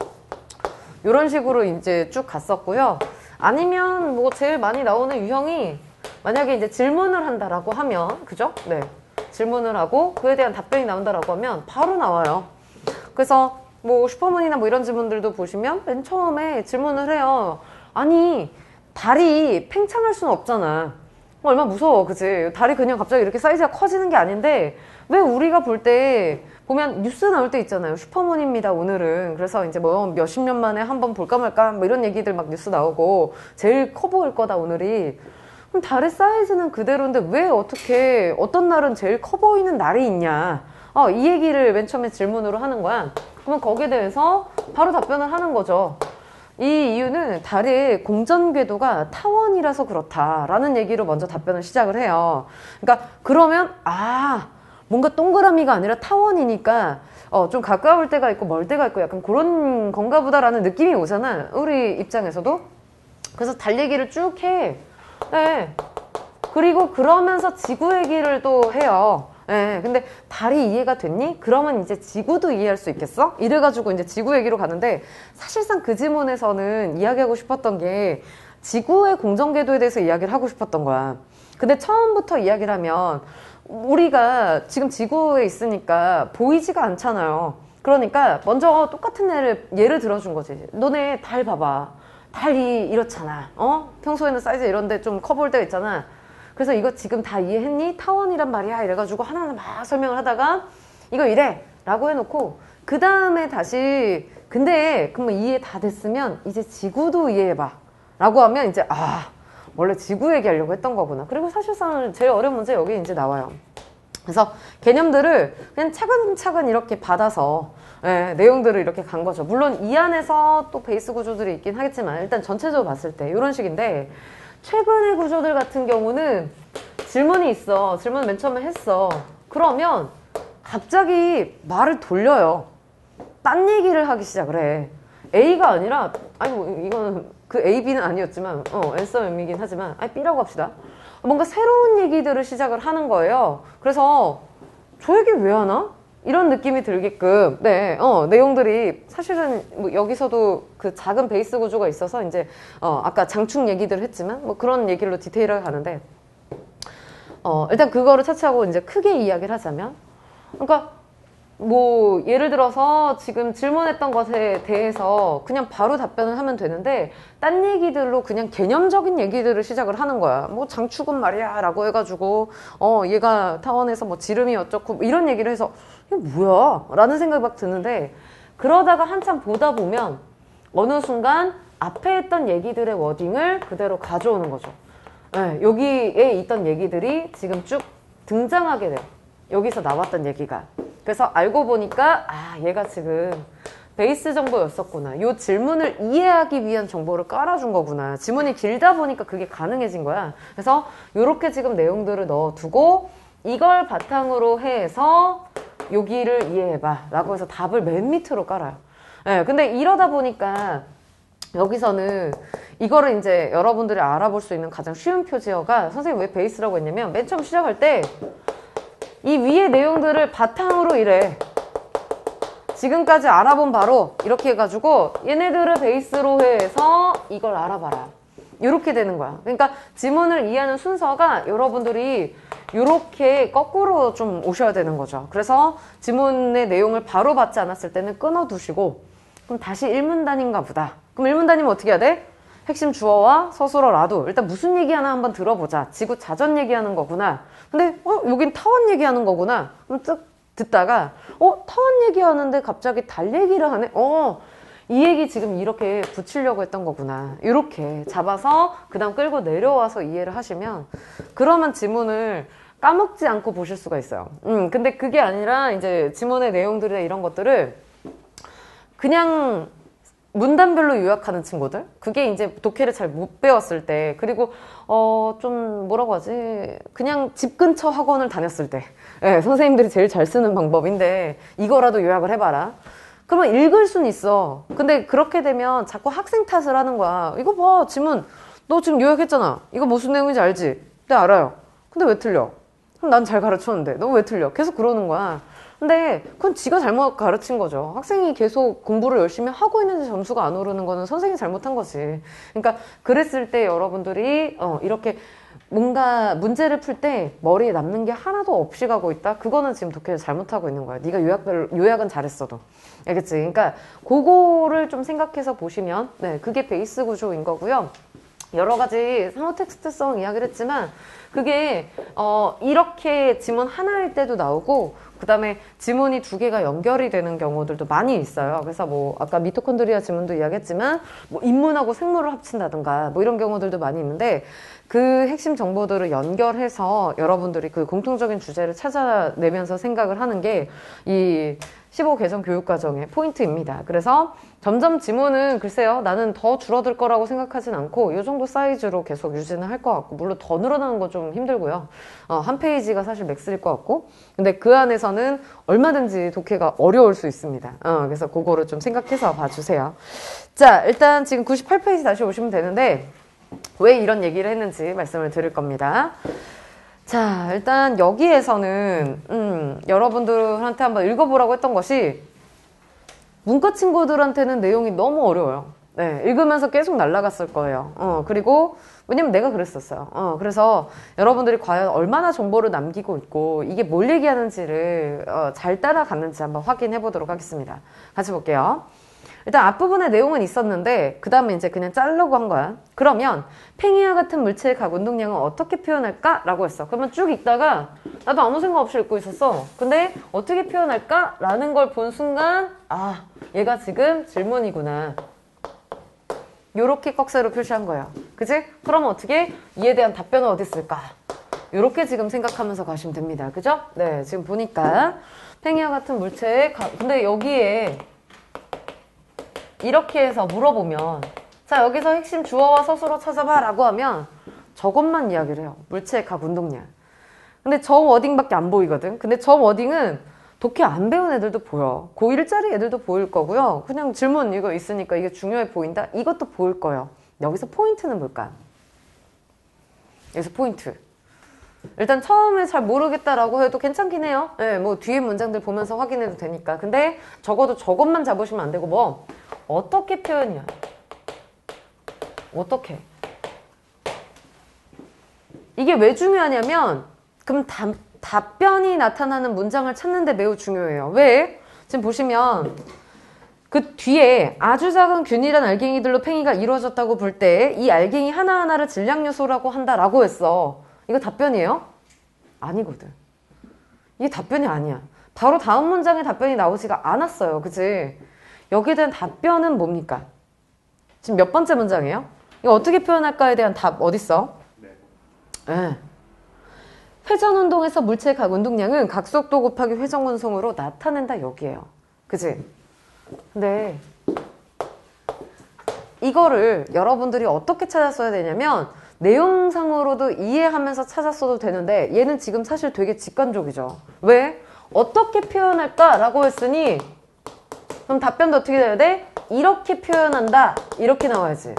이런 식으로 이제 쭉 갔었고요. 아니면 뭐 제일 많이 나오는 유형이 만약에 이제 질문을 한다라고 하면, 그죠? 네, 질문을 하고 그에 대한 답변이 나온다라고 하면 바로 나와요. 그래서 뭐 슈퍼문이나 뭐 이런 질문들도 보시면 맨 처음에 질문을 해요. 아니 다리 팽창할 수는 없잖아. 얼마나 무서워, 그치? 다리 그냥 갑자기 이렇게 사이즈가 커지는 게 아닌데 왜 우리가 볼 때 보면 뉴스 나올 때 있잖아요. 슈퍼문입니다 오늘은. 그래서 이제 뭐 몇십 년 만에 한번 볼까 말까 뭐 이런 얘기들 막 뉴스 나오고 제일 커 보일 거다 오늘이. 그럼 다리 사이즈는 그대로인데 왜 어떻게 어떤 날은 제일 커 보이는 날이 있냐, 어, 이 얘기를 맨 처음에 질문으로 하는 거야. 그러면 거기에 대해서 바로 답변을 하는 거죠. 이 이유는 다리의 공전 궤도가 타원이라서 그렇다라는 얘기로 먼저 답변을 시작을 해요. 그러니까 그러면 아 뭔가 동그라미가 아니라 타원이니까 어, 좀 가까울 때가 있고 멀 때가 있고 약간 그런 건가 보다라는 느낌이 오잖아, 우리 입장에서도. 그래서 달 얘기를 쭉 해. 네. 그리고 그러면서 지구 얘기를 또 해요. 예, 근데 달이 이해가 됐니? 그러면 이제 지구도 이해할 수 있겠어? 이래가지고 이제 지구 얘기로 가는데, 사실상 그 지문에서는 이야기하고 싶었던 게 지구의 공전궤도에 대해서 이야기를 하고 싶었던 거야. 근데 처음부터 이야기를 하면 우리가 지금 지구에 있으니까 보이지가 않잖아요. 그러니까 먼저 똑같은 예를, 예를 들어준 거지. 너네 달 봐봐. 달이 이렇잖아. 어? 평소에는 사이즈 이런데 좀 커 보일 때가 있잖아. 그래서 이거 지금 다 이해했니? 타원이란 말이야. 이래가지고 하나하나 막 설명을 하다가 이거 이래 라고 해놓고 그 다음에 다시 근데 그럼 이해 다 됐으면 이제 지구도 이해해봐 라고 하면 이제 아 원래 지구 얘기하려고 했던 거구나. 그리고 사실상 제일 어려운 문제 여기 이제 나와요. 그래서 개념들을 그냥 차근차근 이렇게 받아서 예, 내용들을 이렇게 간 거죠. 물론 이 안에서 또 베이스 구조들이 있긴 하겠지만 일단 전체적으로 봤을 때 이런 식인데, 최근의 구조들 같은 경우는 질문이 있어. 질문 맨 처음에 했어. 그러면 갑자기 말을 돌려요. 딴 얘기를 하기 시작을 해. A가 아니라, 아니 뭐 이거는 그 A, B는 아니었지만 어 앤서 M이긴 하지만 아니 B라고 합시다. 뭔가 새로운 얘기들을 시작을 하는 거예요. 그래서 저 얘기 왜 하나? 이런 느낌이 들게끔 네, 어, 내용들이 사실은 뭐 여기서도 그 작은 베이스 구조가 있어서 이제 어, 아까 장축 얘기들 했지만 뭐 그런 얘기로 디테일하게 가는데 어, 일단 그거를 차치하고 이제 크게 이야기를 하자면 그러니까 뭐 예를 들어서 지금 질문했던 것에 대해서 그냥 바로 답변을 하면 되는데 딴 얘기들로 그냥 개념적인 얘기들을 시작을 하는 거야. 뭐 장축은 말이야 라고 해가지고 어 얘가 타원에서 뭐 지름이 어쩌고 뭐 이런 얘기를 해서 이게 뭐야? 라는 생각이 막 드는데 그러다가 한참 보다 보면 어느 순간 앞에 했던 얘기들의 워딩을 그대로 가져오는 거죠. 네, 여기에 있던 얘기들이 지금 쭉 등장하게 돼요. 여기서 나왔던 얘기가. 그래서 알고 보니까 아 얘가 지금 베이스 정보였었구나. 이 질문을 이해하기 위한 정보를 깔아준 거구나. 지문이 길다 보니까 그게 가능해진 거야. 그래서 이렇게 지금 내용들을 넣어두고 이걸 바탕으로 해서 여기를 이해해봐 라고 해서 답을 맨 밑으로 깔아요. 네, 근데 이러다 보니까 여기서는 이거를 이제 여러분들이 알아볼 수 있는 가장 쉬운 표지어가 선생님 왜 베이스라고 했냐면 맨 처음 시작할 때 이 위의 내용들을 바탕으로 이래. 지금까지 알아본 바로 이렇게 해가지고 얘네들을 베이스로 해서 이걸 알아봐라. 이렇게 되는 거야. 그러니까 지문을 이해하는 순서가 여러분들이 이렇게 거꾸로 좀 오셔야 되는 거죠. 그래서 지문의 내용을 바로 받지 않았을 때는 끊어두시고 그럼 다시 일문단인가 보다. 그럼 일문단이면 어떻게 해야 돼? 핵심 주어와 서술어라도 일단 무슨 얘기하나 한번 들어보자. 지구 자전 얘기하는 거구나. 근데 어 여긴 타원 얘기하는 거구나. 그럼 쓱 듣다가 어 타원 얘기하는데 갑자기 달 얘기를 하네. 어 이 얘기 지금 이렇게 붙이려고 했던 거구나. 이렇게 잡아서 그 다음 끌고 내려와서 이해를 하시면 그러면 지문을 까먹지 않고 보실 수가 있어요. 음 근데 그게 아니라 이제 지문의 내용들이나 이런 것들을 그냥 문단별로 요약하는 친구들 그게 이제 독해를 잘 못 배웠을 때 그리고 어 좀 뭐라고 하지 그냥 집 근처 학원을 다녔을 때 네, 선생님들이 제일 잘 쓰는 방법인데 이거라도 요약을 해봐라. 그러면 읽을 순 있어. 근데 그렇게 되면 자꾸 학생 탓을 하는 거야. 이거 봐 지문 너 지금 요약했잖아. 이거 무슨 내용인지 알지? 네 알아요. 근데 왜 틀려? 그럼 난 잘 가르쳤는데 너 왜 틀려? 계속 그러는 거야. 근데 그건 지가 잘못 가르친 거죠. 학생이 계속 공부를 열심히 하고 있는데 점수가 안 오르는 거는 선생님이 잘못한 거지. 그러니까 그랬을 때 여러분들이 어, 이렇게 뭔가 문제를 풀 때 머리에 남는 게 하나도 없이 가고 있다? 그거는 지금 독해를 잘못하고 있는 거야. 네가 요약을, 요약은 잘했어도. 알겠지? 그러니까 그거를 좀 생각해서 보시면 네, 그게 베이스 구조인 거고요. 여러 가지 상호 텍스트성 이야기를 했지만 그게 어, 이렇게 지문 하나일 때도 나오고 그 다음에 지문이 두 개가 연결이 되는 경우들도 많이 있어요. 그래서 뭐 아까 미토콘드리아 지문도 이야기했지만 뭐 인문하고 생물을 합친다든가 뭐 이런 경우들도 많이 있는데 그 핵심 정보들을 연결해서 여러분들이 그 공통적인 주제를 찾아내면서 생각을 하는 게 이 십오 개정 교육과정의 포인트입니다. 그래서 점점 지문은 글쎄요 나는 더 줄어들 거라고 생각하진 않고 이 정도 사이즈로 계속 유지는 할 것 같고 물론 더 늘어나는 건 좀 힘들고요. 어, 한 페이지가 사실 맥스일 것 같고 근데 그 안에서는 얼마든지 독해가 어려울 수 있습니다. 어, 그래서 그거를 좀 생각해서 봐주세요. 자 일단 지금 구십팔 페이지 다시 오시면 되는데 왜 이런 얘기를 했는지 말씀을 드릴 겁니다. 자 일단 여기에서는 음, 여러분들한테 한번 읽어보라고 했던 것이 문과 친구들한테는 내용이 너무 어려워요. 네, 읽으면서 계속 날아갔을 거예요. 어, 그리고 왜냐면 내가 그랬었어요. 어, 그래서 여러분들이 과연 얼마나 정보를 남기고 있고 이게 뭘 얘기하는지를 어, 잘 따라갔는지 한번 확인해 보도록 하겠습니다. 같이 볼게요. 일단 앞부분에 내용은 있었는데 그 다음에 이제 그냥 자르려고 한 거야. 그러면 팽이와 같은 물체의 각 운동량은 어떻게 표현할까? 라고 했어. 그러면 쭉 읽다가 나도 아무 생각 없이 읽고 있었어. 근데 어떻게 표현할까? 라는 걸 본 순간 아 얘가 지금 질문이구나. 요렇게 꺽쇠로 표시한 거예요. 그치? 그러면 어떻게? 이에 대한 답변은 어디 있을까? 요렇게 지금 생각하면서 가시면 됩니다. 그죠? 네, 지금 보니까 팽이와 같은 물체의 각 근데 여기에 이렇게 해서 물어보면 자 여기서 핵심 주어와 서술어 찾아봐 라고 하면 저것만 이야기를 해요. 물체의 각 운동량. 근데 점 워딩밖에 안 보이거든. 근데 점 워딩은 독해 안 배운 애들도 보여. 고일짜리 애들도 보일 거고요. 그냥 질문 이거 있으니까 이게 중요해 보인다? 이것도 보일 거예요. 여기서 포인트는 뭘까요? 여기서 포인트. 일단 처음에 잘 모르겠다라고 해도 괜찮긴 해요. 네, 뭐 뒤에 문장들 보면서 확인해도 되니까. 근데 적어도 저것만 잡으시면 안 되고 뭐 어떻게 표현이야? 어떻게? 이게 왜 중요하냐면 그럼 답, 답변이 나타나는 문장을 찾는 데 매우 중요해요. 왜? 지금 보시면 그 뒤에 아주 작은 균일한 알갱이들로 팽이가 이루어졌다고 볼 때 이 알갱이 하나하나를 질량 요소라고 한다라고 했어. 이거 답변이에요? 아니거든. 이게 답변이 아니야. 바로 다음 문장에 답변이 나오지가 않았어요. 그치? 여기에 대한 답변은 뭡니까? 지금 몇 번째 문장이에요? 이거 어떻게 표현할까에 대한 답 어딨어? 네. 네. 회전운동에서 물체의 각 운동량은 각속도 곱하기 회전운송으로 나타낸다 여기에요. 그치? 근데 이거를 여러분들이 어떻게 찾았어야 되냐면 내용상으로도 이해하면서 찾았어도 되는데 얘는 지금 사실 되게 직관적이죠. 왜? 어떻게 표현할까? 라고 했으니 그럼 답변도 어떻게 돼야 돼? 이렇게 표현한다. 이렇게 나와야지.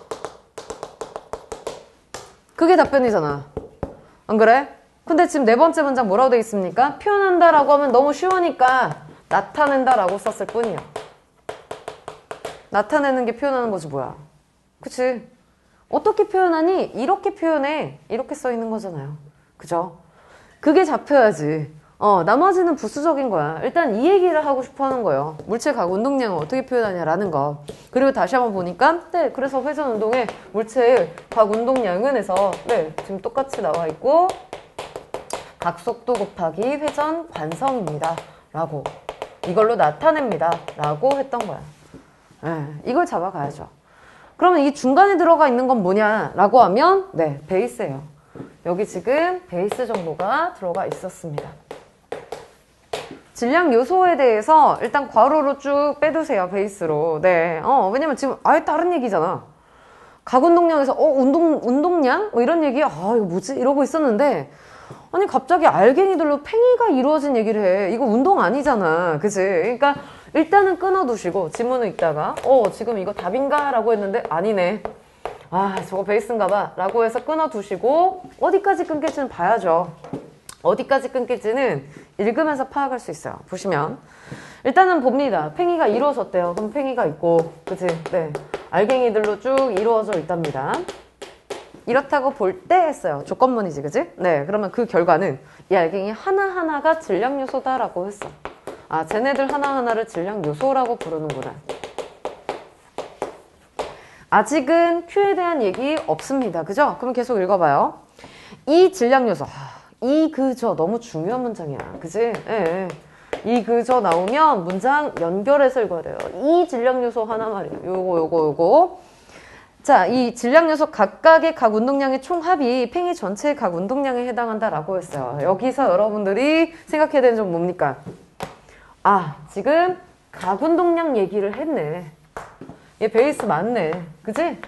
그게 답변이잖아. 안 그래? 근데 지금 네 번째 문장 뭐라고 돼 있습니까? 표현한다 라고 하면 너무 쉬우니까 나타낸다 라고 썼을 뿐이야. 나타내는 게 표현하는 거지 뭐야. 그치? 어떻게 표현하니? 이렇게 표현해. 이렇게 써 있는 거잖아요. 그죠? 그게 잡혀야지. 어, 나머지는 부수적인 거야. 일단 이 얘기를 하고 싶어 하는 거예요. 물체 각 운동량을 어떻게 표현하냐라는 거. 그리고 다시 한번 보니까, 네, 그래서 회전 운동에 물체의 각 운동량은 해서, 네, 지금 똑같이 나와 있고, 각속도 곱하기 회전 관성입니다. 라고. 이걸로 나타냅니다. 라고 했던 거야. 네, 이걸 잡아가야죠. 그러면 이 중간에 들어가 있는 건 뭐냐라고 하면 네, 베이스예요. 여기 지금 베이스 정보가 들어가 있었습니다. 질량 요소에 대해서 일단 괄호로 쭉 빼두세요. 베이스로. 네. 어, 왜냐면 지금 아예 다른 얘기잖아. 각 운동량에서 어, 운동 운동량? 뭐 이런 얘기. 아, 이거 뭐지? 이러고 있었는데 아니 갑자기 알갱이들로 팽이가 이루어진 얘기를 해. 이거 운동 아니잖아. 그치? 그러니까 일단은 끊어두시고 지문을 읽다가 어 지금 이거 답인가? 라고 했는데 아니네. 아 저거 베이스인가 봐 라고 해서 끊어두시고 어디까지 끊길지는 봐야죠. 어디까지 끊길지는 읽으면서 파악할 수 있어요. 보시면 일단은 봅니다. 팽이가 이루어졌대요. 그럼 팽이가 있고 그치? 네. 알갱이들로 쭉 이루어져 있답니다. 이렇다고 볼 때 했어요. 조건문이지 그치? 네. 그러면 그 결과는 이 알갱이 하나하나가 질량 요소다라고 했어. 아, 쟤네들 하나하나를 질량 요소라고 부르는구나. 아직은 Q에 대한 얘기 없습니다. 그죠? 그럼 계속 읽어봐요. 이 질량 요소. 이 그저 너무 중요한 문장이야. 그치? 예, 예. 이 그저 나오면 문장 연결해서 읽어야 돼요. 이 질량 요소 하나 말이야. 요거, 요거, 요거. 자, 이 질량 요소 각각의 각 운동량의 총합이 팽이 전체의 각 운동량에 해당한다라고 했어요. 여기서 여러분들이 생각해야 되는 점 뭡니까? 아, 지금 각 운동량 얘기를 했네. 얘 베이스 맞네. 그치?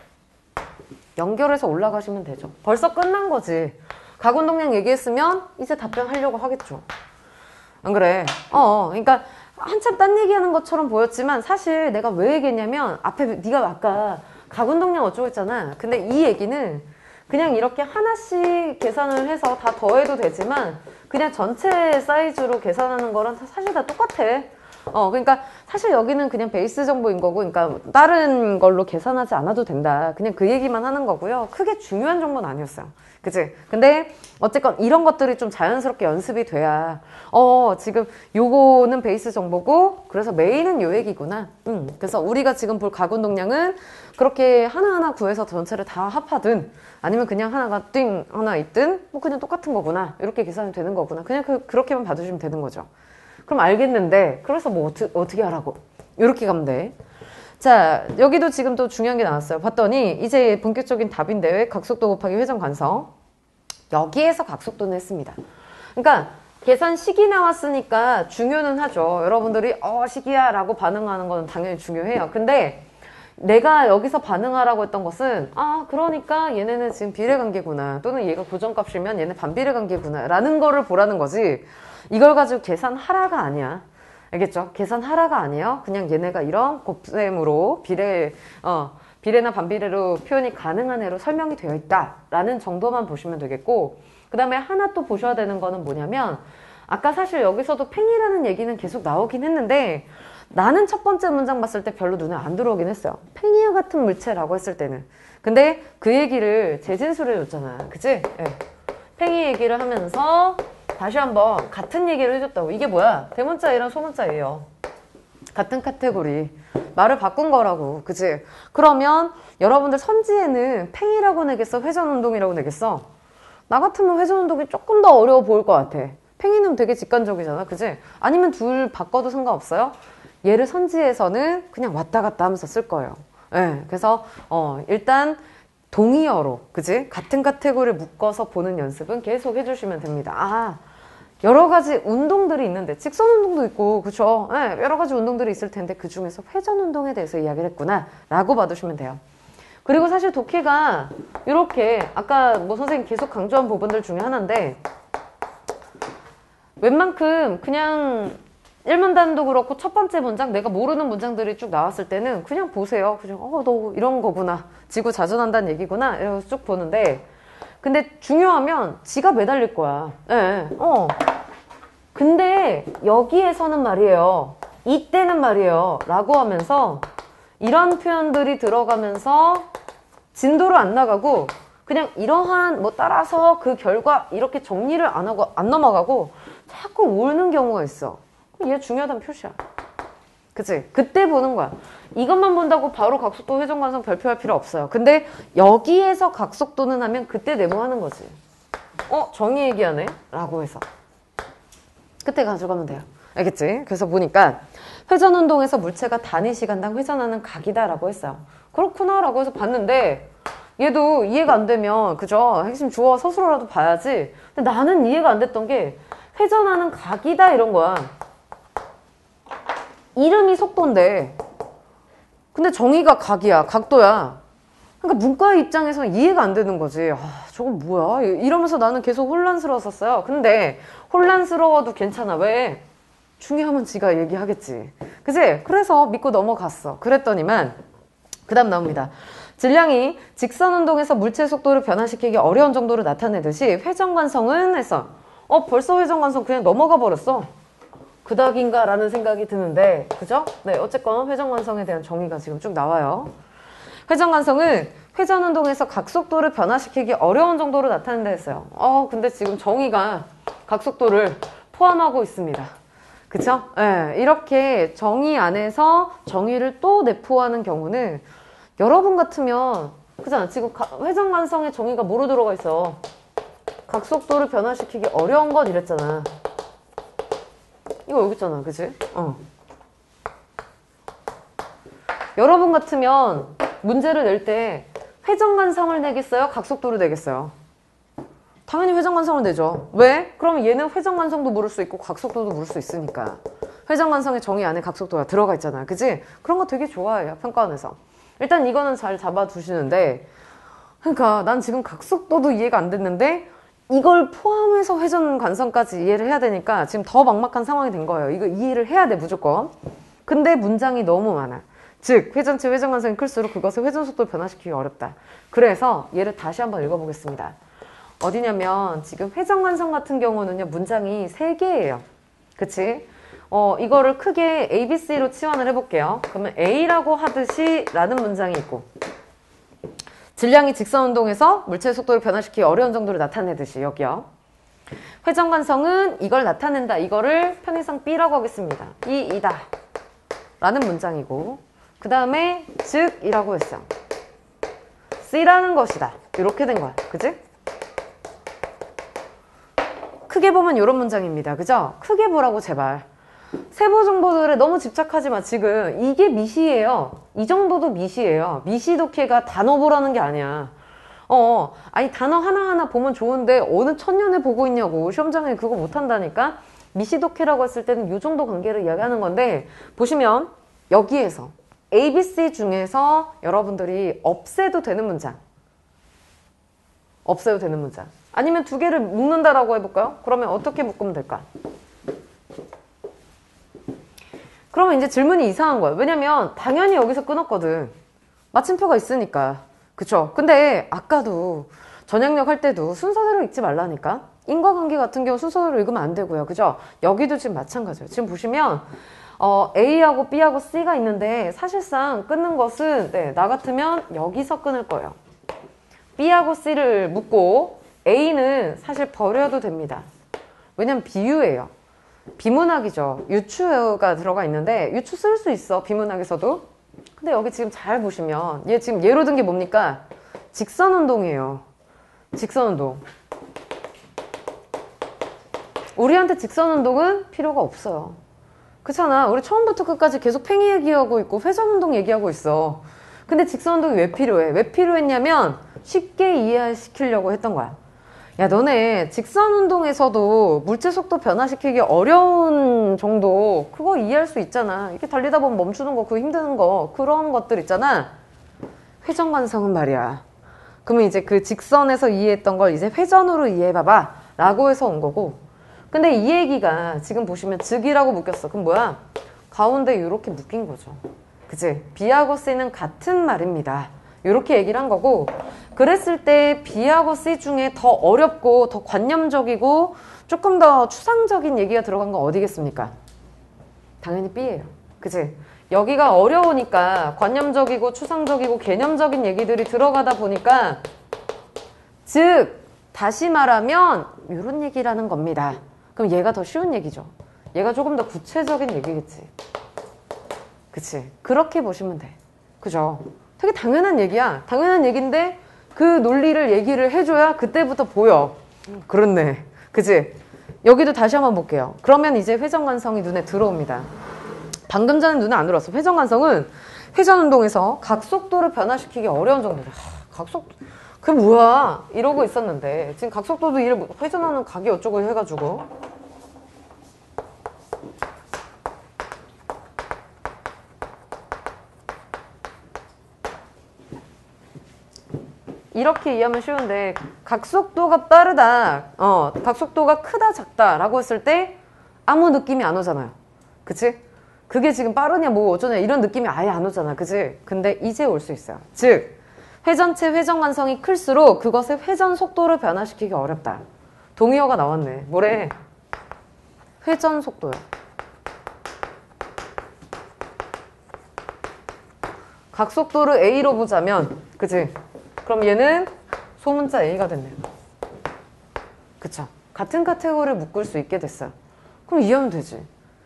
연결해서 올라가시면 되죠. 벌써 끝난 거지. 각 운동량 얘기했으면 이제 답변하려고 하겠죠. 안 그래? 어, 그러니까 한참 딴 얘기하는 것처럼 보였지만 사실 내가 왜 얘기했냐면 앞에 네가 아까 각 운동량 어쩌고 했잖아. 근데 이 얘기는 그냥 이렇게 하나씩 계산을 해서 다 더해도 되지만 그냥 전체 사이즈로 계산하는 거랑 사실 다 똑같아. 어, 그러니까 사실 여기는 그냥 베이스 정보인 거고, 그러니까 다른 걸로 계산하지 않아도 된다. 그냥 그 얘기만 하는 거고요. 크게 중요한 정보는 아니었어요. 그치? 근데 어쨌건 이런 것들이 좀 자연스럽게 연습이 돼야 어 지금 요거는 베이스 정보고 그래서 메인은 요 얘기구나. 음, 그래서 우리가 지금 볼 각 운동량은 그렇게 하나하나 구해서 전체를 다 합하든 아니면 그냥 하나가 띵 하나 있든 뭐 그냥 똑같은 거구나. 이렇게 계산이 되는 거구나. 그냥 그, 그렇게만 봐주시면 되는 거죠. 그럼 알겠는데 그래서 뭐 어트, 어떻게 하라고 이렇게 가면 돼. 자, 여기도 지금 또 중요한 게 나왔어요. 봤더니 이제 본격적인 답인데 각속도 곱하기 회전 관성. 여기에서 각속도는 했습니다. 그러니까 계산 식이 나왔으니까 중요는 하죠. 여러분들이 어 식이야 라고 반응하는 건 당연히 중요해요. 근데 내가 여기서 반응하라고 했던 것은 아 그러니까 얘네는 지금 비례관계구나 또는 얘가 고정값이면 얘네 반비례관계구나 라는 거를 보라는 거지 이걸 가지고 계산하라가 아니야. 알겠죠? 계산하라가 아니에요. 그냥 얘네가 이런 곱셈으로 비례, 어, 비례나 반비례로 표현이 가능한 애로 설명이 되어 있다 라는 정도만 보시면 되겠고 그 다음에 하나 또 보셔야 되는 거는 뭐냐면 아까 사실 여기서도 팽이라는 얘기는 계속 나오긴 했는데 나는 첫 번째 문장 봤을 때 별로 눈에 안 들어오긴 했어요. 팽이와 같은 물체라고 했을 때는. 근데 그 얘기를 재진술해 줬잖아. 그치? 네. 팽이 얘기를 하면서 다시 한번 같은 얘기를 해줬다고. 이게 뭐야? 대문자 A랑 소문자 A예요. 같은 카테고리. 말을 바꾼 거라고. 그치? 그러면 여러분들 선지에는 팽이라고 내겠어? 회전운동이라고 내겠어? 나 같으면 회전운동이 조금 더 어려워 보일 것 같아. 팽이는 되게 직관적이잖아. 그치? 아니면 둘 바꿔도 상관없어요? 얘를 선지에서는 그냥 왔다 갔다 하면서 쓸 거예요. 네, 그래서 어, 일단 동의어로 그지? 같은 카테고리를 묶어서 보는 연습은 계속 해주시면 됩니다. 아 여러 가지 운동들이 있는데 직선 운동도 있고 그쵸? 네, 여러 가지 운동들이 있을 텐데 그 중에서 회전 운동에 대해서 이야기를 했구나 라고 봐두시면 돼요. 그리고 사실 독해가 이렇게 아까 뭐 선생님 계속 강조한 부분들 중에 하나인데 웬만큼 그냥 일문단도 그렇고 첫 번째 문장 내가 모르는 문장들이 쭉 나왔을 때는 그냥 보세요. 그냥 어 너 이런 거구나. 지구 자전한다는 얘기구나. 이러면서 쭉 보는데 근데 중요하면 지가 매달릴 거야. 예. 네, 어. 근데 여기에서는 말이에요. 이때는 말이에요. 라고 하면서 이런 표현들이 들어가면서 진도를 안 나가고 그냥 이러한 뭐 따라서 그 결과 이렇게 정리를 안 하고 안 넘어가고 자꾸 오는 경우가 있어. 얘 중요하다는 표시야. 그치? 그때 보는 거야. 이것만 본다고 바로 각속도 회전관성 별표할 필요 없어요. 근데 여기에서 각속도는 하면 그때 네모하는 거지. 어? 정의 얘기하네? 라고 해서. 그때 가져가면 돼요. 알겠지? 그래서 보니까 회전운동에서 물체가 단위 시간당 회전하는 각이다 라고 했어요. 그렇구나 라고 해서 봤는데 얘도 이해가 안 되면 그죠? 핵심 주어 서술어라도 봐야지. 근데 나는 이해가 안 됐던 게 회전하는 각이다 이런 거야. 이름이 속도인데 근데 정의가 각이야. 각도야. 그러니까 문과의 입장에서는 이해가 안 되는 거지. 아 저건 뭐야? 이러면서 나는 계속 혼란스러웠었어요. 근데 혼란스러워도 괜찮아. 왜? 중요하면 지가 얘기하겠지. 그치? 그래서 믿고 넘어갔어. 그랬더니만 그 다음 나옵니다. 질량이 직선운동에서 물체 속도를 변화시키기 어려운 정도로 나타내듯이 회전관성은 해서 어 벌써 회전관성 그냥 넘어가 버렸어. 그닥인가 라는 생각이 드는데 그죠? 네, 어쨌건 회전관성에 대한 정의가 지금 쭉 나와요. 회전관성은 회전운동에서 각속도를 변화시키기 어려운 정도로 나타낸다 했어요. 어 근데 지금 정의가 각속도를 포함하고 있습니다. 그쵸? 네, 이렇게 정의 안에서 정의를 또 내포하는 경우는 여러분 같으면 그잖아. 지금 회전관성의 정의가 뭐로 들어가 있어? 각속도를 변화시키기 어려운 것 이랬잖아. 이거 여기 있잖아. 그치? 어. 여러분 같으면 문제를 낼 때 회전관성을 내겠어요? 각속도를 내겠어요? 당연히 회전관성을 내죠. 왜? 그러면 얘는 회전관성도 물을 수 있고 각속도도 물을 수 있으니까. 회전관성의 정의 안에 각속도가 들어가 있잖아. 그치? 그런 거 되게 좋아해요. 평가원에서. 일단 이거는 잘 잡아두시는데 그러니까 난 지금 각속도도 이해가 안 됐는데 이걸 포함해서 회전관성까지 이해를 해야 되니까 지금 더 막막한 상황이 된 거예요. 이거 이해를 해야 돼 무조건. 근데 문장이 너무 많아. 즉 회전체 회전관성이 클수록 그것의 회전속도를 변화시키기 어렵다. 그래서 얘를 다시 한번 읽어보겠습니다. 어디냐면 지금 회전관성 같은 경우는요 문장이 세 개예요. 그치? 어 이거를 크게 A, B, C로 치환을 해볼게요. 그러면 A라고 하듯이 라는 문장이 있고 질량이 직선운동에서 물체의 속도를 변화시키기 어려운 정도로 나타내듯이 여기요. 회전관성은 이걸 나타낸다. 이거를 편의상 B라고 하겠습니다. 이, 이다. 라는 문장이고 그 다음에 즉 이라고 했어요. C라는 것이다. 이렇게 된 거야. 그치? 크게 보면 이런 문장입니다. 그죠? 크게 보라고 제발. 세부 정보들에 너무 집착하지 마. 지금 이게 미시예요. 이 정도도 미시예요. 미시 독해가 단어 보라는 게 아니야. 어, 아니 단어 하나하나 보면 좋은데 어느 천년에 보고 있냐고. 시험장에 그거 못한다니까. 미시 독해라고 했을 때는 이 정도 관계를 이야기하는 건데 보시면 여기에서 A, B, C 중에서 여러분들이 없애도 되는 문장. 없애도 되는 문장. 아니면 두 개를 묶는다라고 해볼까요? 그러면 어떻게 묶으면 될까? 그러면 이제 질문이 이상한 거예요. 왜냐면 당연히 여기서 끊었거든. 마침표가 있으니까. 그쵸? 근데 아까도 전향력 할 때도 순서대로 읽지 말라니까. 인과관계 같은 경우 순서대로 읽으면 안 되고요. 그죠? 여기도 지금 마찬가지예요. 지금 보시면 어, A하고 B하고 C가 있는데 사실상 끊는 것은 네, 나 같으면 여기서 끊을 거예요. B하고 C를 묶고 A는 사실 버려도 됩니다. 왜냐면 비유예요. 비문학이죠. 유추가 들어가 있는데 유추 쓸 수 있어. 비문학에서도. 근데 여기 지금 잘 보시면 얘 지금 예로 든 게 뭡니까? 직선운동이에요. 직선운동. 우리한테 직선운동은 필요가 없어요. 그렇잖아. 우리 처음부터 끝까지 계속 팽이 얘기하고 있고 회전운동 얘기하고 있어. 근데 직선운동이 왜 필요해? 왜 필요했냐면 쉽게 이해시키려고 했던 거야. 야, 너네 직선운동에서도 물체 속도 변화시키기 어려운 정도 그거 이해할 수 있잖아. 이렇게 달리다 보면 멈추는 거 그거 힘드는 거 그런 것들 있잖아. 회전관성은 말이야. 그러면 이제 그 직선에서 이해했던 걸 이제 회전으로 이해해봐봐 라고 해서 온 거고. 근데 이 얘기가 지금 보시면 즉이라고 묶였어. 그럼 뭐야? 가운데 이렇게 묶인 거죠. 그치? B하고 C는 같은 말입니다. 이렇게 얘기를 한 거고, 그랬을 때 B하고 C 중에 더 어렵고 더 관념적이고 조금 더 추상적인 얘기가 들어간 건 어디겠습니까? 당연히 B예요. 그치? 여기가 어려우니까 관념적이고 추상적이고 개념적인 얘기들이 들어가다 보니까 즉 다시 말하면 이런 얘기라는 겁니다. 그럼 얘가 더 쉬운 얘기죠. 얘가 조금 더 구체적인 얘기겠지. 그치? 그렇게 보시면 돼. 그죠? 되게 당연한 얘기야. 당연한 얘기인데 그 논리를 얘기를 해줘야 그때부터 보여. 그렇네. 그치? 여기도 다시 한번 볼게요. 그러면 이제 회전관성이 눈에 들어옵니다. 방금 전에 눈에 안 들어왔어. 회전관성은 회전운동에서 각속도를 변화시키기 어려운 정도다. 각속도 그게 뭐야? 이러고 있었는데 지금 각속도도 이를 회전하는 각이 어쩌고 해가지고 이렇게 이해하면 쉬운데 각속도가 빠르다, 어, 각속도가 크다 작다 라고 했을 때 아무 느낌이 안 오잖아요. 그치? 그게 지금 빠르냐 뭐 어쩌냐 이런 느낌이 아예 안 오잖아. 그치? 근데 이제 올 수 있어요. 즉 회전체 회전관성이 클수록 그것의 회전 속도를 변화시키기 어렵다. 동의어가 나왔네. 뭐래? 회전 속도요. 각속도를 A로 보자면 그치? 그럼 얘는 소문자 A가 됐네요. 그쵸? 같은 카테고리를 묶을 수 있게 됐어요. 그럼 이해하면 되지.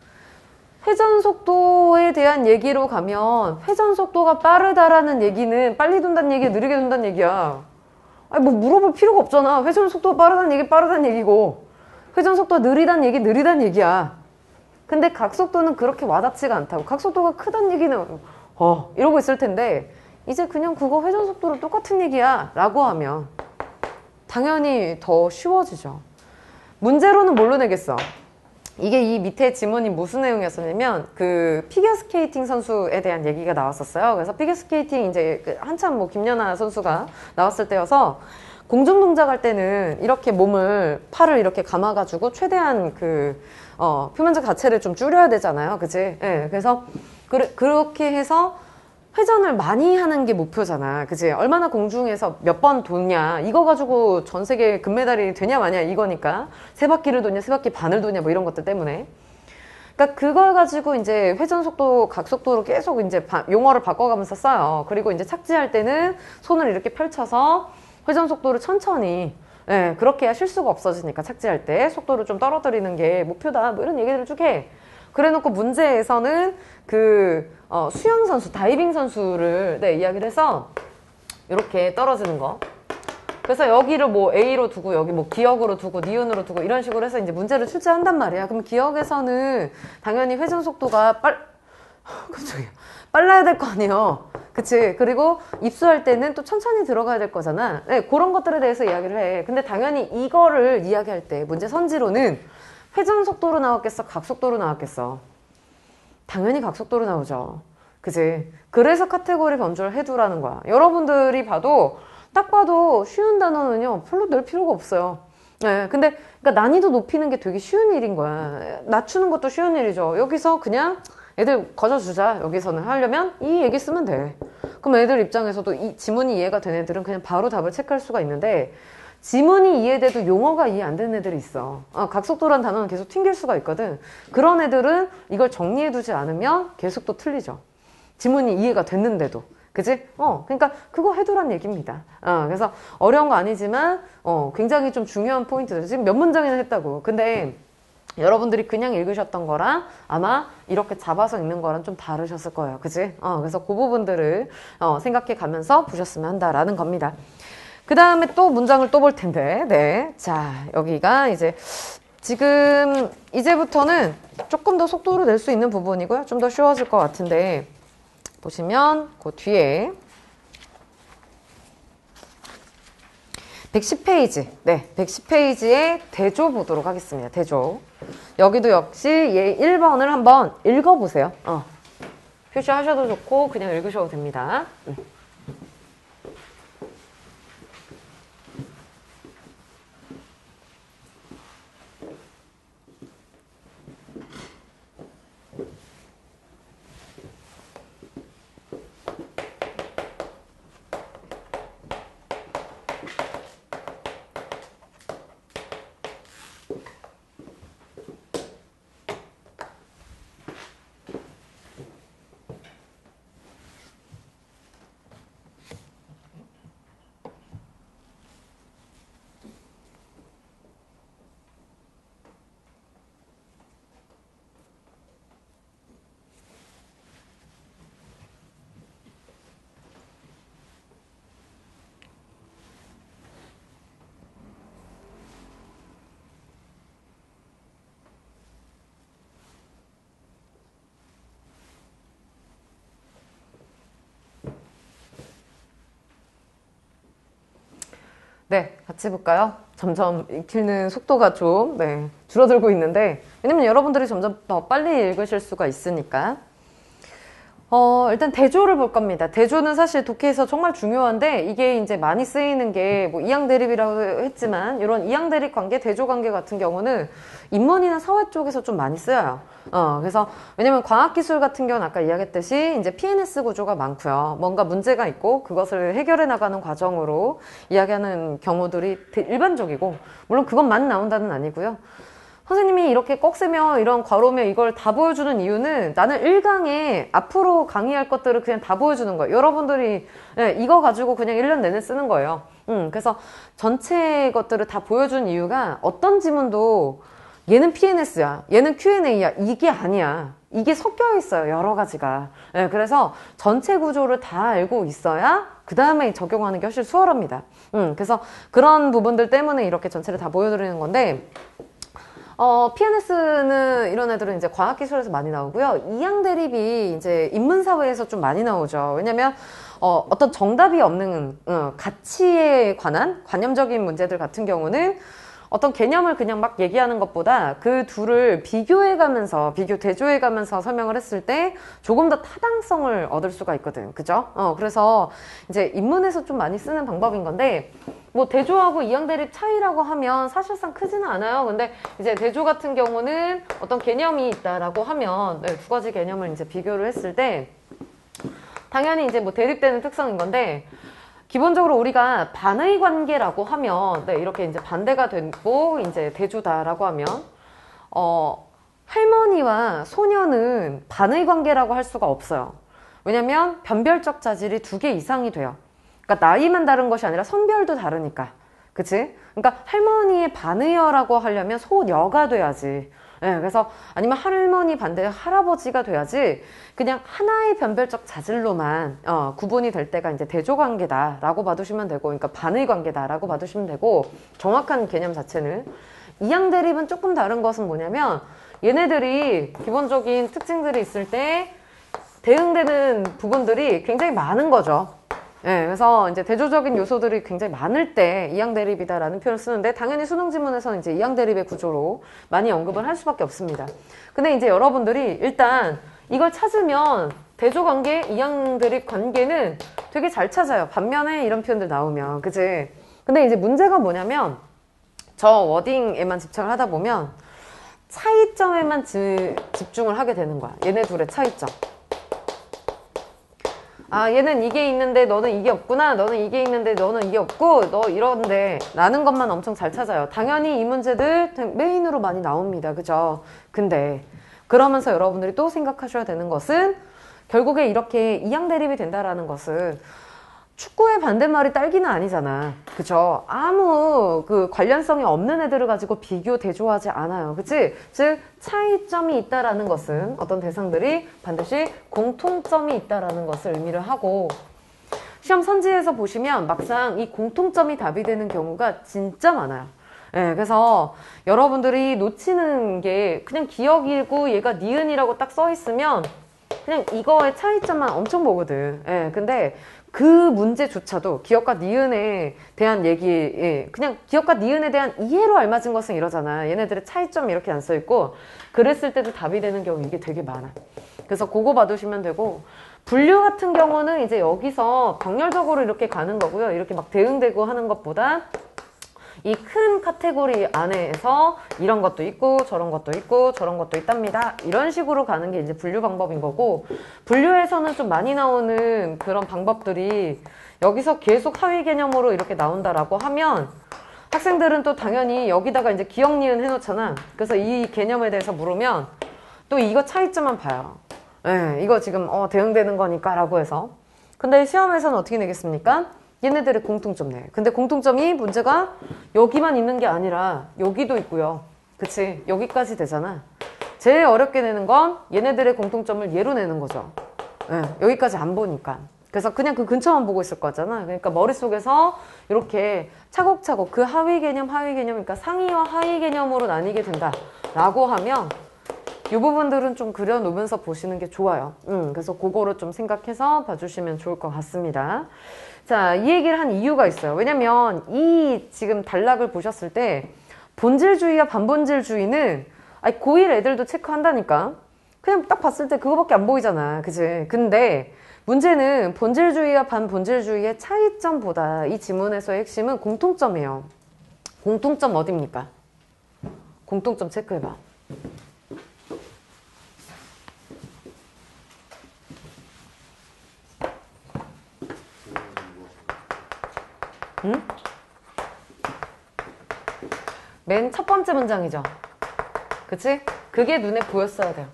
회전 속도에 대한 얘기로 가면 회전 속도가 빠르다라는 얘기는 빨리 돈다는 얘기야, 느리게 돈다는 얘기야. 아니 뭐 물어볼 필요가 없잖아. 회전 속도가 빠르다는 얘기 빠르다는 얘기고 회전 속도가 느리다는 얘기 느리다는 얘기야. 근데 각속도는 그렇게 와닿지가 않다고. 각속도가 크다는 얘기는 어 이러고 있을 텐데 이제 그냥 그거 회전 속도로 똑같은 얘기야 라고 하면 당연히 더 쉬워지죠. 문제로는 뭘로 내겠어? 이게 이 밑에 지문이 무슨 내용이었냐면 그 피겨스케이팅 선수에 대한 얘기가 나왔었어요. 그래서 피겨스케이팅 이제 그 한참 뭐 김연아 선수가 나왔을 때여서 공중 동작할 때는 이렇게 몸을 팔을 이렇게 감아가지고 최대한 그 어, 표면적 자체를 좀 줄여야 되잖아요. 그치? 예. 네, 그래서 그, 그렇게 해서 회전을 많이 하는 게 목표잖아. 그치? 얼마나 공중에서 몇 번 도냐. 이거 가지고 전 세계 금메달이 되냐 마냐 이거니까. 세 바퀴를 도냐, 세 바퀴 반을 도냐 뭐 이런 것들 때문에. 그러니까 그걸 가지고 이제 회전 속도, 각속도로 계속 이제 바, 용어를 바꿔가면서 써요. 그리고 이제 착지할 때는 손을 이렇게 펼쳐서 회전 속도를 천천히, 예, 그렇게 해야 실수가 없어지니까 착지할 때 속도를 좀 떨어뜨리는 게 목표다. 뭐 이런 얘기들을 쭉 해. 그래 놓고 문제에서는 그 어, 수영 선수, 다이빙 선수를 네, 이야기를 해서 이렇게 떨어지는 거. 그래서 여기를 뭐 A로 두고 여기 뭐 기역으로 두고 니은으로 두고 이런 식으로 해서 이제 문제를 출제한단 말이야. 그럼 기역에서는 당연히 회전 속도가 빨 깜짝이야. 빨라야 될 거 아니에요. 그치? 그리고 입수할 때는 또 천천히 들어가야 될 거잖아. 네, 그런 것들에 대해서 이야기를 해. 근데 당연히 이거를 이야기할 때 문제 선지로는 회전 속도로 나왔겠어? 각속도로 나왔겠어? 당연히 각속도로 나오죠. 그지? 그래서 카테고리 변조를 해두라는 거야. 여러분들이 봐도 딱 봐도 쉬운 단어는요 별로 낼 필요가 없어요. 네, 근데 그러니까 난이도 높이는 게 되게 쉬운 일인 거야. 낮추는 것도 쉬운 일이죠. 여기서 그냥 애들 거저주자. 여기서는 하려면 이 얘기 쓰면 돼. 그럼 애들 입장에서도 이 지문이 이해가 된 애들은 그냥 바로 답을 체크할 수가 있는데, 지문이 이해돼도 용어가 이해 안 되는 애들이 있어. 아, 각속도란 단어는 계속 튕길 수가 있거든. 그런 애들은 이걸 정리해두지 않으면 계속 또 틀리죠. 지문이 이해가 됐는데도. 그지? 어, 그러니까 그거 해두란 얘기입니다. 어, 그래서 어려운 거 아니지만 어, 굉장히 좀 중요한 포인트죠. 지금 몇 문장이나 했다고. 근데 여러분들이 그냥 읽으셨던 거랑 아마 이렇게 잡아서 읽는 거랑 좀 다르셨을 거예요. 그지? 어, 그래서 그 부분들을 어, 생각해 가면서 보셨으면 한다라는 겁니다. 그 다음에 또 문장을 또 볼 텐데, 네. 자, 여기가 이제 지금 이제부터는 조금 더 속도를 낼 수 있는 부분이고요. 좀 더 쉬워질 것 같은데, 보시면 그 뒤에 백십 페이지, 네, 백십 페이지의 대조 보도록 하겠습니다. 대조. 여기도 역시 얘 일 번을 한번 읽어보세요. 어. 표시하셔도 좋고 그냥 읽으셔도 됩니다. 음. 네, 같이 볼까요? 점점 읽히는 속도가 좀 네, 줄어들고 있는데, 왜냐면 여러분들이 점점 더 빨리 읽으실 수가 있으니까. 어, 일단 대조를 볼 겁니다. 대조는 사실 독해에서 정말 중요한데, 이게 이제 많이 쓰이는 게 뭐 이항대립이라고 했지만, 이런 이항대립 관계, 대조 관계 같은 경우는 인문이나 사회 쪽에서 좀 많이 쓰여요. 어, 그래서 왜냐면 과학기술 같은 경우는 아까 이야기했듯이 이제 피엔에스 구조가 많고요. 뭔가 문제가 있고 그것을 해결해 나가는 과정으로 이야기하는 경우들이 일반적이고, 물론 그것만 나온다는 아니고요. 선생님이 이렇게 꺽세며 이런 괄호며 이걸 다 보여주는 이유는 나는 일 강에 앞으로 강의할 것들을 그냥 다 보여주는 거예요. 여러분들이 네, 이거 가지고 그냥 일 년 내내 쓰는 거예요. 음, 그래서 전체 것들을 다 보여준 이유가 어떤 지문도 얘는 피엔에스야, 얘는 큐앤에이야, 이게 아니야. 이게 섞여 있어요, 여러 가지가. 네, 그래서 전체 구조를 다 알고 있어야 그 다음에 적용하는 게 훨씬 수월합니다. 음, 그래서 그런 부분들 때문에 이렇게 전체를 다 보여드리는 건데, 어, 피엔에스는 이런 애들은 이제 과학기술에서 많이 나오고요. 이항대립이 이제 인문사회에서 좀 많이 나오죠. 왜냐면, 어, 어떤 정답이 없는, 어, 가치에 관한 관념적인 문제들 같은 경우는 어떤 개념을 그냥 막 얘기하는 것보다 그 둘을 비교해가면서, 비교, 대조해가면서 설명을 했을 때 조금 더 타당성을 얻을 수가 있거든. 그죠? 어, 그래서 이제 인문에서 좀 많이 쓰는 방법인 건데, 뭐 대조하고 이항대립 차이라고 하면 사실상 크지는 않아요. 근데 이제 대조 같은 경우는 어떤 개념이 있다라고 하면 네, 두 가지 개념을 이제 비교를 했을 때 당연히 이제 뭐 대립되는 특성인 건데, 기본적으로 우리가 반의 관계라고 하면 네, 이렇게 이제 반대가 되고 이제 대조다라고 하면 어, 할머니와 소녀는 반의 관계라고 할 수가 없어요. 왜냐면 변별적 자질이 두 개 이상이 돼요. 그러니까 나이만 다른 것이 아니라 성별도 다르니까. 그치? 그러니까 할머니의 반의어라고 하려면 소녀가 돼야지. 네, 그래서 아니면 할머니 반대 할아버지가 돼야지 그냥 하나의 변별적 자질로만 어, 구분이 될 때가 이제 대조관계다라고 봐두시면 되고, 그러니까 반의 관계다라고 봐두시면 되고, 정확한 개념 자체는. 이항대립은 조금 다른 것은 뭐냐면 얘네들이 기본적인 특징들이 있을 때 대응되는 부분들이 굉장히 많은 거죠. 네, 그래서 이제 대조적인 요소들이 굉장히 많을 때 이항대립이다라는 표현을 쓰는데, 당연히 수능 지문에서는 이제 이항대립의 구조로 많이 언급을 할 수밖에 없습니다. 근데 이제 여러분들이 일단 이걸 찾으면 대조관계, 이항드립 관계는 되게 잘 찾아요. 반면에 이런 표현들 나오면. 그치? 근데 이제 문제가 뭐냐면 저 워딩에만 집착을 하다 보면 차이점에만 지, 집중을 하게 되는 거야. 얘네 둘의 차이점. 아, 얘는 이게 있는데 너는 이게 없구나. 너는 이게 있는데 너는 이게 없고 너 이런데 라는 것만 엄청 잘 찾아요. 당연히 이 문제들 메인으로 많이 나옵니다. 그죠? 근데 그러면서 여러분들이 또 생각하셔야 되는 것은 결국에 이렇게 이항대립이 된다라는 것은 축구의 반대말이 딸기는 아니잖아. 그쵸? 아무 그 관련성이 없는 애들을 가지고 비교, 대조하지 않아요. 그치? 즉, 차이점이 있다라는 것은 어떤 대상들이 반드시 공통점이 있다라는 것을 의미를 하고, 시험 선지에서 보시면 막상 이 공통점이 답이 되는 경우가 진짜 많아요. 예, 그래서 여러분들이 놓치는 게 그냥 기억이고 얘가 니은이라고 딱 써 있으면 그냥 이거의 차이점만 엄청 보거든. 예, 근데 그 문제조차도 기억과 니은에 대한 얘기, 예, 그냥 기억과 니은에 대한 이해로 알맞은 것은 이러잖아. 얘네들의 차이점이 이렇게 안 써있고 그랬을 때도 답이 되는 경우 이게 되게 많아. 그래서 그거 봐두시면 되고, 분류 같은 경우는 이제 여기서 병렬적으로 이렇게 가는 거고요. 이렇게 막 대응되고 하는 것보다 이 큰 카테고리 안에서 이런 것도 있고 저런 것도 있고 저런 것도 있답니다. 이런 식으로 가는 게 이제 분류 방법인 거고, 분류에서는 좀 많이 나오는 그런 방법들이 여기서 계속 하위 개념으로 이렇게 나온다라고 하면 학생들은 또 당연히 여기다가 이제 기억 니은 해놓잖아. 그래서 이 개념에 대해서 물으면 또 이거 차이점만 봐요. 예, 이거 지금 어 대응되는 거니까 라고 해서. 근데 시험에서는 어떻게 내겠습니까? 얘네들의 공통점 내. 근데 공통점이 문제가 여기만 있는 게 아니라 여기도 있고요. 그치? 여기까지 되잖아. 제일 어렵게 내는 건 얘네들의 공통점을 얘로 내는 거죠. 네, 여기까지 안 보니까. 그래서 그냥 그 근처만 보고 있을 거잖아. 그러니까 머릿속에서 이렇게 차곡차곡 그 하위 개념, 하위 개념, 그러니까 상위와 하위 개념으로 나뉘게 된다 라고 하면 이 부분들은 좀 그려놓으면서 보시는 게 좋아요. 음, 그래서 그거를 좀 생각해서 봐주시면 좋을 것 같습니다. 자, 이 얘기를 한 이유가 있어요. 왜냐면 이 지금 단락을 보셨을 때 본질주의와 반본질주의는 아니 고일 애들도 체크한다니까. 그냥 딱 봤을 때 그거밖에 안 보이잖아. 그치? 근데 문제는 본질주의와 반본질주의의 차이점보다 이 지문에서의 핵심은 공통점이에요. 공통점 어딥니까? 공통점 체크해봐. 응? 맨 첫 번째 문장이죠. 그치? 그게 눈에 보였어야 돼요.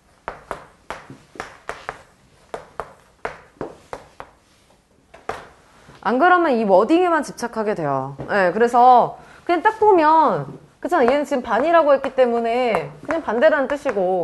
안 그러면 이 워딩에만 집착하게 돼요. 네, 그래서 그냥 딱 보면 그렇잖아. 얘는 지금 반이라고 했기 때문에 그냥 반대라는 뜻이고,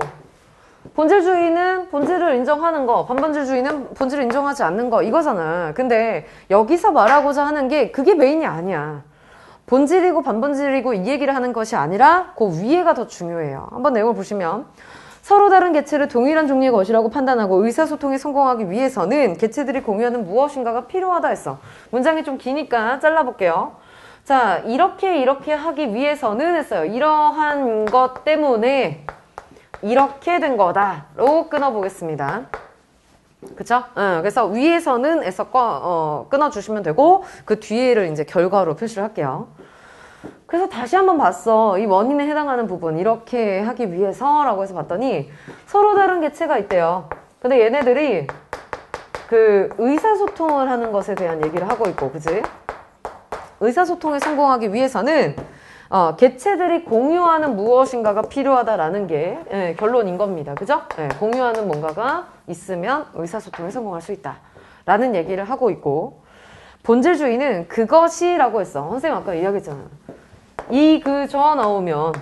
본질주의는 본질을 인정하는 거, 반본질주의는 본질을 인정하지 않는 거, 이거잖아. 근데 여기서 말하고자 하는 게 그게 메인이 아니야. 본질이고 반본질이고 이 얘기를 하는 것이 아니라 그 위에가 더 중요해요. 한번 내용을 보시면 서로 다른 개체를 동일한 종류의 것이라고 판단하고 의사소통에 성공하기 위해서는 개체들이 공유하는 무엇인가가 필요하다 했어. 문장이 좀 기니까 잘라볼게요. 자, 이렇게 이렇게 하기 위해서는 했어요. 이러한 것 때문에 이렇게 된 거다로 끊어보겠습니다. 그쵸? 어, 그래서 위에서는 에서 꺼, 어, 끊어주시면 되고 그 뒤에를 이제 결과로 표시를 할게요. 그래서 다시 한번 봤어. 이 원인에 해당하는 부분 이렇게 하기 위해서라고 해서 봤더니 서로 다른 개체가 있대요. 근데 얘네들이 그 의사소통을 하는 것에 대한 얘기를 하고 있고, 그치? 의사소통에 성공하기 위해서는 어, 개체들이 공유하는 무엇인가가 필요하다라는 게 예, 결론인 겁니다. 그죠? 예, 공유하는 뭔가가 있으면 의사소통에 성공할 수 있다 라는 얘기를 하고 있고, 본질주의는 그것이라고 했어. 선생님 아까 이야기했잖아. 이 그 저 나오면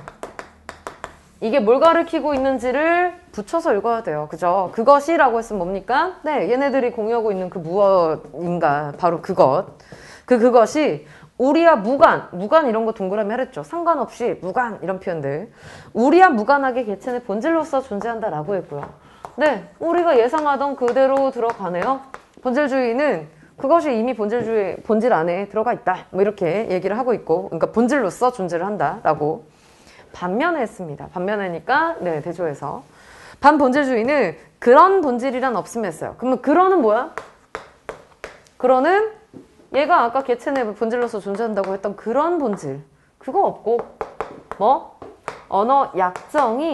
이게 뭘 가리키고 있는지를 붙여서 읽어야 돼요. 그죠? 그것이라고 했으면 뭡니까? 네, 얘네들이 공유하고 있는 그 무엇인가, 바로 그것. 그 그것이 우리와 무관, 무관 이런 거 동그라미 하랬죠. 상관없이 무관 이런 표현들. 우리와 무관하게 개체는 본질로서 존재한다라고 했고요. 네, 우리가 예상하던 그대로 들어가네요. 본질주의는 그것이 이미 본질주의, 본질 안에 들어가 있다. 뭐 이렇게 얘기를 하고 있고, 그러니까 본질로서 존재를 한다라고 반면에 했습니다. 반면에니까 네, 대조해서. 반본질주의는 그런 본질이란 없으면 했어요. 그러면 그런은 뭐야? 그런은 얘가 아까 개체 내 본질로서 존재한다고 했던 그런 본질. 그거 없고 뭐? 언어 약정이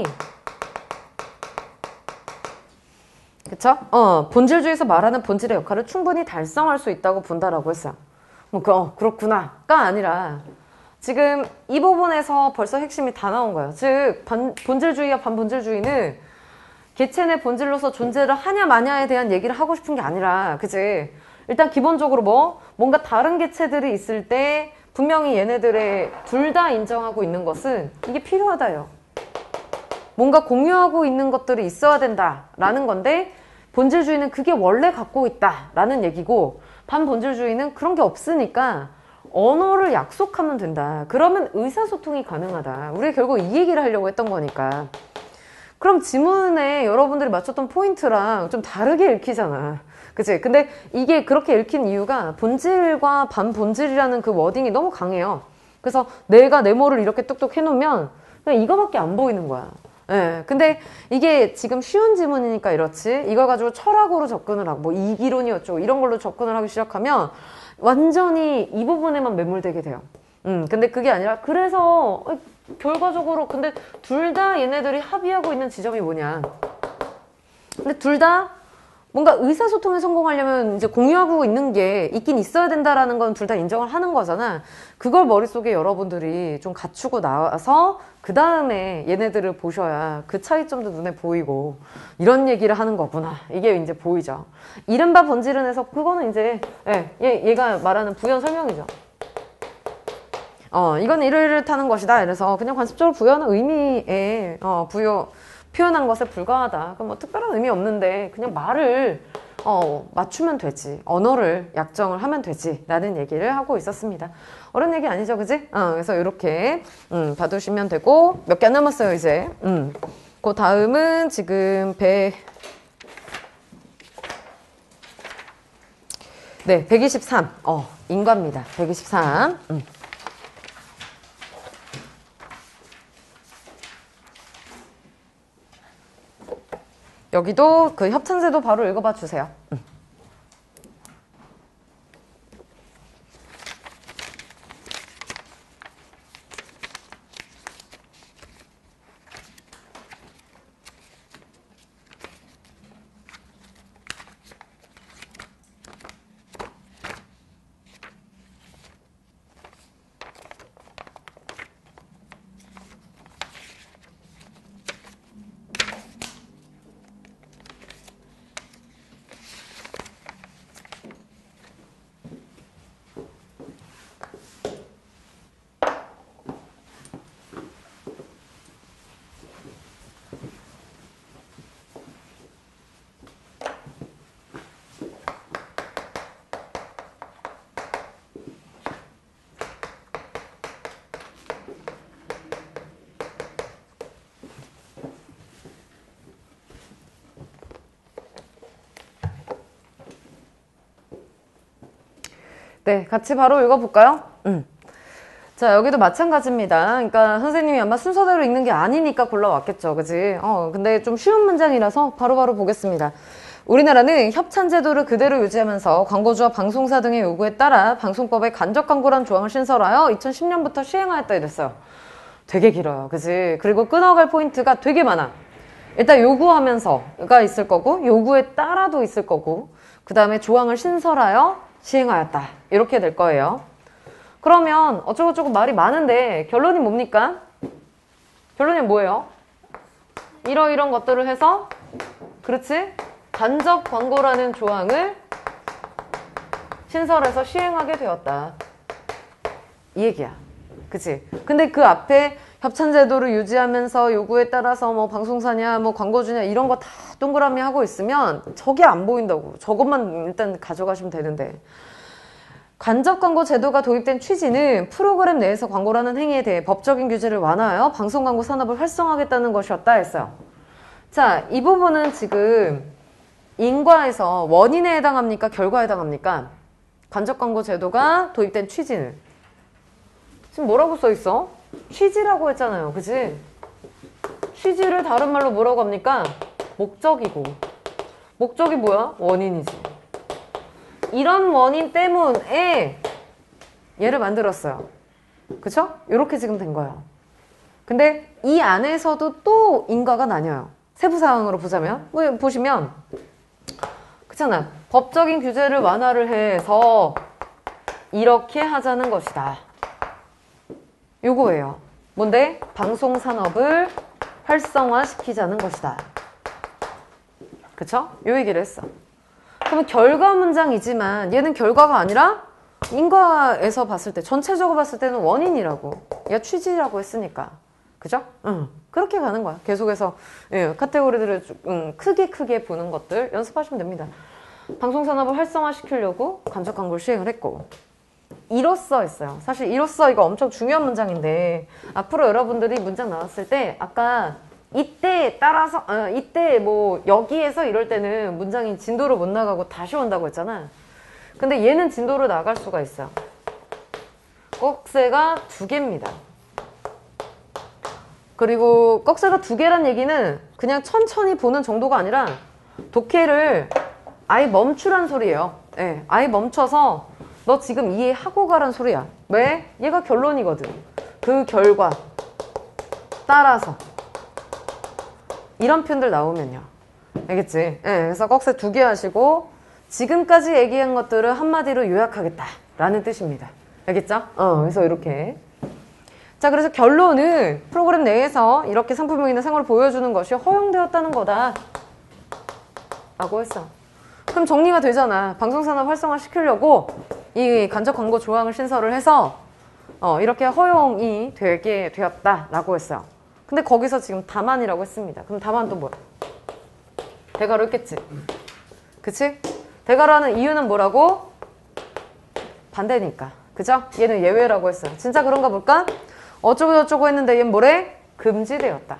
그쵸? 어, 본질주의에서 말하는 본질의 역할을 충분히 달성할 수 있다고 본다라고 했어요. 뭐, 그, 어, 그렇구나가 아니라 지금 이 부분에서 벌써 핵심이 다 나온 거예요. 즉, 반, 본질주의와 반본질주의는 개체 내 본질로서 존재를 하냐 마냐에 대한 얘기를 하고 싶은 게 아니라, 그치? 일단 기본적으로 뭐, 뭔가 다른 개체들이 있을 때 분명히 얘네들의 둘 다 인정하고 있는 것은 이게 필요하다요. 뭔가 공유하고 있는 것들이 있어야 된다라는 건데 본질주의는 그게 원래 갖고 있다라는 얘기고 반본질주의는 그런 게 없으니까 언어를 약속하면 된다. 그러면 의사소통이 가능하다. 우리가 결국 이 얘기를 하려고 했던 거니까. 그럼 지문에 여러분들이 맞췄던 포인트랑 좀 다르게 읽히잖아. 그치? 근데 이게 그렇게 읽힌 이유가 본질과 반본질이라는 그 워딩이 너무 강해요. 그래서 내가 네모를 이렇게 뚝뚝 해놓으면 그냥 이거밖에 안 보이는 거야. 예. 근데 이게 지금 쉬운 지문이니까 이렇지. 이걸 가지고 철학으로 접근을 하고, 뭐 이기론이 어쩌고 이런 걸로 접근을 하기 시작하면 완전히 이 부분에만 매몰되게 돼요. 음, 근데 그게 아니라, 그래서, 결과적으로, 근데 둘 다 얘네들이 합의하고 있는 지점이 뭐냐. 근데 둘 다 뭔가 의사소통에 성공하려면 이제 공유하고 있는 게 있긴 있어야 된다라는 건 둘 다 인정을 하는 거잖아. 그걸 머릿속에 여러분들이 좀 갖추고 나와서 그 다음에 얘네들을 보셔야 그 차이점도 눈에 보이고 이런 얘기를 하는 거구나. 이게 이제 보이죠. 이른바 본질은 해서 그거는 이제 예, 얘, 얘가 말하는 부연 설명이죠. 어, 이건 이러이러하는 것이다. 이래서 그냥 관습적으로 부여하는 의미에 어, 부여 표현한 것에 불과하다. 그럼 뭐 특별한 의미 없는데 그냥 말을 어, 맞추면 되지. 언어를 약정을 하면 되지. 라는 얘기를 하고 있었습니다. 어려운 얘기 아니죠, 그지? 어, 그래서 이렇게 음, 봐두시면 되고 몇 개 안 남았어요, 이제. 음. 그 다음은 지금 배 네, 백이십삼. 어, 인과입니다. 백이십삼. 음. 여기도 그 협찬제도 바로 읽어봐 주세요. 음. 네, 같이 바로 읽어볼까요? 음. 자, 여기도 마찬가지입니다. 그러니까 선생님이 아마 순서대로 읽는 게 아니니까 골라왔겠죠. 그지? 어, 근데 좀 쉬운 문장이라서 바로바로 바로 보겠습니다. 우리나라는 협찬제도를 그대로 유지하면서 광고주와 방송사 등의 요구에 따라 방송법에 간접 광고란 조항을 신설하여 이천십 년부터 시행하였다 이랬어요. 되게 길어요. 그지? 그리고 끊어갈 포인트가 되게 많아. 일단 요구하면서가 있을 거고, 요구에 따라도 있을 거고, 그 다음에 조항을 신설하여 시행하였다. 이렇게 될 거예요. 그러면 어쩌고저쩌고 말이 많은데 결론이 뭡니까? 결론이 뭐예요? 이러이런 것들을 해서 그렇지? 간접 광고라는 조항을 신설해서 시행하게 되었다. 이 얘기야. 그치? 근데 그 앞에 협찬제도를 유지하면서 요구에 따라서 뭐 방송사냐 뭐 광고주냐 이런 거 다 동그라미 하고 있으면 저게 안 보인다고. 저것만 일단 가져가시면 되는데. 간접 광고 제도가 도입된 취지는 프로그램 내에서 광고라는 행위에 대해 법적인 규제를 완화하여 방송 광고 산업을 활성화하겠다는 것이었다 했어요. 자, 이 부분은 지금 인과에서 원인에 해당합니까? 결과에 해당합니까? 간접 광고 제도가 도입된 취지는 지금 뭐라고 써 있어? 취지라고 했잖아요. 그치? 취지를 다른 말로 뭐라고 합니까? 목적이고, 목적이 뭐야? 원인이지. 이런 원인 때문에 얘를 만들었어요. 그쵸? 이렇게 지금 된 거예요. 근데 이 안에서도 또 인과가 나뉘어요. 세부사항으로 보자면, 뭐 보시면 그렇잖아. 법적인 규제를 완화를 해서 이렇게 하자는 것이다. 요거예요. 뭔데? 방송산업을 활성화시키자는 것이다. 그쵸? 요 얘기를 했어. 그러면 결과 문장이지만 얘는 결과가 아니라 인과에서 봤을 때, 전체적으로 봤을 때는 원인이라고, 얘 취지라고 했으니까. 그죠? 응. 그렇게 가는 거야. 계속해서 예, 카테고리들을 음, 크게 크게 보는 것들 연습하시면 됩니다. 방송산업을 활성화시키려고 간접 광고를 시행을 했고, 이로써 했어요. 사실 이로써 이거 엄청 중요한 문장인데, 앞으로 여러분들이 문장 나왔을 때 아까 이때 따라서 어, 이때 뭐 여기에서 이럴 때는 문장이 진도를 못 나가고 다시 온다고 했잖아. 근데 얘는 진도로 나갈 수가 있어요. 꺽쇠가 두 개입니다. 그리고 꺽쇠가 두 개란 얘기는 그냥 천천히 보는 정도가 아니라 독해를 아예 멈추란 소리예요. 네, 아예 멈춰서 너 지금 이해하고 가란 소리야. 왜? 얘가 결론이거든. 그 결과 따라서 이런 표현들 나오면요. 알겠지? 네, 그래서 꺽쇠 두 개 하시고 지금까지 얘기한 것들을 한마디로 요약하겠다 라는 뜻입니다. 알겠죠? 어, 그래서 이렇게. 자, 그래서 결론은 프로그램 내에서 이렇게 상품명이나 생활을 보여주는 것이 허용되었다는 거다 라고 했어. 그럼 정리가 되잖아. 방송산업 활성화 시키려고 이 간접 광고 조항을 신설을 해서 어, 이렇게 허용이 되게 되었다 라고 했어요. 근데 거기서 지금 다만이라고 했습니다. 그럼 다만 또 뭐야? 대가로 했겠지. 그치? 대가로 하는 이유는 뭐라고? 반대니까. 그죠? 얘는 예외라고 했어요. 진짜 그런가 볼까? 어쩌고 저쩌고 했는데 얘는 뭐래? 금지되었다.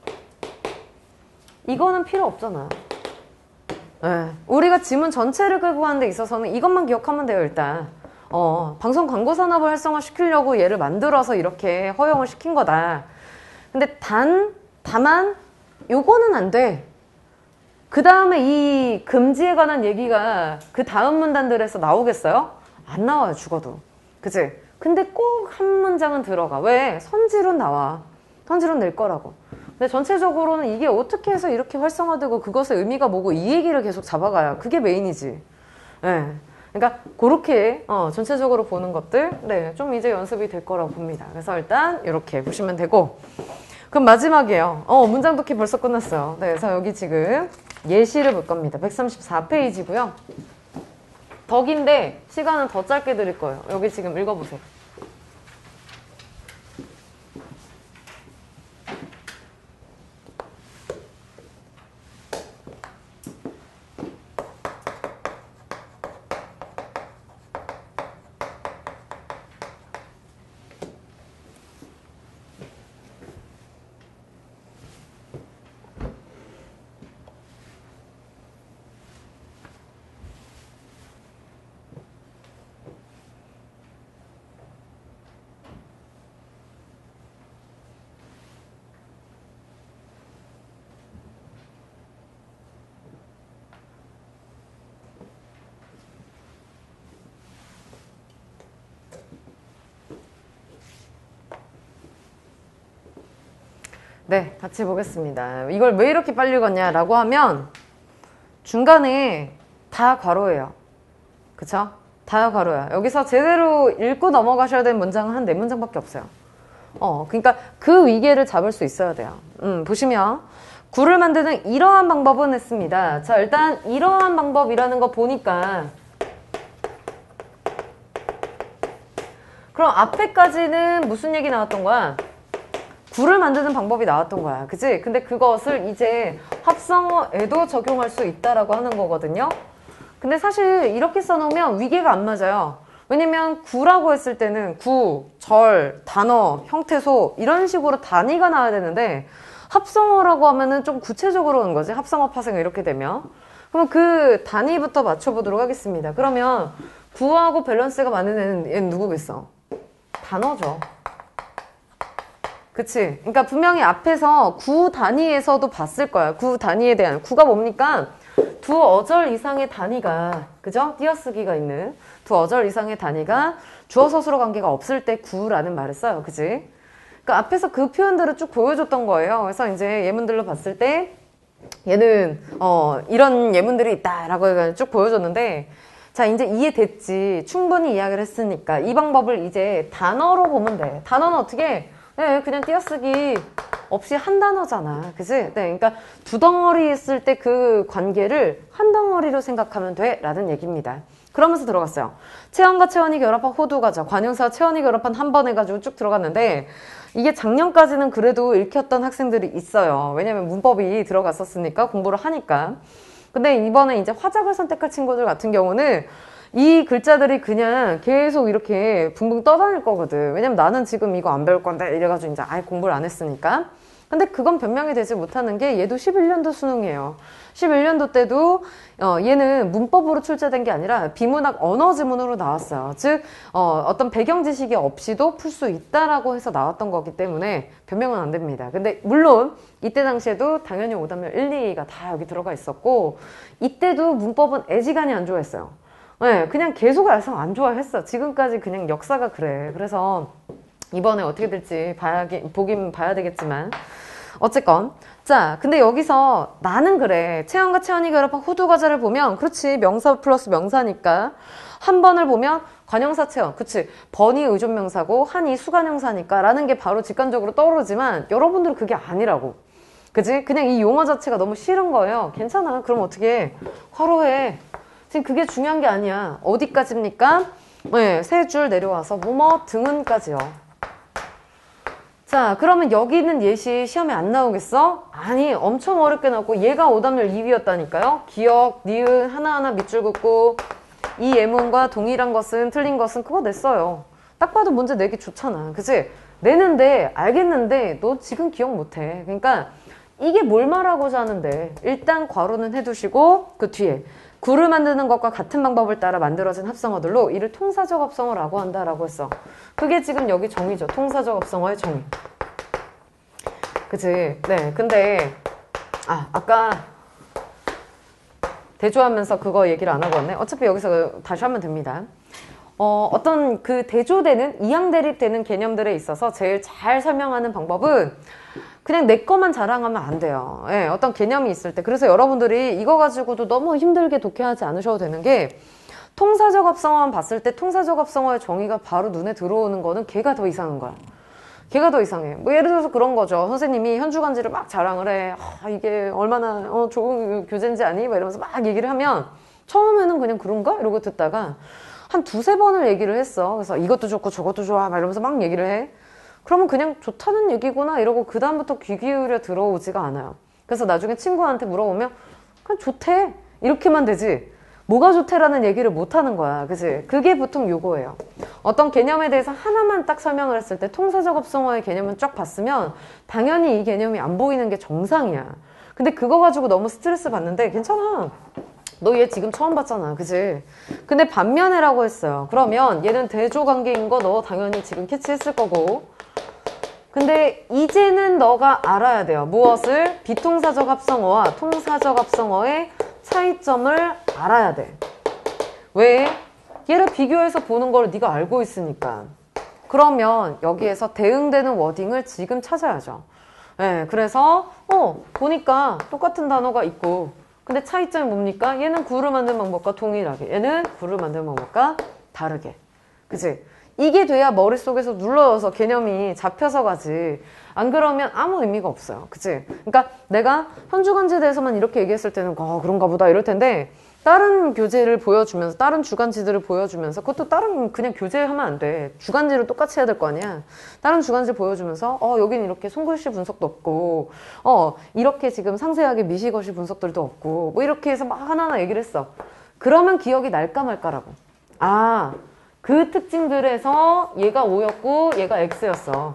이거는 필요 없잖아. 네. 우리가 지문 전체를 끌고 가는 데 있어서는 이것만 기억하면 돼요. 일단 어, 방송 광고 산업을 활성화시키려고 얘를 만들어서 이렇게 허용을 시킨 거다. 근데 단, 다만 요거는 안 돼. 그 다음에 이 금지에 관한 얘기가 그 다음 문단들에서 나오겠어요? 안 나와요. 죽어도. 그치? 근데 꼭 한 문장은 들어가. 왜? 선지론 나와. 선지론 낼 거라고. 근데 전체적으로는 이게 어떻게 해서 이렇게 활성화되고 그것의 의미가 뭐고 이 얘기를 계속 잡아가야 그게 메인이지. 네. 그러니까 그렇게 어, 전체적으로 보는 것들 네, 좀 이제 연습이 될 거라고 봅니다. 그래서 일단 이렇게 보시면 되고, 그럼 마지막이에요. 어, 문장 독해 벌써 끝났어요. 네, 그래서 여기 지금 예시를 볼 겁니다. 백삼십사 페이지고요. 덕인데 시간은 더 짧게 드릴 거예요. 여기 지금 읽어보세요. 네, 같이 보겠습니다. 이걸 왜 이렇게 빨리 읽었냐라고 하면 중간에 다 괄호예요. 그쵸? 다 괄호야. 여기서 제대로 읽고 넘어가셔야 되는 문장은 한 네 문장밖에 없어요. 어, 그러니까 그 위계를 잡을 수 있어야 돼요. 음, 보시면 구를 만드는 이러한 방법은 했습니다. 자, 일단 이러한 방법이라는 거 보니까 그럼 앞에까지는 무슨 얘기 나왔던 거야? 구를 만드는 방법이 나왔던 거야. 그치? 근데 그것을 이제 합성어에도 적용할 수 있다라고 하는 거거든요. 근데 사실 이렇게 써놓으면 위계가 안 맞아요. 왜냐면 구라고 했을 때는 구, 절, 단어, 형태소 이런 식으로 단위가 나와야 되는데 합성어라고 하면은 좀 구체적으로 오는 거지. 합성어 파생어 이렇게 되면. 그럼 그 단위부터 맞춰보도록 하겠습니다. 그러면 구하고 밸런스가 맞는 애는 얘는 누구겠어? 단어죠. 그치? 그러니까 분명히 앞에서 구 단위에서도 봤을 거야. 구 단위에 대한. 구가 뭡니까? 두 어절 이상의 단위가, 그죠? 띄어쓰기가 있는 두 어절 이상의 단위가 주어 서술어 관계가 없을 때 구라는 말을 써요. 그치? 그러니까 앞에서 그 표현들을 쭉 보여줬던 거예요. 그래서 이제 예문들로 봤을 때 얘는 어 이런 예문들이 있다라고 해가지고 쭉 보여줬는데, 자 이제 이해됐지. 충분히 이야기를 했으니까 이 방법을 이제 단어로 보면 돼. 단어는 어떻게? 네, 그냥 띄어쓰기 없이 한 단어잖아. 그치? 네, 그러니까 두 덩어리 있을 때 그 관계를 한 덩어리로 생각하면 돼 라는 얘기입니다. 그러면서 들어갔어요. 체언과 체언이 결합한 호두과자, 관형사와 체언이 결합한 한 번 해가지고 쭉 들어갔는데, 이게 작년까지는 그래도 읽혔던 학생들이 있어요. 왜냐면 문법이 들어갔었으니까, 공부를 하니까. 근데 이번에 이제 화작을 선택할 친구들 같은 경우는 이 글자들이 그냥 계속 이렇게 붕붕 떠다닐 거거든. 왜냐면 나는 지금 이거 안 배울 건데 이래가지고 이제 아예 공부를 안 했으니까. 근데 그건 변명이 되지 못하는 게 얘도 십일 년도 수능이에요. 십일 년도 때도 어, 얘는 문법으로 출제된 게 아니라 비문학 언어 지문으로 나왔어요. 즉 어, 어떤 배경 지식이 없이도 풀 수 있다라고 해서 나왔던 거기 때문에 변명은 안 됩니다. 근데 물론 이때 당시에도 당연히 오답률 일, 이가 다 여기 들어가 있었고, 이때도 문법은 애지간히 안 좋아했어요. 네, 그냥 계속 알성 안 좋아했어. 지금까지 그냥 역사가 그래. 그래서 이번에 어떻게 될지 봐야, 보긴 봐야 되겠지만 어쨌건. 자, 근데 여기서 나는 그래. 체언과 체언이 결합한 호두과자를 보면, 그렇지, 명사 플러스 명사니까 한 번을 보면 관형사 체언, 그치, 번이 의존명사고 한이 수관형사니까 라는 게 바로 직관적으로 떠오르지만 여러분들은 그게 아니라고. 그치? 그냥 이 용어 자체가 너무 싫은 거예요. 괜찮아. 그럼 어떻게 화로해. 지금 그게 중요한 게 아니야. 어디까지입니까? 네, 세 줄 내려와서 뭐뭐 등은까지요. 자, 그러면 여기 있는 예시 시험에 안 나오겠어? 아니, 엄청 어렵게 나왔고 얘가 오답률 이 위였다니까요. 기억, 니은 하나하나 밑줄 긋고 이 예문과 동일한 것은 틀린 것은 그거 냈어요. 딱 봐도 문제 내기 좋잖아. 그치? 내는데 알겠는데 너 지금 기억 못해. 그러니까 이게 뭘 말하고자 하는데, 일단 괄호는 해두시고 그 뒤에 구를 만드는 것과 같은 방법을 따라 만들어진 합성어들로 이를 통사적 합성어라고 한다라고 했어. 그게 지금 여기 정의죠. 통사적 합성어의 정의. 그치? 네. 근데 아 아까 대조하면서 그거 얘기를 안 하고 왔네. 어차피 여기서 다시 하면 됩니다. 어, 어떤 그 대조되는, 이양대립되는 개념들에 있어서 제일 잘 설명하는 방법은 그냥 내 것만 자랑하면 안 돼요. 예, 어떤 개념이 있을 때. 그래서 여러분들이 이거 가지고도 너무 힘들게 독해하지 않으셔도 되는 게, 통사적 합성어만 봤을 때 통사적 합성어의 정의가 바로 눈에 들어오는 거는 걔가 더 이상한 거야. 걔가 더 이상해. 뭐 예를 들어서 그런 거죠. 선생님이 현주간지를 막 자랑을 해. 아, 이게 얼마나 어, 좋은 교재인지 아니? 막 이러면서 막 얘기를 하면 처음에는 그냥 그런가? 이러고 듣다가 한 두세 번을 얘기를 했어. 그래서 이것도 좋고 저것도 좋아 막 이러면서 막 얘기를 해. 그러면 그냥 좋다는 얘기구나 이러고 그 다음부터 귀 기울여 들어오지가 않아요. 그래서 나중에 친구한테 물어보면 그냥 좋대 이렇게만 되지 뭐가 좋대라는 얘기를 못하는 거야. 그치? 그게 보통 요거예요. 어떤 개념에 대해서 하나만 딱 설명을 했을 때 통사적 합성어의 개념은 쫙 봤으면 당연히 이 개념이 안 보이는 게 정상이야. 근데 그거 가지고 너무 스트레스 받는데 괜찮아. 너 얘 지금 처음 봤잖아. 그치? 근데 반면에라고 했어요. 그러면 얘는 대조관계인 거 너 당연히 지금 캐치했을 거고, 근데 이제는 너가 알아야 돼요. 무엇을? 비통사적 합성어와 통사적 합성어의 차이점을 알아야 돼. 왜? 얘를 비교해서 보는 걸 네가 알고 있으니까. 그러면 여기에서 대응되는 워딩을 지금 찾아야죠. 네, 그래서 어 보니까 똑같은 단어가 있고, 근데 차이점이 뭡니까? 얘는 구를 만드는 방법과 동일하게, 얘는 구를 만드는 방법과 다르게. 그치? 이게 돼야 머릿속에서 눌러서 개념이 잡혀서 가지. 안 그러면 아무 의미가 없어요. 그치? 그러니까 내가 현주간지에 대해서만 이렇게 얘기했을 때는 어 그런가 보다 이럴 텐데, 다른 교재를 보여주면서, 다른 주간지들을 보여주면서, 그것도 다른 그냥 교재 하면 안 돼. 주간지를 똑같이 해야 될 거 아니야. 다른 주간지 보여주면서 어 여긴 이렇게 손글씨 분석도 없고, 어 이렇게 지금 상세하게 미시거시 분석들도 없고, 뭐 이렇게 해서 막 하나하나 얘기를 했어. 그러면 기억이 날까 말까라고. 아, 그 특징들에서 얘가 오였고 얘가 X였어.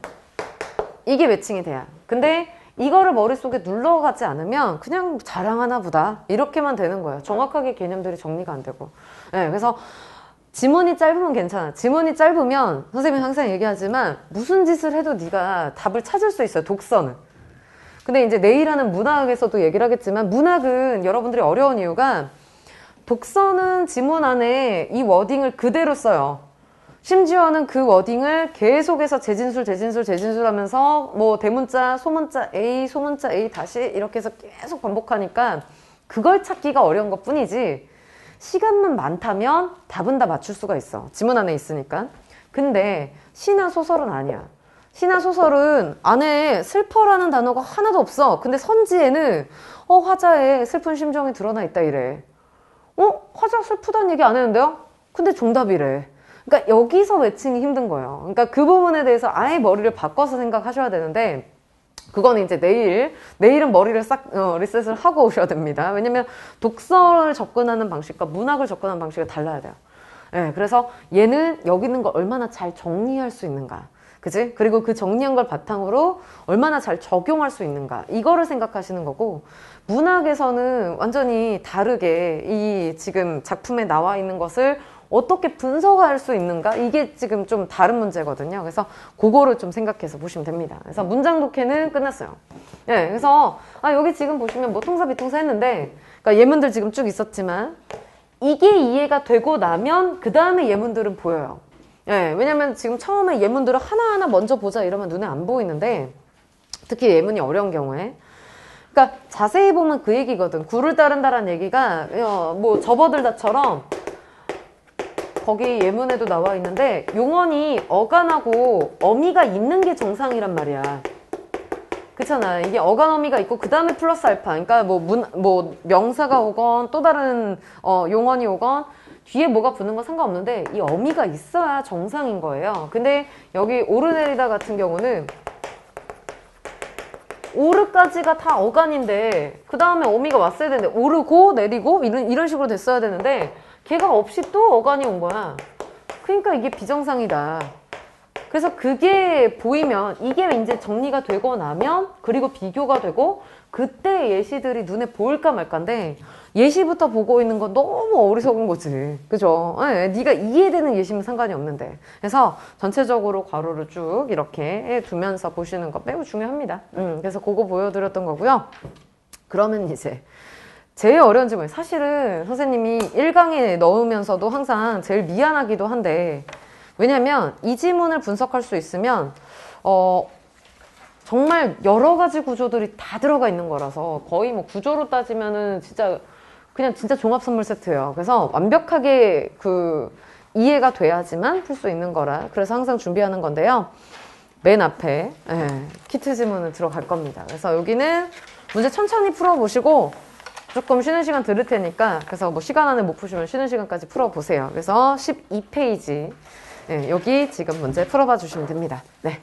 이게 매칭이 돼야. 근데 이거를 머릿속에 눌러가지 않으면 그냥 자랑하나 보다 이렇게만 되는 거예요. 정확하게 개념들이 정리가 안 되고. 네, 그래서 지문이 짧으면 괜찮아. 지문이 짧으면 선생님이 항상 얘기하지만 무슨 짓을 해도 네가 답을 찾을 수 있어요. 독서는. 근데 이제 내일하는 문학에서도 얘기를 하겠지만 문학은 여러분들이 어려운 이유가 독서는 지문 안에 이 워딩을 그대로 써요. 심지어는 그 워딩을 계속해서 재진술, 재진술, 재진술 하면서 뭐 대문자, 소문자 A, 소문자 A 다시 이렇게 해서 계속 반복하니까 그걸 찾기가 어려운 것 뿐이지 시간만 많다면 답은 다 맞출 수가 있어. 지문 안에 있으니까. 근데 시나 소설은 아니야. 시나 소설은 안에 슬퍼라는 단어가 하나도 없어. 근데 선지에는 어 화자의 슬픈 심정이 드러나 있다 이래. 어? 화자 슬프다는 얘기 안 했는데요? 근데 정답이래. 그러니까 여기서 매칭이 힘든 거예요. 그러니까 그 부분에 대해서 아예 머리를 바꿔서 생각하셔야 되는데 그거는 이제 내일, 내일은 머리를 싹 어, 리셋을 하고 오셔야 됩니다. 왜냐면 독서를 접근하는 방식과 문학을 접근하는 방식이 달라야 돼요. 네, 그래서 얘는 여기 있는 걸 얼마나 잘 정리할 수 있는가. 그지? 그리고 그 정리한 걸 바탕으로 얼마나 잘 적용할 수 있는가. 이거를 생각하시는 거고, 문학에서는 완전히 다르게 이 지금 작품에 나와 있는 것을 어떻게 분석할 수 있는가? 이게 지금 좀 다른 문제거든요. 그래서 그거를 좀 생각해서 보시면 됩니다. 그래서 문장 독해는 끝났어요. 네, 그래서 아 여기 지금 보시면 뭐 통사, 비통사 했는데, 그러니까 예문들 지금 쭉 있었지만 이게 이해가 되고 나면 그 다음에 예문들은 보여요. 예, 왜냐면 지금 처음에 예문들을 하나하나 먼저 보자 이러면 눈에 안 보이는데 특히 예문이 어려운 경우에 그러니까 자세히 보면 그 얘기거든. 구를 따른다라는 얘기가 어, 뭐 접어들다처럼 거기 예문에도 나와 있는데 용언이 어간하고 어미가 있는 게 정상이란 말이야. 그렇잖아. 이게 어간 어미가 있고 그 다음에 플러스 알파. 그러니까 뭐, 문, 뭐 명사가 오건 또 다른 어, 용언이 오건 뒤에 뭐가 붙는 건 상관없는데 이 어미가 있어야 정상인 거예요. 근데 여기 오르내리다 같은 경우는 오르까지가 다 어간인데 그 다음에 어미가 왔어야 되는데 오르고 내리고 이런, 이런 식으로 됐어야 되는데 걔가 없이 또 어간이 온 거야. 그러니까 이게 비정상이다. 그래서 그게 보이면 이게 이제 정리가 되고 나면 그리고 비교가 되고 그때 예시들이 눈에 보일까 말까인데 예시부터 보고 있는 건 너무 어리석은 거지. 그죠? 네, 네가 이해되는 예시면 상관이 없는데. 그래서 전체적으로 괄호를 쭉 이렇게 두면서 보시는 거 매우 중요합니다. 음, 그래서 그거 보여드렸던 거고요. 그러면 이제 제일 어려운 질문. 사실은 선생님이 일 강에 넣으면서도 항상 제일 미안하기도 한데 왜냐면 이 지문을 분석할 수 있으면 어 정말 여러 가지 구조들이 다 들어가 있는 거라서 거의 뭐 구조로 따지면은 진짜 그냥 진짜 종합 선물 세트예요. 그래서 완벽하게 그 이해가 돼야지만 풀 수 있는 거라 그래서 항상 준비하는 건데요. 맨 앞에 예, 키트 지문을 들어갈 겁니다. 그래서 여기는 문제 천천히 풀어보시고 조금 쉬는 시간 들을 테니까 그래서 뭐 시간 안에 못 푸시면 쉬는 시간까지 풀어보세요. 그래서 십이 페이지 예, 여기 지금 문제 풀어봐 주시면 됩니다. 네.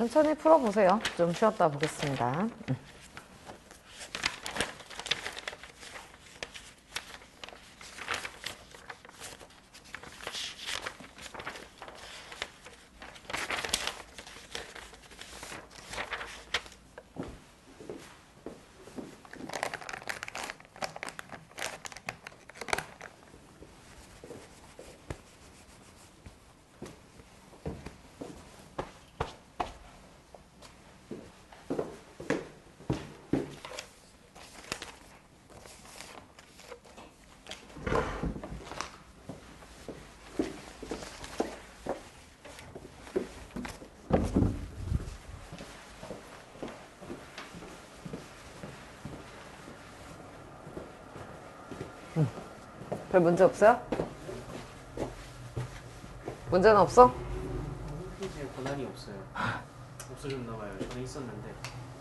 천천히 풀어보세요. 좀 쉬었다 보겠습니다. 별 문제 없어요? 문제는 없어? 홈페이지에 권한이 없어요. 없어졌나봐요. 전에 있었는데.